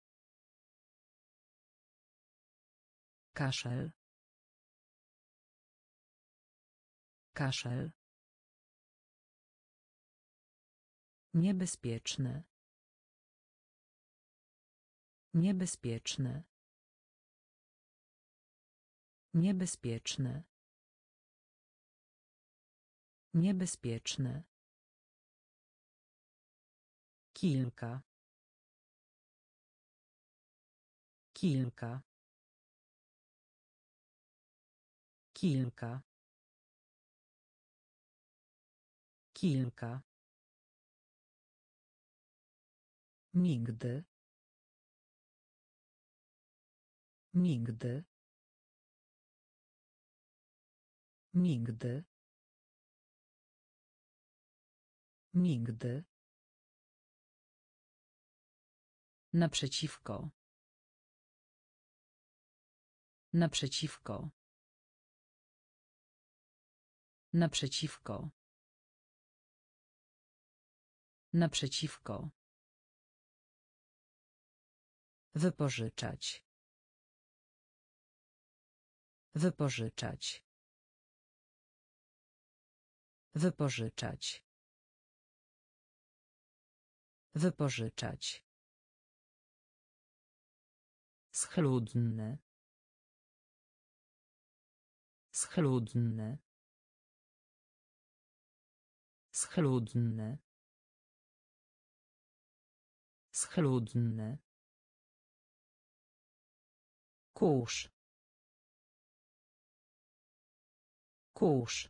Kaszel. Kaszel. Niebezpieczne. Niebezpieczne. Niebezpieczne. Niebezpieczne. Kilka. Kilka. Kilka. Kilka. Nigdy. Nigdy. Nigdy. Nigdy. Naprzeciwko. Naprzeciwko. Naprzeciwko. Naprzeciwko. Wypożyczać. Wypożyczać. Wypożyczać. Wypożyczać. Schludny. Schludny. Schludny. Schludny. Kurz. Kurz.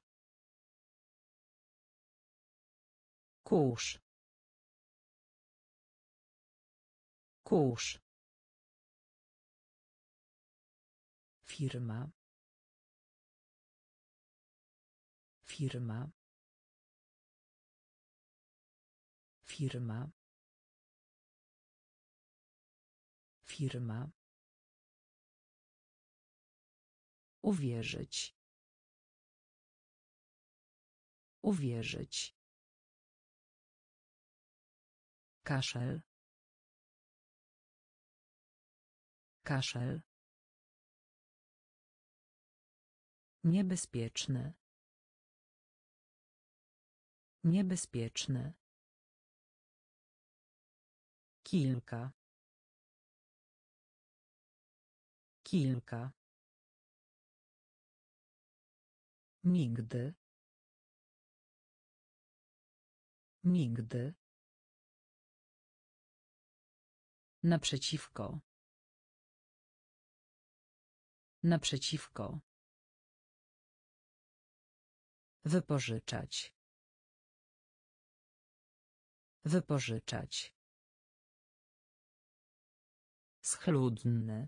Kurz. Kurz. Firma. Firma. Firma. Firma. Uwierzyć. Uwierzyć. Kaszel. Kaszel. Niebezpieczne. Niebezpieczne. Kilka. Kilka. Nigdy. Nigdy. Naprzeciwko. Naprzeciwko. Wypożyczać. Wypożyczać. Schludny.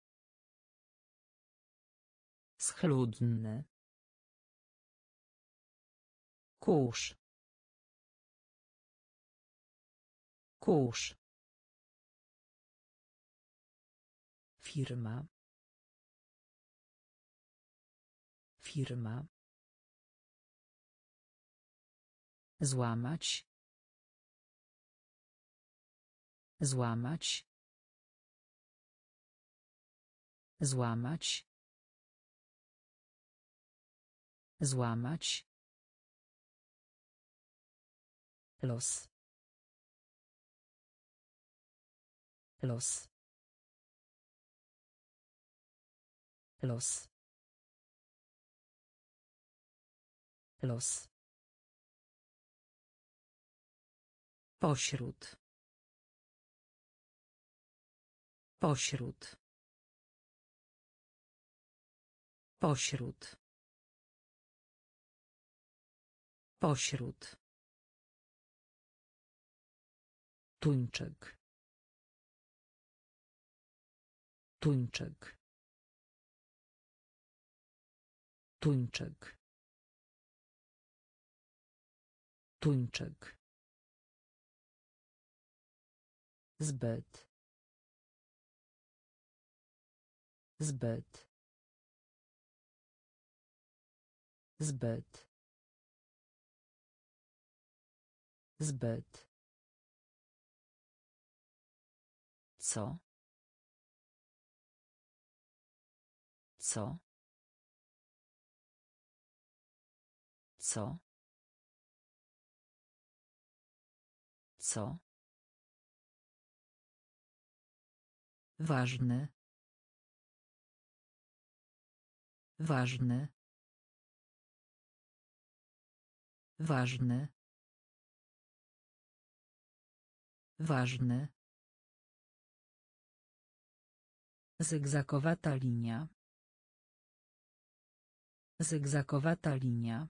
Schludny. Kurz. Kurz. Firma. Firma. Złamać. Złamać. Złamać. Złamać. Los. Los. Los. Los. Pośród. Pośród. Pośród. Pośród. Tuńczyk. Tuńczyk. Tuńczyk. Tuńczyk. Zbyt. Zbyt. Zbyt. Zbyt. Co? Co? Co? Co? Ważny. Ważny. Ważny. Ważny. Zygzakowata linia. Zygzakowata linia.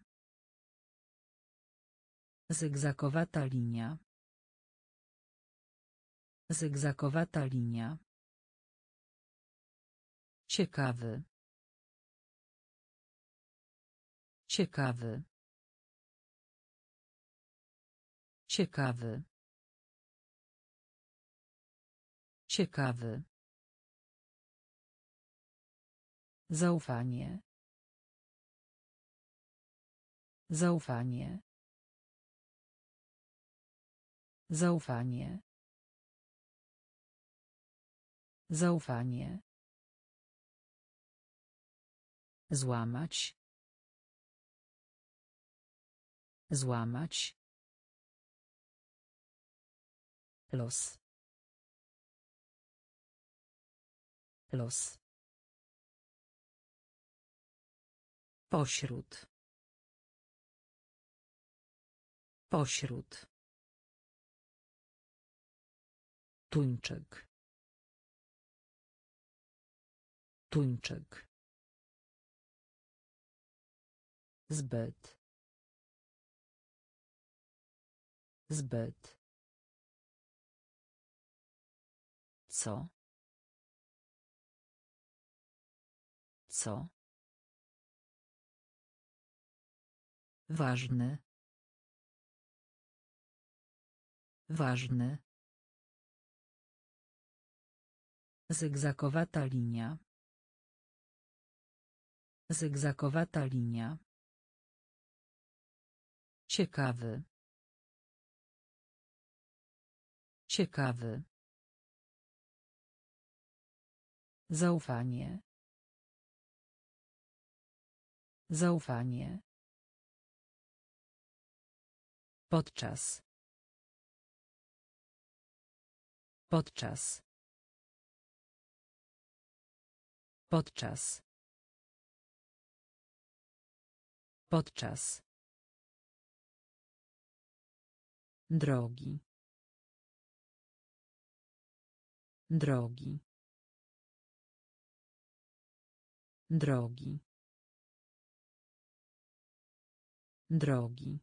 Zygzakowata linia. Zygzakowata linia. Ciekawy. Ciekawy. Ciekawy. Ciekawy. Zaufanie. Zaufanie. Zaufanie. Zaufanie. Złamać. Złamać. Los. Los. Pośród. Pośród. Tuńczyk. Tuńczyk. Zbyt. Zbyt. Co? Co? Ważny. Ważny. Zygzakowata linia. Zygzakowata linia. Ciekawy. Ciekawy. Zaufanie. Zaufanie. Podczas. Podczas. Podczas. Podczas. Drogi. Drogi. Drogi. Drogi.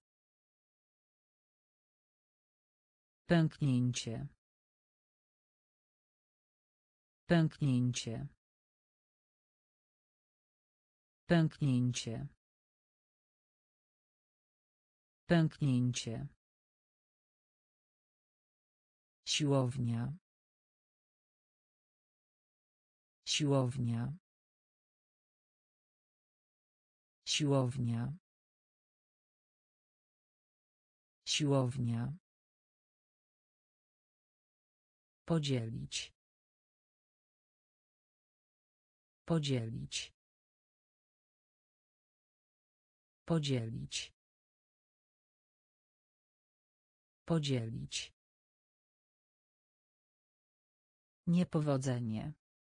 Pęknięcie. Pęknięcie. Pęknięcie. Pęknięcie. Siłownia. Siłownia. Siłownia. Siłownia. Podzielić. Podzielić. Podzielić. Podzielić. Niepowodzenie.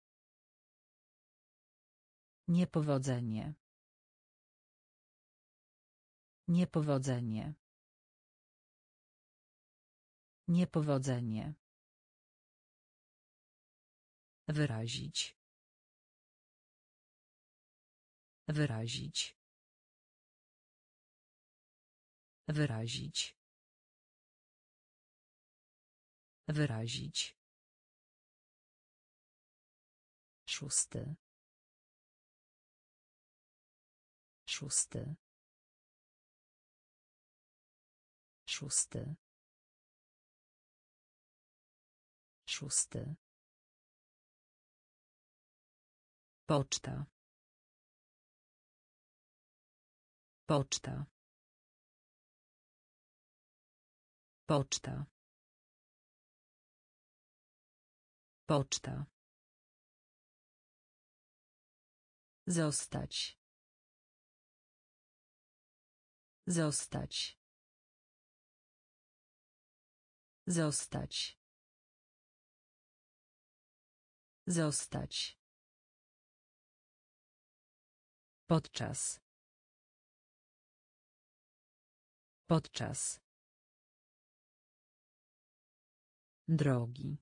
Niepowodzenie. Niepowodzenie. Niepowodzenie. Wyrazić. Wyrazić. Wyrazić. Wyrazić. Szósty. Szósty. Szósty. Szósty. Poczta. Poczta. Poczta. Poczta. Zostać. Zostać. Zostać. Zostać. Podczas. Podczas. Drogi.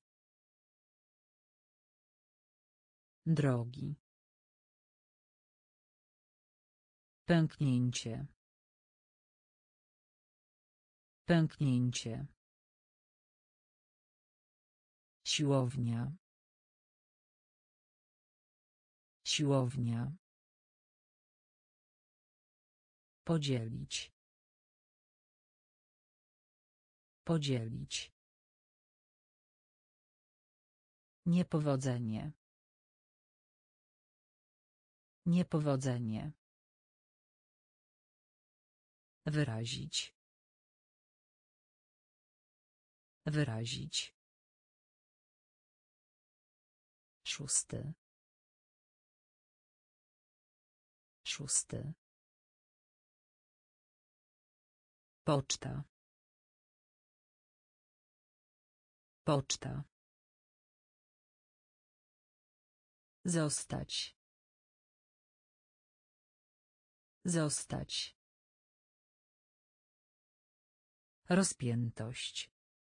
Drogi. Pęknięcie. Pęknięcie. Siłownia. Siłownia. Podzielić. Podzielić. Niepowodzenie. Niepowodzenie. Wyrazić. Wyrazić. Szósty. Szósty. Poczta. Poczta. Zostać. Zostać. Rozpiętość.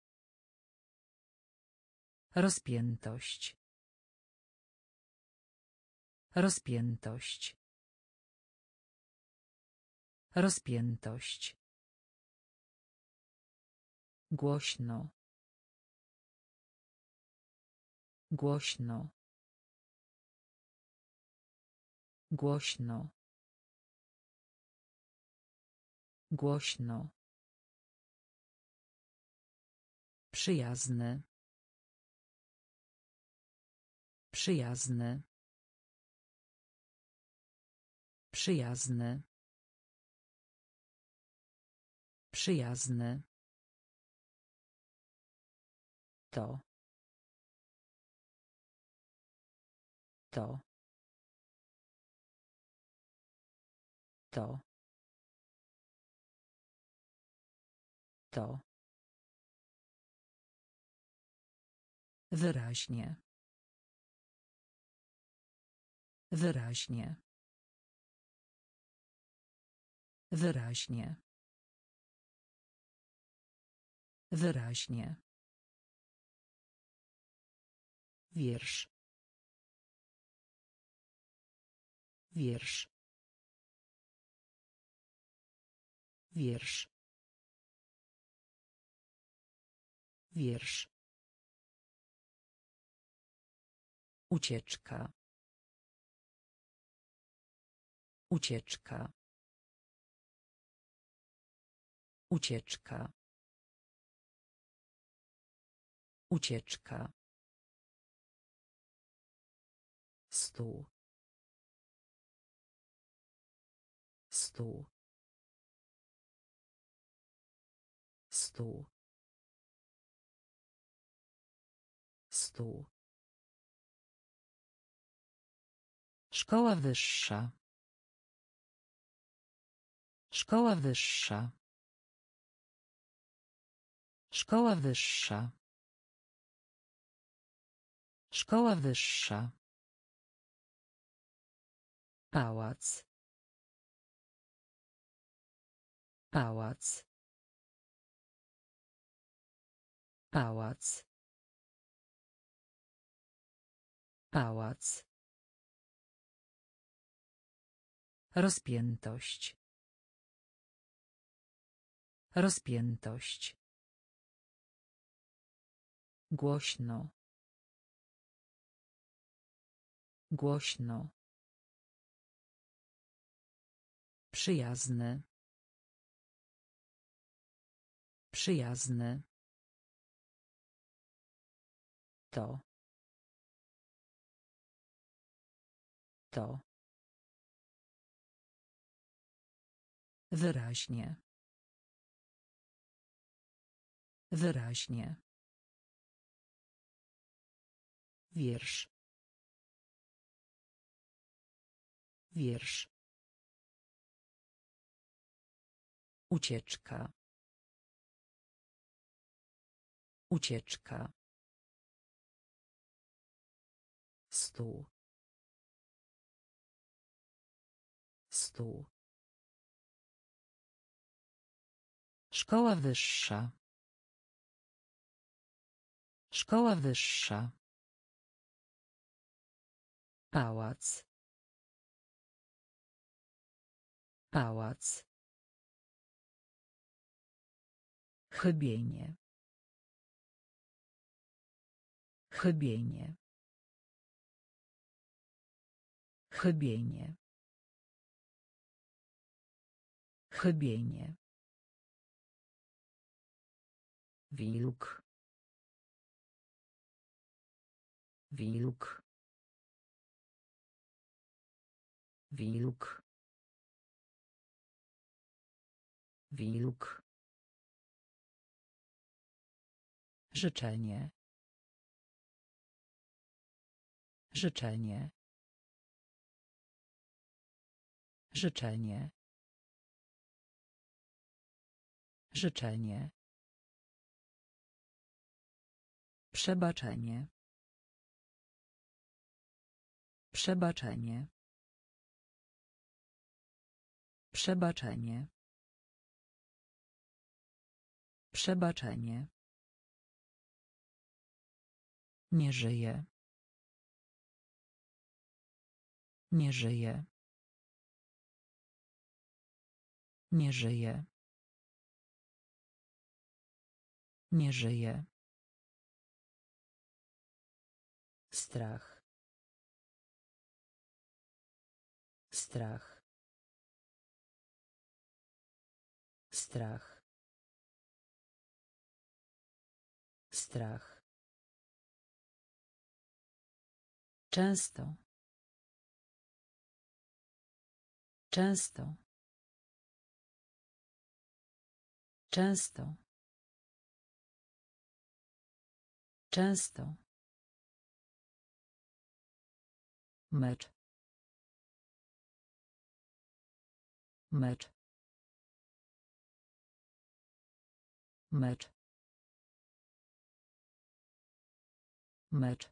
Rozpiętość. Rozpiętość. Rozpiętość. Głośno. Głośno. Głośno. Głośno. Przyjazny. Przyjazny. Przyjazny. Przyjazny. To. To. To. To. Wyraźnie. Wyraźnie. Wyraźnie. Wyraźnie. Wiersz. Wiersz. Wiersz. Wiersz. Ucieczka. Ucieczka. Ucieczka. Ucieczka. Stół. Stół. Stół. Stół. Szkoła wyższa. Szkoła wyższa. Szkoła wyższa. Szkoła wyższa. Pałac. Pałac. Pałac. Pałac. Rozpiętość. Rozpiętość. Głośno. Głośno. Przyjazny. Przyjazny. To. To. Wyraźnie. Wyraźnie. Wiersz. Wiersz. Ucieczka. Ucieczka. Stół. Stół. Szkoła wyższa. Szkoła wyższa. Pałac. Pałac. Chybienie. Chybienie. Chybienie. Chybienie. Wilk. Wilk. Wilk. Wilk. Życzenie. Życzenie. Życzenie. Życzenie. Przebaczenie. Przebaczenie. Przebaczenie. Przebaczenie. Nie żyje. Nie żyje. Nie żyje. Nie żyje. Strach. Strach. Strach. Strach. Często. Często. Często. Często. Mecz. Mecz. Mecz. Mecz.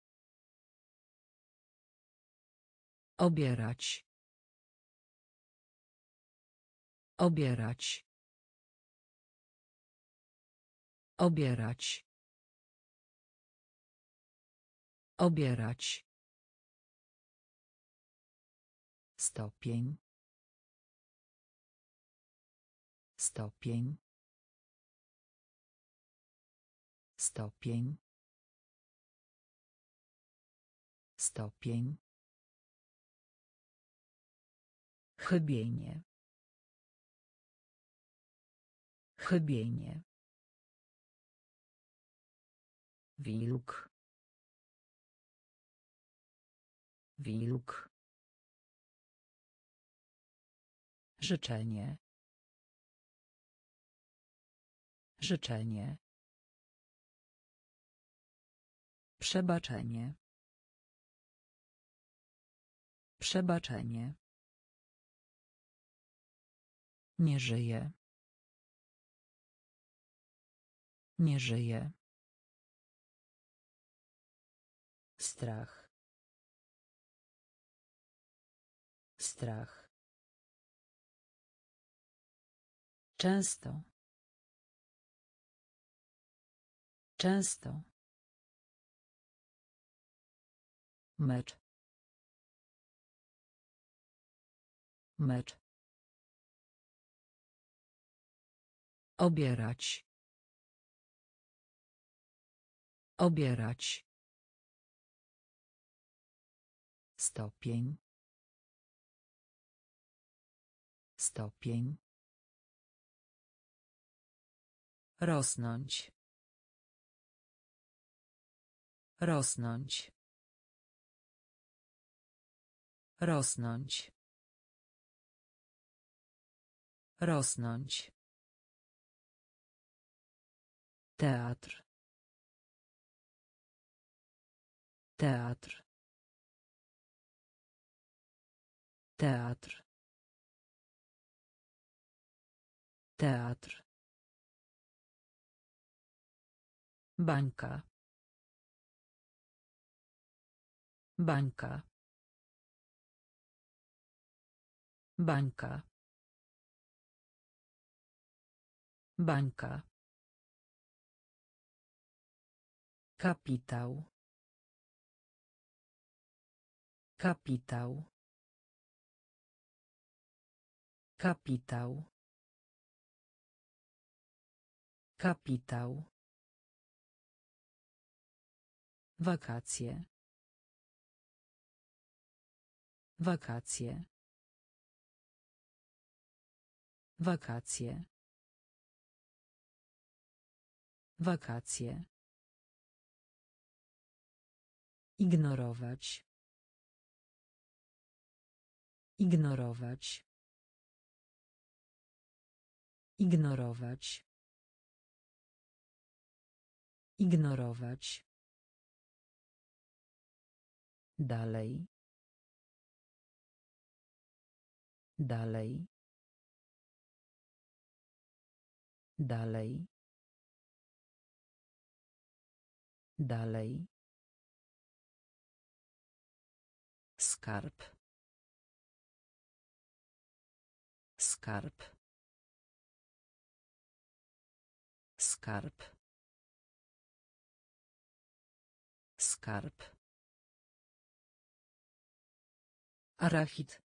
Obierać. Obierać. Obierać. Obierać. Stopień. Stopień. Stopień. Stopień. Chybienie. Chybienie. Wilk. Wilk. Życzenie. Życzenie. Przebaczenie. Przebaczenie. Nie żyje. Nie żyje. Strach. Strach. Często. Często. Mecz. Mecz. Obierać. Obierać. Stopień. Stopień. Rosnąć. Rosnąć. Rosnąć. Rosnąć. Teatr. Teatr. Teatr. Teatr. Bańka. Bańka. Bańka. Bańka. Kapitał. Kapitał. Kapitał. Kapitał. Wakacje. Wakacje. Wakacje. Wakacje. Ignorować. Ignorować. Ignorować. Ignorować. Dalej. Dalej. Dalej. Dalej. Skarb. Skarb. Skarb. Skarb. Arachid.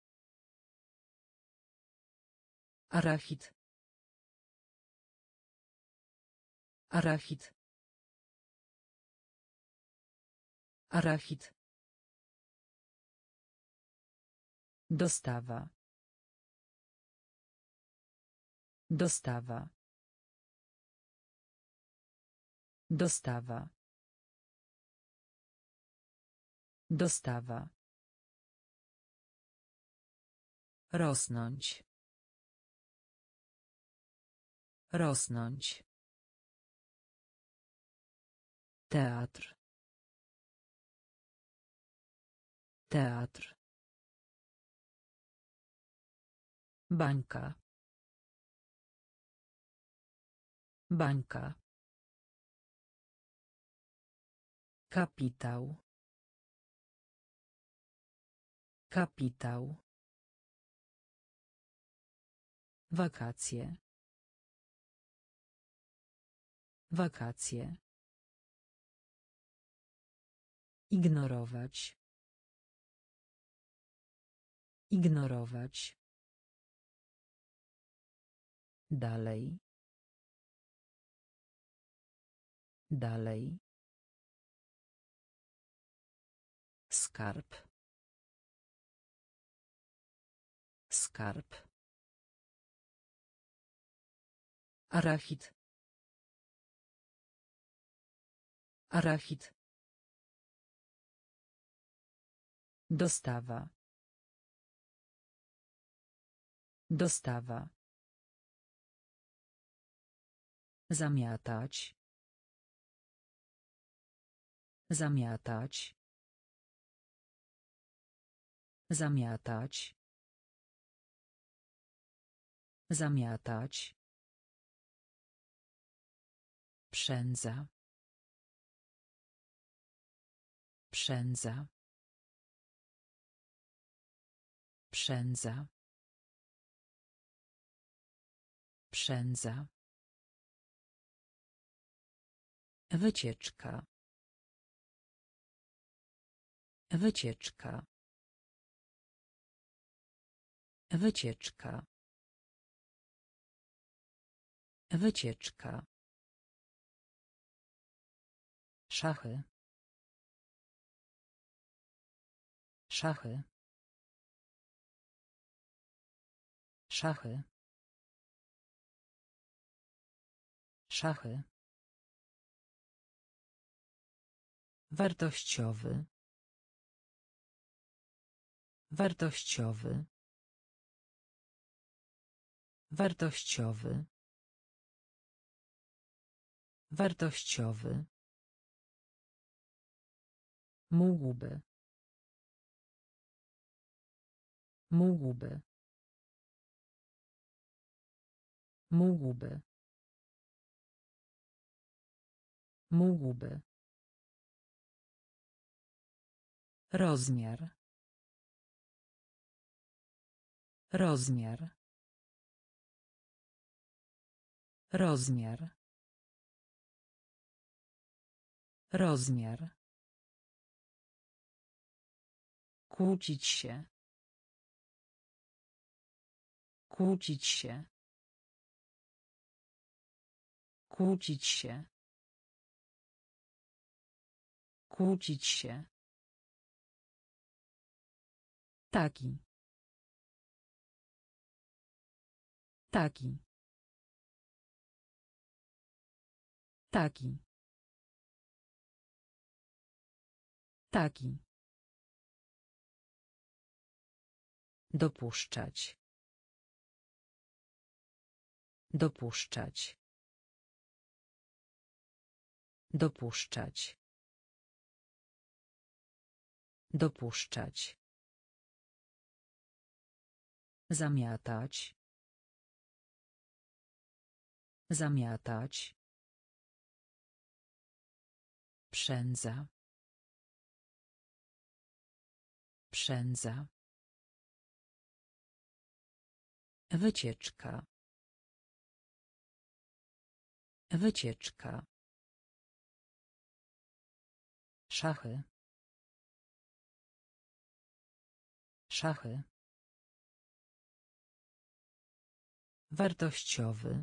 Arachid. Arachid. Arachid. Dostawa. Dostawa. Dostawa. Dostawa. Rosnąć. Rosnąć. Teatr. Teatr. Bańka. Bańka. Kapitał. Kapitał. Wakacje. Wakacje. Ignorować. Ignorować. Dalej. Dalej. Skarb. Skarb. Arachid. Arachid. Dostawa. Dostawa. Zamiatać. Zamiatać. Zamiatać. Zamiatać. Przędza. Przędza. Przędza. Przędza. Wycieczka. Wycieczka. Wycieczka. Wycieczka. Szachy. Szachy. Szachy. Szachy. Wartościowy. Wartościowy. Wartościowy. Wartościowy. Mógłby. Mógłby. Mógłby. Mógłby. Rozmiar. Rozmiar. Rozmiar. Rozmiar. Kłócić się. Kłócić się. Kłócić się. Kłócić się. Taki. Taki. Taki. Taki. Dopuszczać. Dopuszczać. Dopuszczać. Dopuszczać. Zamiatać. Zamiatać. Przędza. Przędza. Wycieczka. Wycieczka. Szachy. Szachy. Wartościowy.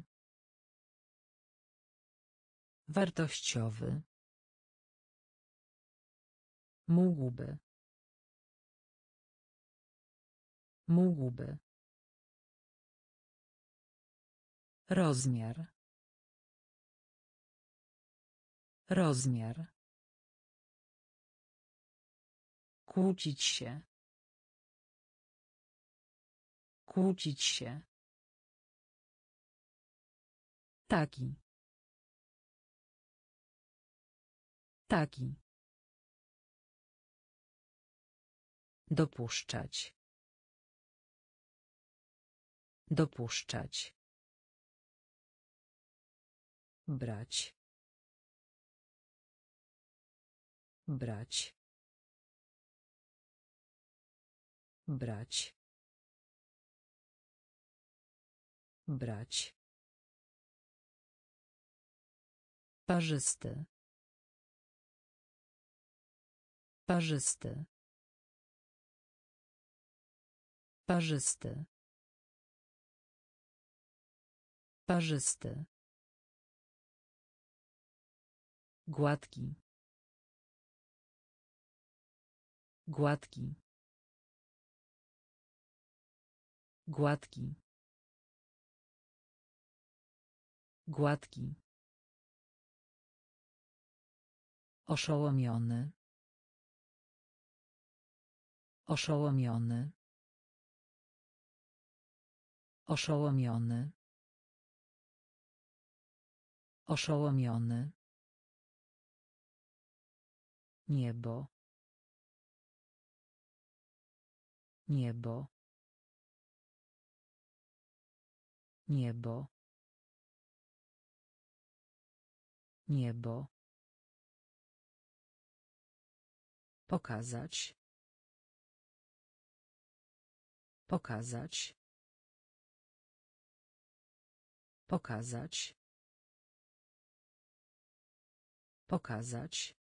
Wartościowy. Mógłby. Mógłby. Rozmiar. Rozmiar. Kłócić się. Kłócić się. Taki. Taki. Dopuszczać. Dopuszczać. Brać. Brać. Brać. Brać. Parzysty. Parzysty. Parzysty. Parzysty. Gładki. Gładki. Gładki. Gładki. Oszołomiony. Oszołomiony. Oszołomiony. Oszołomiony. Niebo. Niebo. Niebo. Niebo. Pokazać. Pokazać. Pokazać. Pokazać.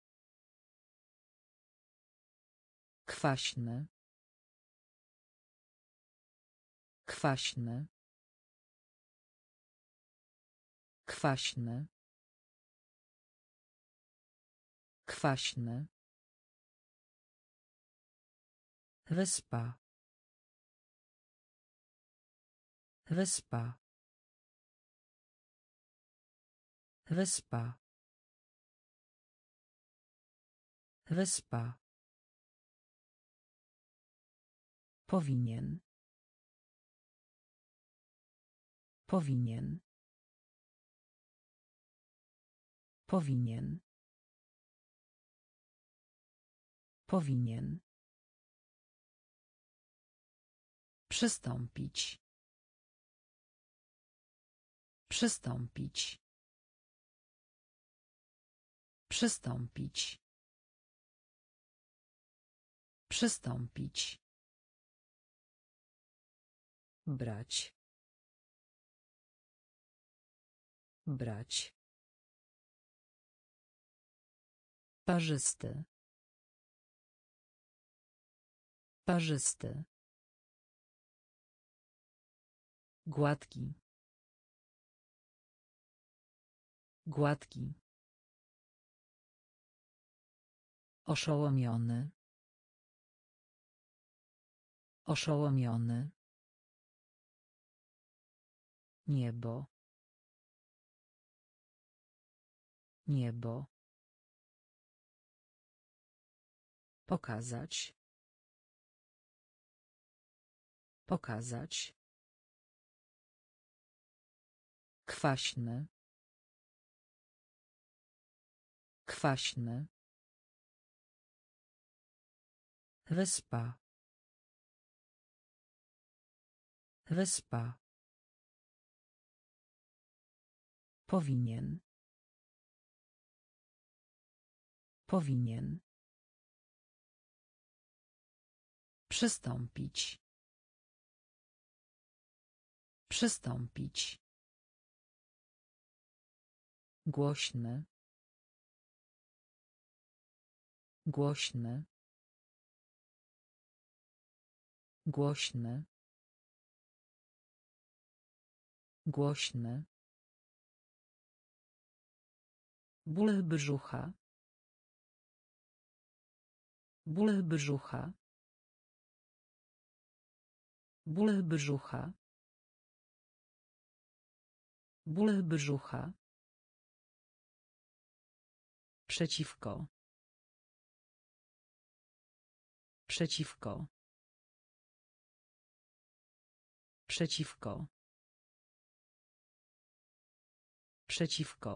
Kwaśny. Kwaśny. Kwaśny. Kwaśny. Wyspa. Wyspa. Wyspa. Wyspa. Powinien. Powinien. Powinien. Powinien. Przystąpić. Przystąpić. Przystąpić. Przystąpić. Brać. Brać. Parzysty. Parzysty. Gładki. Gładki. Oszołomiony. Oszołomiony. Niebo. Niebo. Pokazać. Pokazać. Kwaśny. Kwaśny. Wyspa. Wyspa. Powinien. Powinien. Przystąpić. Przystąpić. Głośny. Głośny. Głośny. Głośny. Ból brzucha. Ból brzucha. Ból brzucha. Ból brzucha. Przeciwko. Przeciwko. Przeciwko. Przeciwko.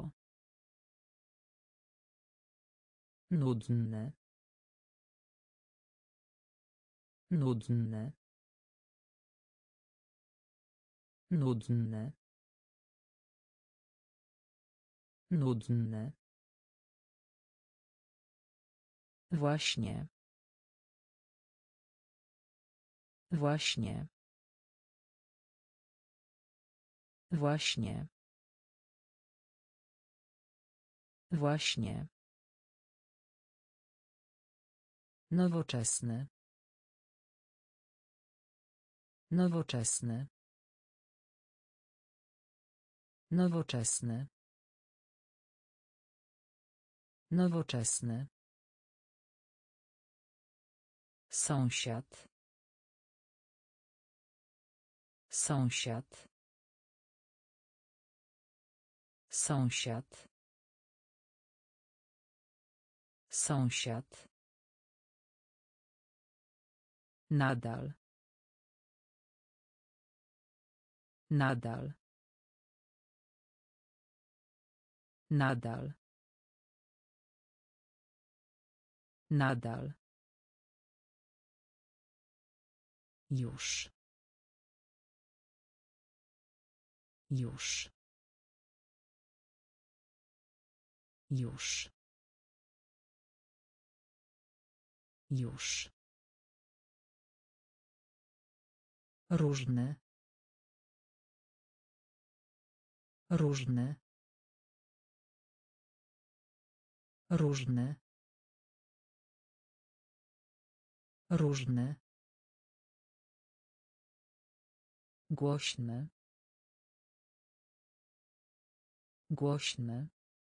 Nudne. Nudne. Nudne. Nudne. Właśnie. Właśnie. Właśnie. Właśnie. Nowoczesny. Nowoczesny. Nowoczesny. Nowoczesny. Sąsiad. Sąsiad. Sąsiad. Sąsiad. Nadal. Nadal. Nadal. Nadal. Już. Już. Już. Już. Różny. Różny. Różny. Różny. Głośny. Głośny.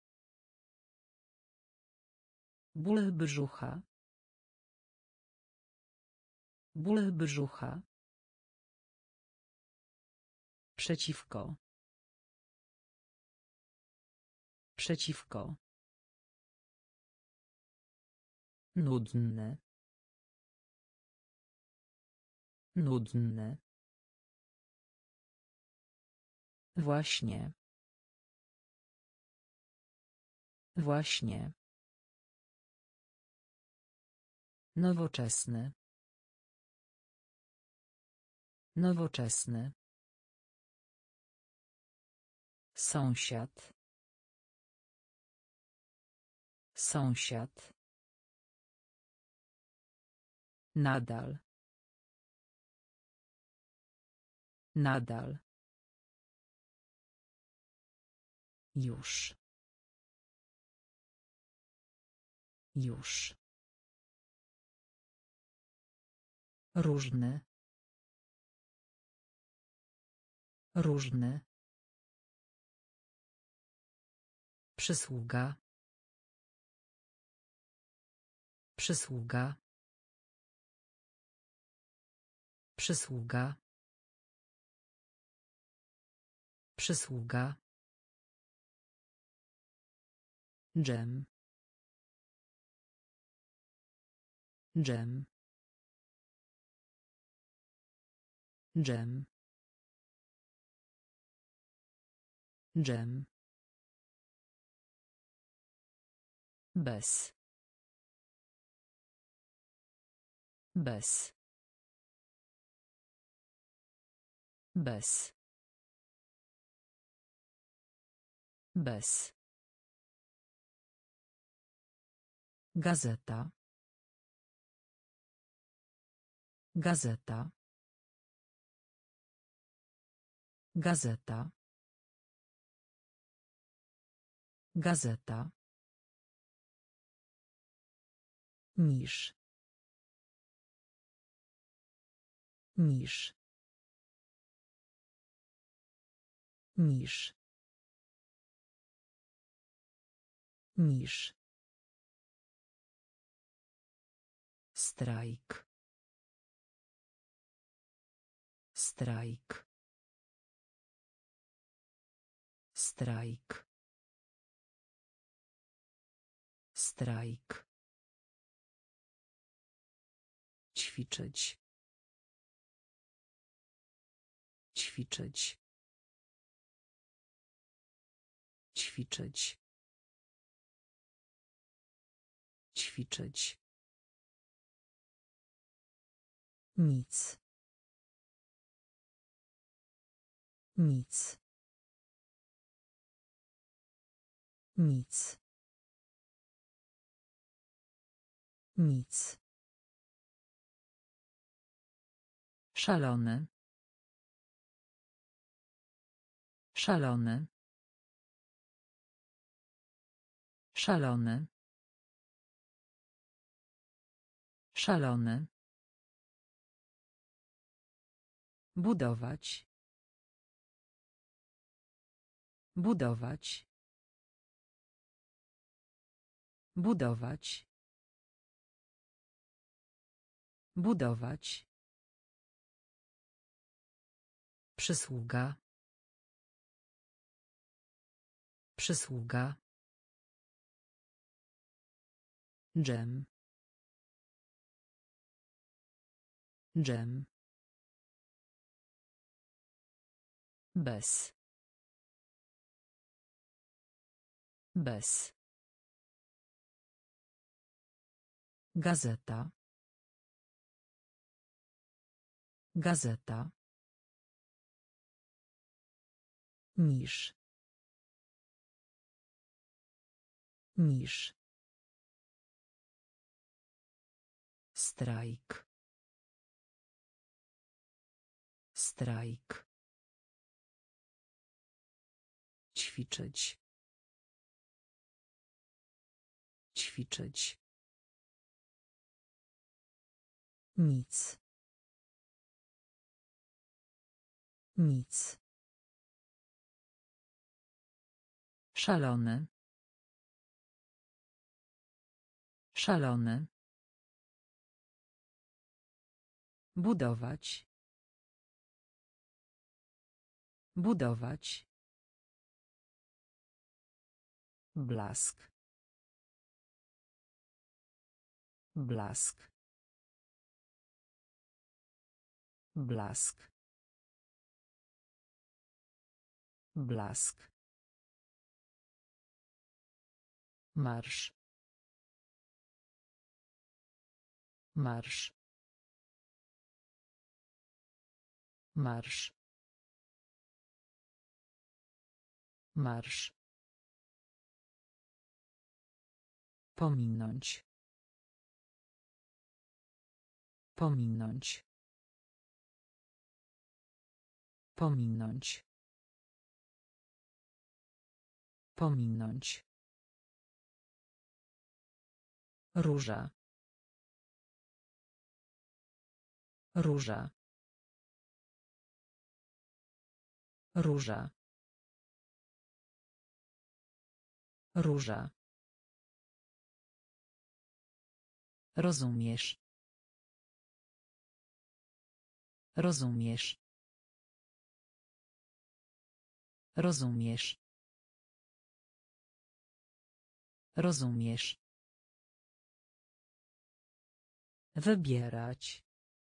Ból brzucha. Ból brzucha. Przeciwko. Przeciwko. Nudny. Nudny. Właśnie. Właśnie. Nowoczesny. Nowoczesny. Sąsiad. Sąsiad. Nadal. Nadal. Już. Już. Różny. Różny. Przysługa. Przysługa. Przysługa. Przysługa. Dżem. Dżem. Dżem. Dżem. Bez. Bez. Bez. Bez. Gazeta. Gazeta. Gazeta. Gazeta. Niż. Niż. Niż. Niż. Strajk. Strajk. Strajk. Strajk. Ćwiczyć. Ćwiczyć. Ćwiczyć. Ćwiczyć. Nic. Nic. Nic. Nic. Szalony. Szalony. Szalony. Szalony. Budować. Budować. Budować. Budować. Przysługa. Przysługa. Dżem. Dżem. Bez. Bez. Gazeta. Gazeta. Niż. Niż. Strajk. Strajk. Ćwiczyć. Ćwiczyć. Nic. Nic. Szalony. Szalony. Budować. Budować. Blask. Blask. Blask. Blask. Marsz. Marsz. Marsz. Marsz. Pominąć. Pominąć. Pominąć. Pominąć. Róża. Róża. Róża. Róża. Rozumiesz. Rozumiesz. Rozumiesz. Rozumiesz. Wybierać.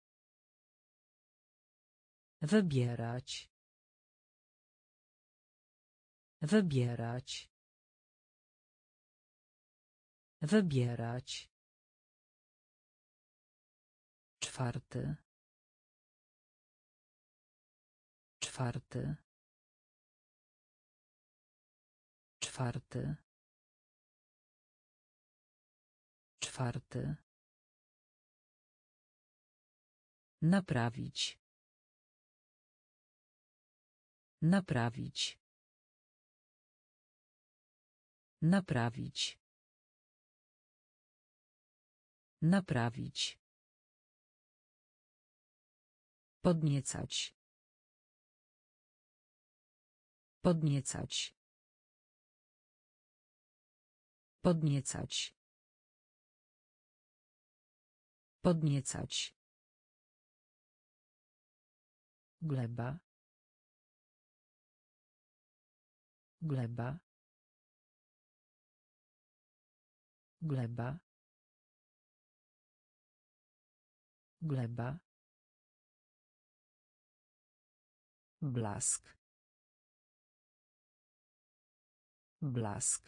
Wybierać. Wybierać. Wybierać. Czwarty. Czwarty. Czwarty. Czwarty. Naprawić. Naprawić. Naprawić. Naprawić. Podniecać. Podniecać. Podniecać. Podniecać. Gleba. Gleba. Gleba. Gleba. Blask. Blask.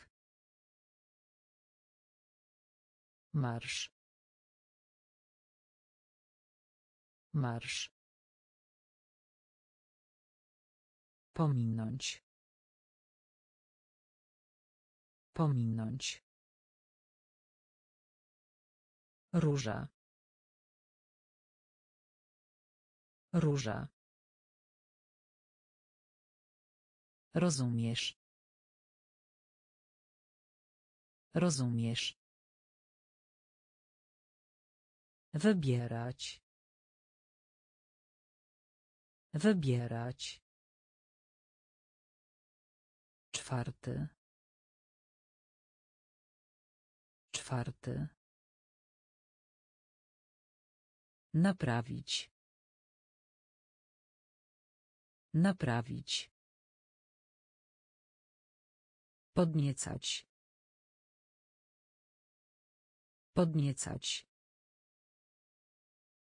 Marsz. Marsz. Pominąć. Pominąć. Róża. Róża. Rozumiesz. Rozumiesz. Wybierać. Wybierać. Czwarty. Czwarty. Naprawić. Naprawić. Podniecać. Podniecać.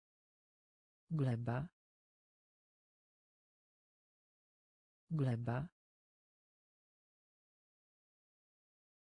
Gleba. Gleba.